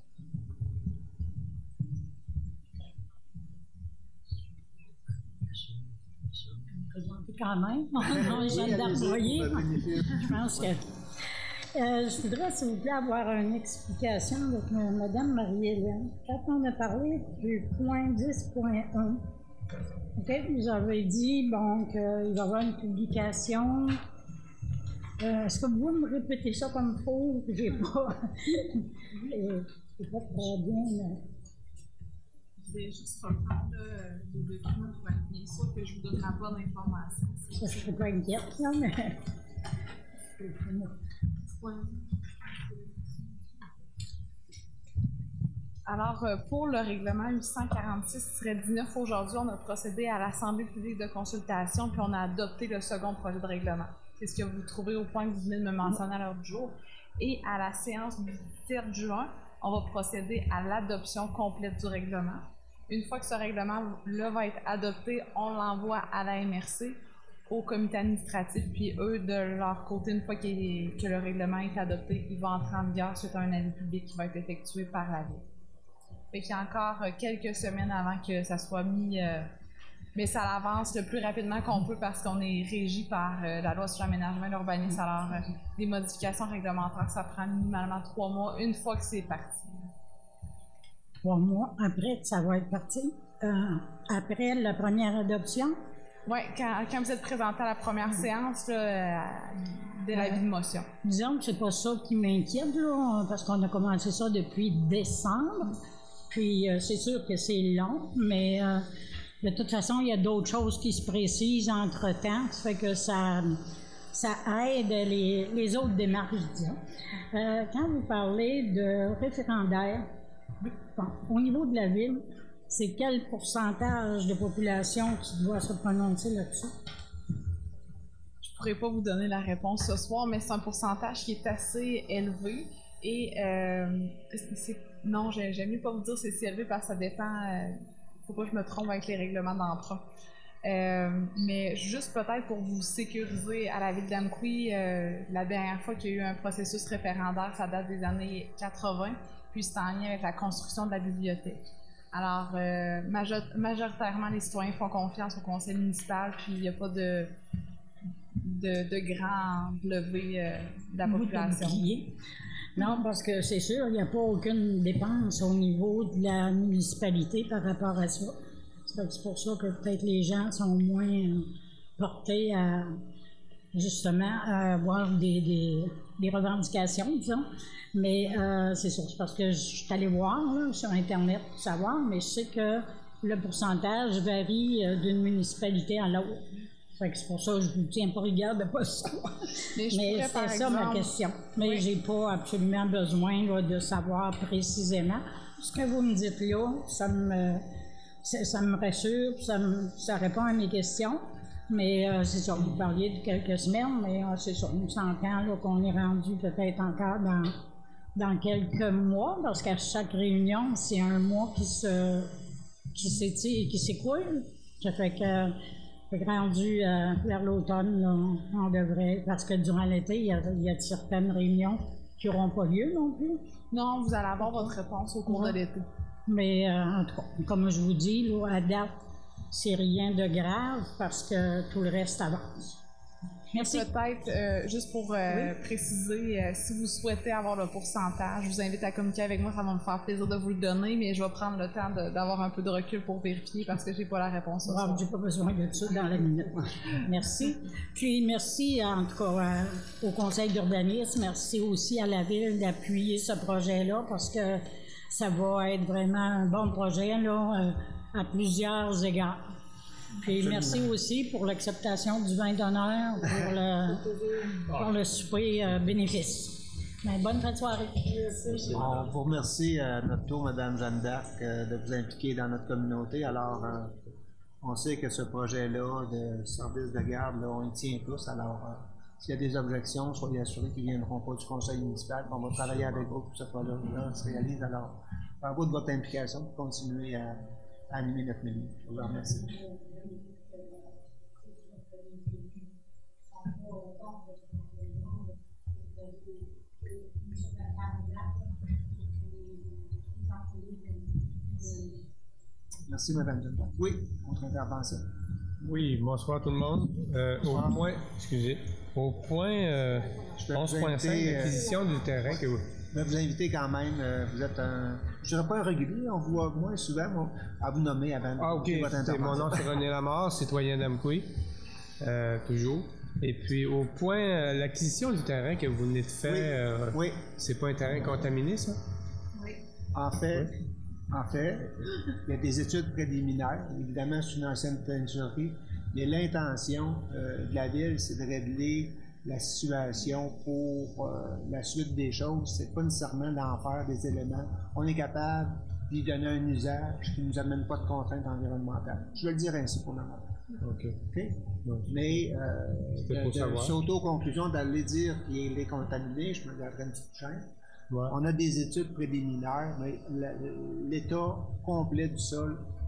Présenter quand même. Non, Jeanne d'Arboyer. Je pense que. Euh, je voudrais, s'il vous plaît, avoir une explication avec Mme Marie-Hélène. Quand on a parlé du point dix point un, okay, vous avez dit bon, qu'il va y avoir une publication. Euh, Est-ce que vous pouvez me répéter ça comme il faut? J'ai pas. C'est pas très bien. Mais... Je vais juste reprendre les documents pour être bien sûr que je vous donne la bonne information. Ça, je ne serais pas inquiète, non, mais. Alors, pour le règlement huit cent quarante-six tiret dix-neuf, aujourd'hui, on a procédé à l'Assemblée publique de consultation puis on a adopté le second projet de règlement. C'est ce que vous trouvez au point que vous venez de me mentionner à l'heure du jour. Et à la séance du dix-sept juin, on va procéder à l'adoption complète du règlement. une fois que ce règlement-là va être adopté, on l'envoie à la M R C, au comité administratif, puis eux, de leur côté, une fois qu'il est, que le règlement est adopté, il va entrer en vigueur suite à un avis public qui va être effectué par la Ville. Fait qu'il y a encore quelques semaines avant que ça soit mis, euh, mais ça avance le plus rapidement qu'on peut parce qu'on est régi par euh, la loi sur l'aménagement et l'urbanisme. Alors, euh, les modifications réglementaires, ça prend minimalement trois mois une fois que c'est parti. Trois mois après que ça va être parti? Euh, après la première adoption? Oui, quand, quand vous êtes présenté à la première séance, là, euh, de l'avis de motion. Disons que c'est pas ça qui m'inquiète, là, parce qu'on a commencé ça depuis décembre. Puis euh, c'est sûr que c'est long, mais euh, de toute façon, il y a d'autres choses qui se précisent entre-temps. Ça fait que ça, ça aide les, les autres démarches, disons. Euh, quand vous parlez de référendaire, bon, au niveau de la Ville, c'est quel pourcentage de population qui doit se prononcer là-dessus? Je ne pourrais pas vous donner la réponse ce soir, mais c'est un pourcentage qui est assez élevé. Et euh, c'est, non, j'aime mieux pas vous dire c'est si élevé parce que ça dépend. Il ne faut pas que je me trompe avec les règlements d'emprunt. Euh, mais juste peut-être pour vous sécuriser, à la Ville d'Amqui, euh, la dernière fois qu'il y a eu un processus référendaire, ça date des années quatre-vingt, puis c'est en lien avec la construction de la bibliothèque. Alors, euh, major majoritairement, les citoyens font confiance au conseil municipal, puis il n'y a pas de, de, de grande levée euh, de la population. Non, parce que c'est sûr, il n'y a pas aucune dépense au niveau de la municipalité par rapport à ça. C'est pour ça que peut-être les gens sont moins portés à, justement, à avoir des, des, des revendications, disons. Mais euh, c'est sûr, c'est parce que je suis allée voir là, sur Internet pour savoir, mais je sais que le pourcentage varie d'une municipalité à l'autre. C'est pour ça que je ne vous tiens pas rigueur de pas savoir. Mais, mais c'était ça exemple... ma question. Mais oui. J'ai pas absolument besoin là, de savoir précisément. Ce que vous me dites là, ça me, ça me rassure, ça, me, ça répond à mes questions. Mais euh, c'est ça, vous parliez de quelques semaines, mais euh, c'est ça, on s'entend qu'on est rendu peut-être encore dans... dans quelques mois, parce qu'à chaque réunion, c'est un mois qui se qui s'étire, qui s'écoule. Ça fait que, fait rendu euh, vers l'automne, on devrait, parce que durant l'été, il y a, il y a certaines réunions qui n'auront pas lieu non plus. Non, vous allez avoir votre réponse au cours ouais. de l'été. Mais euh, en tout cas, comme je vous dis, là, à date, c'est rien de grave parce que tout le reste avance. Merci. Peut-être, euh, juste pour euh, oui. préciser, euh, si vous souhaitez avoir le pourcentage, je vous invite à communiquer avec moi, ça va me faire plaisir de vous le donner, mais je vais prendre le temps d'avoir un peu de recul pour vérifier parce que j'ai pas la réponse. Bon, j'ai pas besoin de ça dans la minute. Merci. Puis merci en tout cas à, au Conseil d'urbanisme, merci aussi à la Ville d'appuyer ce projet-là parce que ça va être vraiment un bon projet là, à plusieurs égards. Puis merci aussi pour l'acceptation du vin d'honneur pour le, pour le souper euh, bénéfice. Mais bonne fin de soirée. On vous remercie à notre tour, Mme Jeanne d'Arc, euh, de vous impliquer dans notre communauté. Alors, euh, on sait que ce projet-là de service de garde, là, on y tient tous. Alors, euh, s'il y a des objections, soyez assurés qu'ils ne viendront pas du conseil municipal. On va travailler avec vous pour que ce projet-là se réalise. Alors, bravo de votre implication pour continuer à, à animer notre milieu. Je vous remercie. Merci, Mme Dunbar. Oui, contre intervention. Oui, bonsoir tout le monde. Euh, au point, excusez, au point euh, onze point cinq, l'acquisition euh, du terrain que vous... Je vais vous inviter quand même, euh, vous êtes un, je ne dirais pas un régulier, on vous voit moins souvent bon, à vous nommer avant ah, okay. votre intervention. Mon nom c'est René Lamarre, citoyen d'Amqui, euh, toujours. Et puis au point, euh, l'acquisition du terrain que vous venez de faire, oui. Euh, oui. C'est pas un terrain contaminé, ça? Oui. En fait, oui. en fait, il y a des études préliminaires, évidemment c'est une ancienne peinturerie, mais l'intention euh, de la ville, c'est de régler la situation pour euh, la suite des choses. C'est pas nécessairement d'en faire des éléments. On est capable d'y donner un usage qui ne nous amène pas de contraintes environnementales. Je vais le dire ainsi pour le moment. OK. okay? Donc, mais euh, de, de s'auto-conclusion d'aller dire qu'il est contaminé, je me garderai une petite chaîne. Ouais. On a des études préliminaires, mais l'état complet du sol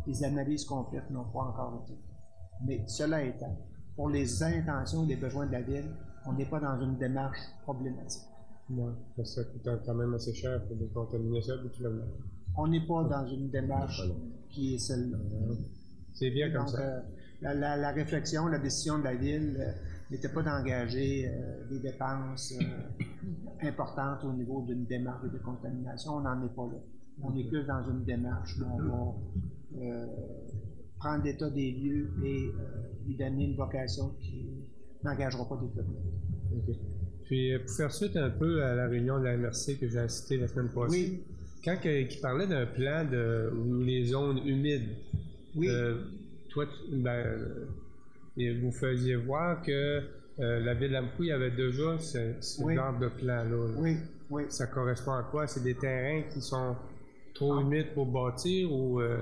les analyses complètes n'ont pas encore été. Mais cela étant, pour les intentions et les besoins de la ville, on n'est pas dans une démarche problématique. Oui, ça coûte quand même assez cher pour décontaminer ça habituellement. On n'est pas dans une démarche qui est celle-là. C'est bien comme Donc, ça. Euh, la, la, la réflexion, la décision de la ville euh, n'était pas d'engager euh, des dépenses euh, importantes au niveau d'une démarche de décontamination. On n'en est pas là. On est plus dans une démarche où on va euh, prendre l'état des lieux et euh, lui donner une vocation qui n'engagera pas des problèmes. Okay. Puis, pour faire suite un peu à la réunion de la M R C que j'ai assistée la semaine passée, oui. quand il parlait d'un plan de où les zones humides, oui. euh, toi, ben, vous faisiez voir que euh, la ville d'Amqui avait déjà ce, ce oui. genre de plan-là. Là. Oui, oui. Ça correspond à quoi? C'est des terrains qui sont trop ah. humides pour bâtir ou... Euh,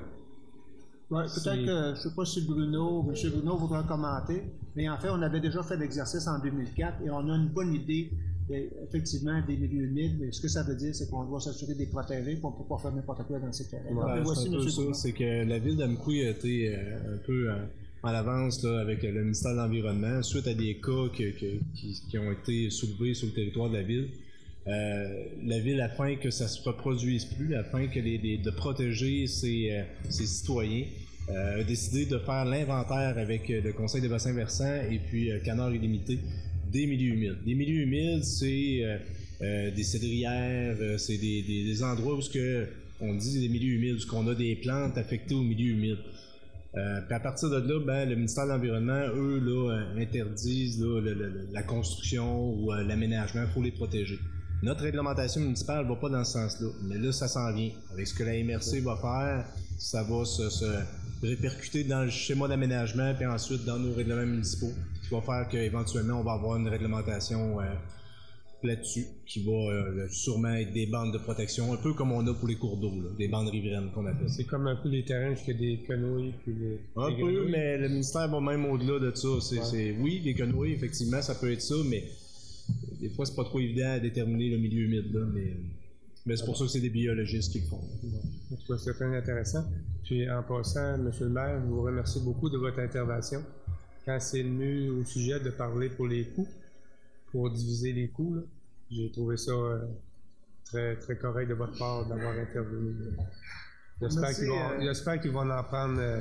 ouais, peut-être que, je ne sais pas si Bruno, M. Bruno voudra commenter, mais en fait, on avait déjà fait l'exercice en deux mille quatre et on a une bonne idée, de, effectivement, des milieux humides. Mais ce que ça veut dire, c'est qu'on doit s'assurer de les protéger, qu'on ne peut pas faire n'importe quoi dans ces terrains. Ouais, Donc, voici, c'est un peu ça, c'est que la ville d'Amqui a été euh, un peu euh, en avance là, avec le ministère de l'Environnement, suite à des cas que, que, qui, qui ont été soulevés sur le territoire de la ville. Euh, la ville, afin que ça se reproduise plus, afin que les, les, de protéger ses, euh, ses citoyens, euh, a décidé de faire l'inventaire avec le Conseil des bassins versants et puis euh, Canard illimité des milieux humides. Les milieux humides, c'est euh, euh, des cédrières, euh, c'est des, des, des endroits où ce que on dit des milieux humides, où on a des plantes affectées aux milieux humides. Euh, puis à partir de là, ben, le ministère de l'Environnement, eux, là, euh, interdisent là, le, le, la construction ou euh, l'aménagement, il faut les protéger. Notre réglementation municipale ne va pas dans ce sens-là, mais là, ça s'en vient. Avec ce que la M R C va faire, ça va se, se répercuter dans le schéma d'aménagement, puis ensuite dans nos règlements municipaux, qui va faire qu'éventuellement, on va avoir une réglementation euh, là-dessus, qui va euh, sûrement être des bandes de protection, un peu comme on a pour les cours d'eau, là, des bandes riveraines qu'on appelle. C'est comme un peu les terrains jusqu'à des canoës, puis les... Un les peu, grenouilles. mais le ministère va même au-delà de ça. C'est, ouais. c'est, oui, les canoës, effectivement, ça peut être ça, mais des fois, c'est pas trop évident à déterminer le milieu humide, là, mais, mais c'est pour ça que c'est des biologistes qui le font. En tout cas, c'est très intéressant. Puis, en passant, M. le maire, je vous remercie beaucoup de votre intervention. Quand c'est venu au sujet de parler pour les coûts, pour diviser les coûts, là, j'ai trouvé ça euh, très, très correct de votre part d'avoir intervenu. J'espère qu'ils vont, euh... j'espère qu'ils vont en prendre, euh,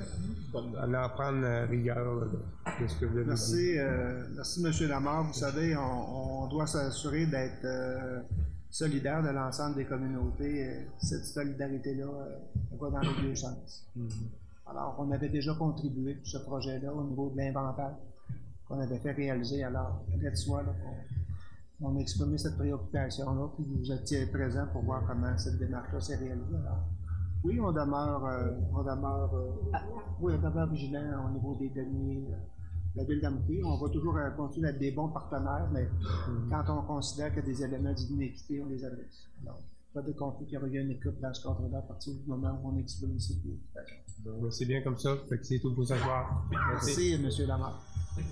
en prendre euh, rigueur là, de ce que vous avez merci, dit. Euh, merci, M. Lamarre. Vous savez, on, on doit s'assurer d'être euh, solidaire de l'ensemble des communautés. Cette solidarité-là euh, va dans les deux sens. Mm-hmm. Alors, on avait déjà contribué pour ce projet-là au niveau de l'inventaire qu'on avait fait réaliser. Alors, peut-être soit là, on, on a exprimé cette préoccupation-là, puis vous étiez présents pour voir comment cette démarche-là s'est réalisée. Alors, oui, on demeure, euh, on demeure, euh, oui, on demeure vigilant au niveau des deniers de la ville d'Amqui. On va toujours euh, continuer à être des bons partenaires, mais mm-hmm. quand on considère qu'il y a des éléments d'inéquité, on les adresse. Alors, pas de conflit qu'il y aurait une équipe dans ce cadre-là à partir du moment où on exprime ces préoccupations. Bon, c'est bien comme ça, fait que c'est tout pour ce soir. Merci, Merci M. Lamarre.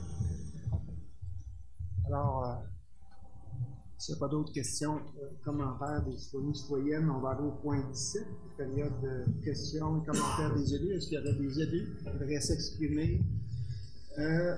Alors, euh, s'il n'y a pas d'autres questions, euh, commentaires des citoyens citoyennes, on va aller au point dix-sept, période de questions et commentaires des élus. Est-ce qu'il y aurait des élus qui voudraient s'exprimer euh,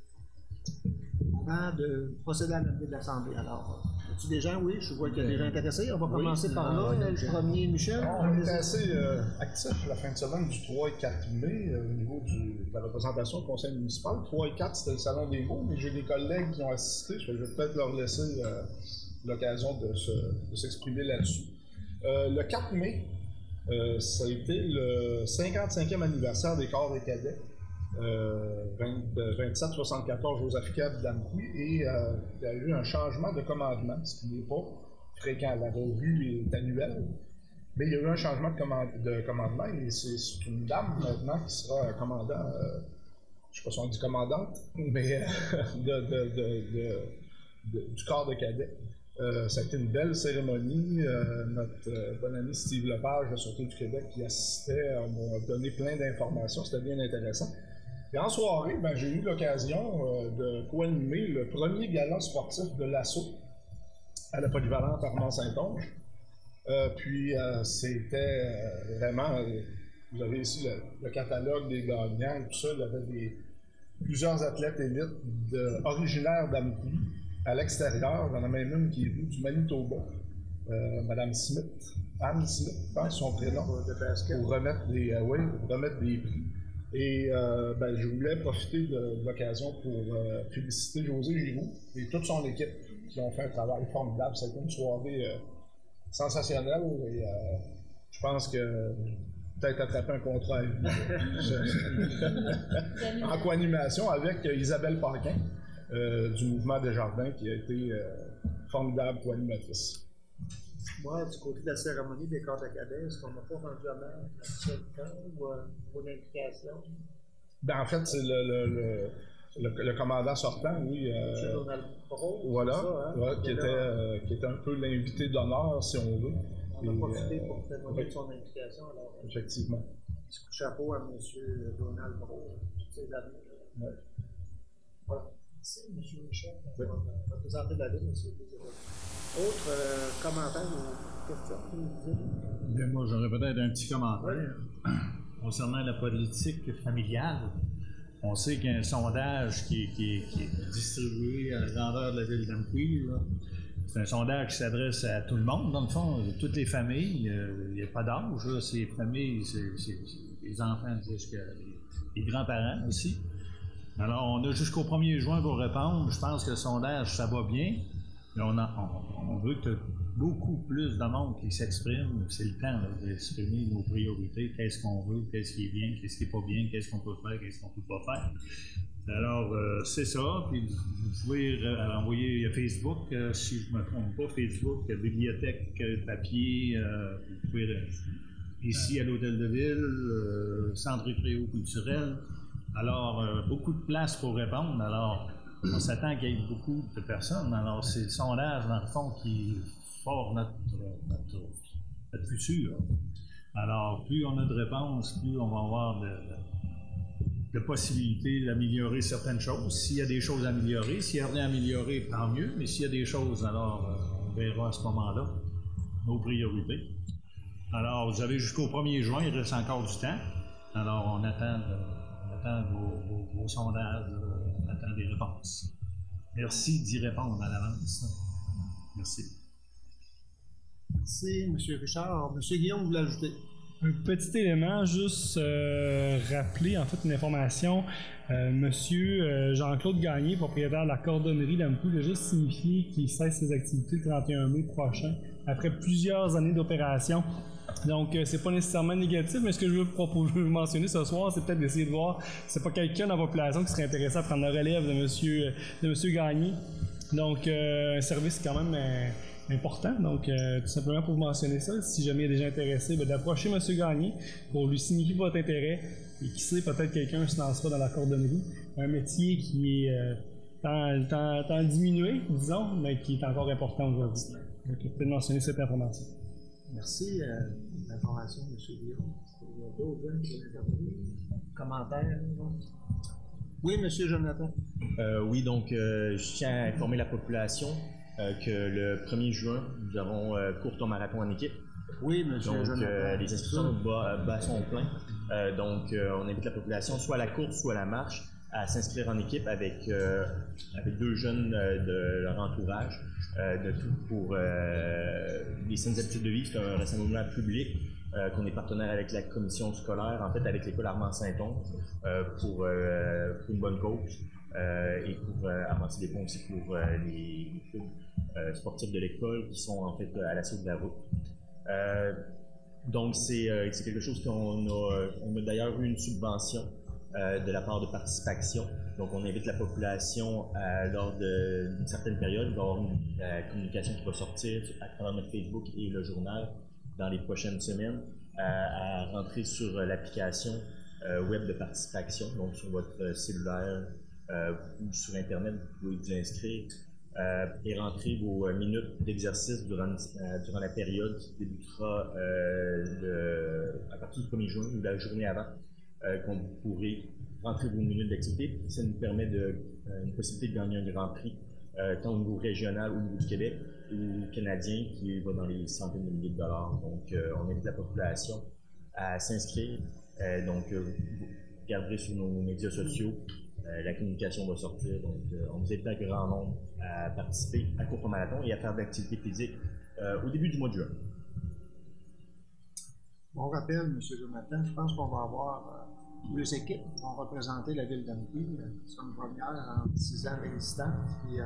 avant de procéder à l'entrée de l'Assemblée? Alors, euh, y a-t-il des gens? Oui, je vois qu'il y a des gens intéressés. On va oui, commencer par là. Euh, le premier, Michel. On est assez euh, actifs la fin de semaine du trois et quatre mai euh, au niveau du, de la représentation au conseil municipal. trois et quatre, c'était le salon des mots, mais j'ai des collègues qui ont assisté. Je vais peut-être leur laisser euh, l'occasion de, se, de s'exprimer là-dessus. Euh, le quatre mai, euh, ça a été le cinquante-cinquième anniversaire des corps des cadets. Euh, vingt-sept soixante-quatorze Joseph Cab d'Amqui et euh, il y a eu un changement de commandement, ce qui n'est pas fréquent. La revue est annuelle, mais il y a eu un changement de, commande, de commandement et c'est, c'est une dame maintenant qui sera commandant, euh, je ne sais pas si on dit commandante, mais euh, de, de, de, de, de, du corps de cadets. Euh, ça a été une belle cérémonie. Euh, notre euh, bon ami Steve Lepage de la Sûreté du Québec qui assistait m'a donné plein d'informations, c'était bien intéressant. Et en soirée, ben, j'ai eu l'occasion euh, de co-animer le premier gala sportif de l'Assaut à la polyvalente Armand-Saint-Onge. Euh, puis euh, c'était euh, vraiment euh, Vous avez ici le, le catalogue des gagnants et tout ça. Il y avait des, plusieurs athlètes élites de, originaires d'Amqui à l'extérieur. Il y en a même une qui est venue du Manitoba, euh, Madame Smith, Anne Smith, je pense son prénom, pour remettre des, euh, oui, pour remettre des prix. Et euh, ben, je voulais profiter de, de l'occasion pour euh, féliciter José Giroux et toute son équipe qui ont fait un travail formidable. C'était une soirée euh, sensationnelle et euh, je pense que peut-être attraper un contrat en co-animation avec Isabelle Paquin euh, du Mouvement Desjardins qui a été euh, formidable co-animatrice. Moi, du côté de la cérémonie des corps de cadets, est-ce qu'on n'a pas rendu hommage à quelqu'un ou à une implication? Ben, en fait, c'est le, le, le, le, le commandant sortant, oui. Euh, Donald Pro, voilà, ça, hein, ouais, qui, était, euh, qui était un peu l'invité d'honneur, si on veut. On a Et, profité euh, pour témoigner oui. de son implication. Alors, effectivement. Chapeau à M. Donald Pro, toutes ces années. Ouais. Voilà. Merci, M. Richard. On va présenter la liste, M. Autre euh, commentaire ou question que vous disiez? Bien, moi, j'aurais peut-être un petit commentaire concernant la politique familiale. On sait qu'il y a un sondage qui, qui, qui est distribué à la grandeur de la ville d'Amqui. C'est un sondage qui s'adresse à tout le monde, dans le fond, toutes les familles. Il n'y a pas d'âge, là. C'est les familles, c'est les enfants jusqu'à les, les grands-parents aussi. Alors, on a jusqu'au premier juin pour répondre. Je pense que le sondage, ça va bien. Mais on, a, on, on veut que beaucoup plus de monde qui s'exprime. C'est le temps d'exprimer nos priorités. Qu'est-ce qu'on veut, qu'est-ce qui est bien, qu'est-ce qui n'est pas bien, qu'est-ce qu'on peut faire, qu'est-ce qu'on ne peut pas faire. Alors, euh, c'est ça. Puis, vous pouvez envoyer Facebook, euh, si je ne me trompe pas, Facebook, bibliothèque, papier. Euh, vous pouvez, euh, ici, à l'Hôtel de Ville, euh, Centre récréo-culturel. Alors, euh, beaucoup de place pour répondre. Alors, on s'attend qu'il y ait beaucoup de personnes. Alors, c'est le sondage, dans le fond, qui forme notre, notre, notre futur. Alors, plus on a de réponses, plus on va avoir de, de, de possibilités d'améliorer certaines choses. S'il y a des choses à améliorer, s'il y a rien à améliorer, tant mieux. Mais s'il y a des choses, alors, on verra à ce moment-là nos priorités. Alors, vous avez jusqu'au premier juin, il reste encore du temps. Alors, on attend, de, on attend vos, vos, vos sondages. On attend des réponses. Merci d'y répondre à l'avance. Merci. Merci, M. Richard. M. Guillaume, vous voulez ajouter? Un petit élément, juste euh, rappeler en fait une information. Euh, Monsieur euh, Jean-Claude Gagné, propriétaire de la cordonnerie d'Amqui, a juste signifié qu'il cesse ses activités le trente et un mai prochain, après plusieurs années d'opération. Donc, euh, c'est pas nécessairement négatif, mais ce que je veux, proposer, je veux mentionner ce soir, c'est peut-être d'essayer de voir si c'est pas quelqu'un dans la population qui serait intéressé à prendre la relève de Monsieur, de Monsieur Gagné. Donc, euh, un service quand même euh, important. Donc, euh, tout simplement pour vous mentionner ça, si jamais il y a des gens intéressés, ben, d'approcher M. Gagné pour lui signifier votre intérêt. Et qui sait, peut-être quelqu'un se lancera dans la cordonnerie. Un métier qui est euh, tant, tant, tant diminué, disons, mais qui est encore important aujourd'hui. Donc, peut-être mentionner cette information. Merci euh, de l'information, M. Guillaume. D'autres qui veulent intervenir? Commentaires? Oui, M. Jonathan. Euh, oui, donc euh, je tiens à informer la population euh, que le premier juin, nous avons euh, court au marathon en équipe. Oui, M. Donc, Jonathan. euh, les inscriptions bas, bas sont pleines. Euh, donc, euh, on invite la population, soit à la course, soit à la marche, à s'inscrire en équipe avec, euh, avec deux jeunes euh, de leur entourage. Euh, de tout pour euh, les saines habitudes de vie. C'est un rassemblement public euh, qu'on est partenaire avec la commission scolaire, en fait avec l'école Armand-Saint-Onge euh, pour, euh, pour une bonne cause euh, et pour euh, avancer des fonds aussi pour euh, les, les clubs euh, sportifs de l'école qui sont en fait à la suite de la route. Euh, donc c'est euh, quelque chose qu'on a, on a d'ailleurs eu une subvention euh, de la part de Participation. Donc, on invite la population à, lors d'une certaine période, il va y avoir une euh, communication qui va sortir à travers notre Facebook et le journal dans les prochaines semaines, à, à rentrer sur l'application euh, web de Participation, donc sur votre cellulaire euh, ou sur Internet, vous pouvez vous inscrire euh, et rentrer vos minutes d'exercice durant, euh, durant la période qui débutera euh, le, à partir du premier juin ou la journée avant, euh, qu'on pourrait rentrer vos minutes d'activité. Ça nous permet de, euh, une possibilité de gagner un grand prix, euh, tant au niveau régional ou au niveau du Québec ou canadien, qui va dans les centaines de milliers de dollars. Donc, euh, on invite la population à s'inscrire. Euh, donc, euh, vous regarderez sur nos médias sociaux, euh, la communication va sortir. Donc, euh, on vous invite à grand nombre à participer à course au marathon et à faire de l'activité physique euh, au début du mois de juin. On rappelle, M. Jonathan, je pense qu'on va avoir euh, deux équipes qui vont représenter la ville d'Amqui. C'est une première en six ans d'existence. Puis, euh,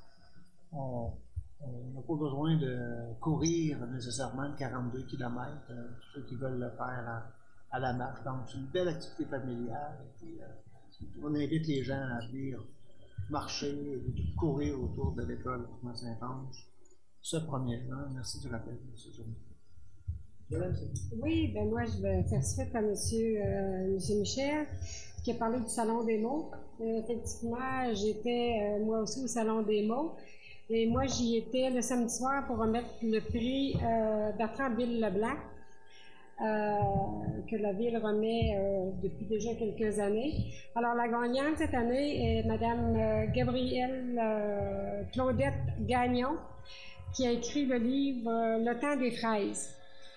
on n'a pas besoin de courir nécessairement de quarante-deux kilomètres, euh, ceux qui veulent le faire à, à la marche. Donc, c'est une belle activité familiale. Et puis, euh, on invite les gens à venir marcher et courir autour de l'école Saint-Ange. Ce premier an. Merci du rappel, M. Jonathan. Oui, ben moi, je vais faire suite à M. Euh, monsieur Michel, qui a parlé du Salon des mots. Euh, effectivement, j'étais euh, moi aussi au Salon des mots. Et moi, j'y étais le samedi soir pour remettre le prix euh, Bertrand Ville-Leblanc, euh, que la Ville remet euh, depuis déjà quelques années. Alors, la gagnante cette année est Mme euh, Gabrielle euh, Claudette Gagnon, qui a écrit le livre euh, Le temps des fraises.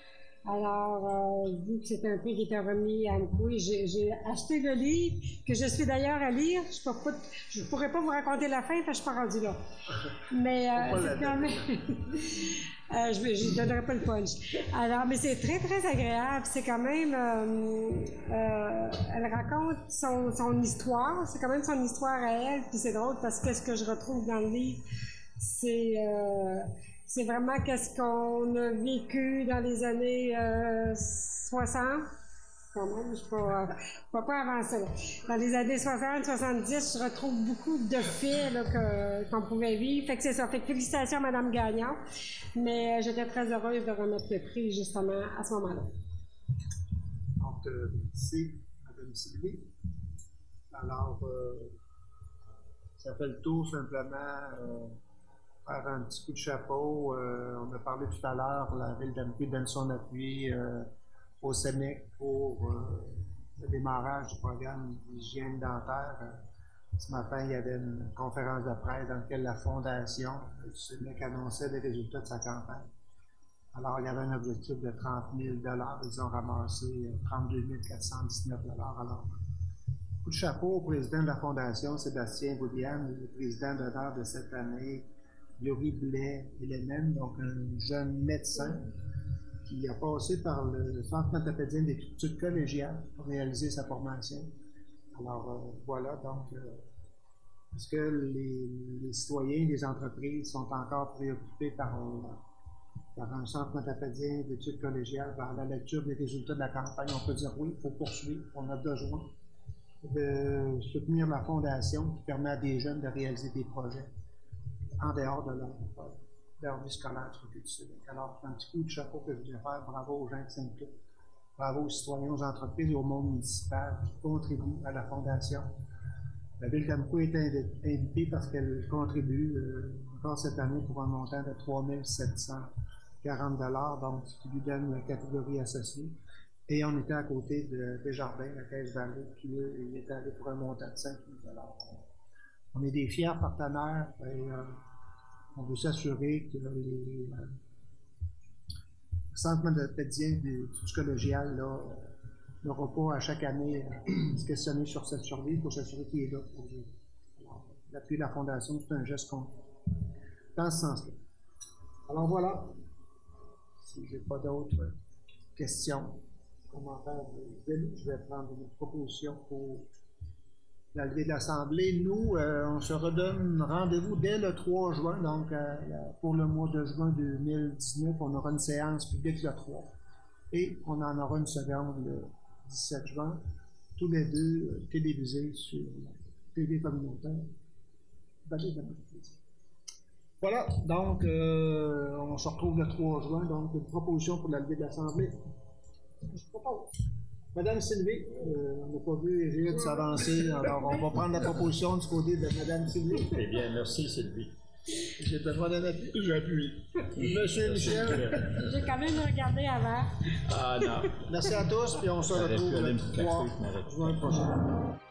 Alors, euh, vu que c'est un prix qui était remis à Amqui, j'ai, j'ai acheté le livre, que je suis d'ailleurs à lire. Je ne pourrais pas vous raconter la fin, parce que je ne suis pas rendue là. Mais euh, c'est quand même... euh, je ne donnerai pas le punch. Alors, mais c'est très, très agréable. C'est quand même... Euh, euh, elle raconte son, son histoire. C'est quand même son histoire à elle. Puis c'est drôle, parce que ce que je retrouve dans le livre, c'est... Euh, C'est vraiment qu'est-ce qu'on a vécu dans les années euh, soixante. Quand même, je ne suis pas, pas, pas avancée là. Dans les années soixante, soixante-dix, je retrouve beaucoup de faits là, que, qu'on pouvait vivre. Fait que c'est ça. Fait que félicitations à Mme Gagnon. Mais euh, j'étais très heureuse de remettre le prix justement à ce moment-là. Donc, euh, merci, Mme Sylvie. Alors, euh, ça fait le tour simplement. Euh, faire un petit coup de chapeau. Euh, on a parlé tout à l'heure, la ville d'Amqui donne son appui euh, au S E M E C pour euh, le démarrage du programme d'hygiène dentaire. Euh, ce matin, il y avait une conférence de presse dans laquelle la Fondation du S E M E C annonçait les résultats de sa campagne. Alors, il y avait un objectif de trente mille dollars. Ils ont ramassé trente-deux mille quatre cent dix-neuf dollars. Alors, coup de chapeau au président de la Fondation, Sébastien Boudian, le président d'honneur de cette année, Yuri Blais-Hélène, donc un jeune médecin qui a passé par le Centre matapédien d'études collégiales pour réaliser sa formation. Alors euh, voilà, donc, euh, est-ce que les, les citoyens, les entreprises sont encore préoccupés par, euh, par un Centre matapédien d'études collégiales, par la lecture des résultats de la campagne? On peut dire oui, il faut poursuivre, on a besoin de soutenir la Fondation qui permet à des jeunes de réaliser des projets en dehors de leur, de leur vie scolaire du Alors, c'est un petit coup de chapeau que je voulais faire. Bravo aux gens qui s'impliquent. Bravo aux citoyens, aux entreprises et au monde municipal qui contribuent à la Fondation. La ville d'Amqui est invitée parce qu'elle contribue euh, encore cette année pour un montant de trois mille sept cent quarante dollars, donc ce qui lui donne la catégorie associée. Et on était à côté de Desjardins, la Caisse Vallée, qui lui est allé pour un montant de cinq mille dollars. On est des fiers partenaires et euh, on veut s'assurer que les euh, centres matapédiens du collégial n'auront pas à chaque année euh, se questionner sur cette survie pour s'assurer qu'il est là pour l'appuyer la Fondation. C'est un geste qu'on dans ce sens-là. Alors voilà, si je n'ai pas d'autres questions, commentaires, je vais prendre une proposition pour la levée de l'Assemblée. Nous, euh, on se redonne rendez-vous dès le trois juin, donc euh, pour le mois de juin deux mille dix-neuf, on aura une séance publique le trois. Et on en aura une seconde le dix-sept juin, tous les deux euh, télévisés sur la T V communautaire. Voilà, donc euh, on se retrouve le trois juin, donc une proposition pour la levée de l'Assemblée. Je propose. Madame Sylvie, euh, on n'a pas vu Éric s'avancer, alors on va prendre la proposition du côté de Madame Sylvie. Eh bien, merci Sylvie. J'ai besoin d'un appui. J'appuie. Monsieur Michel. J'ai quand même regardé avant. Ah non. Merci à tous, puis on se retrouve le trois juin prochain.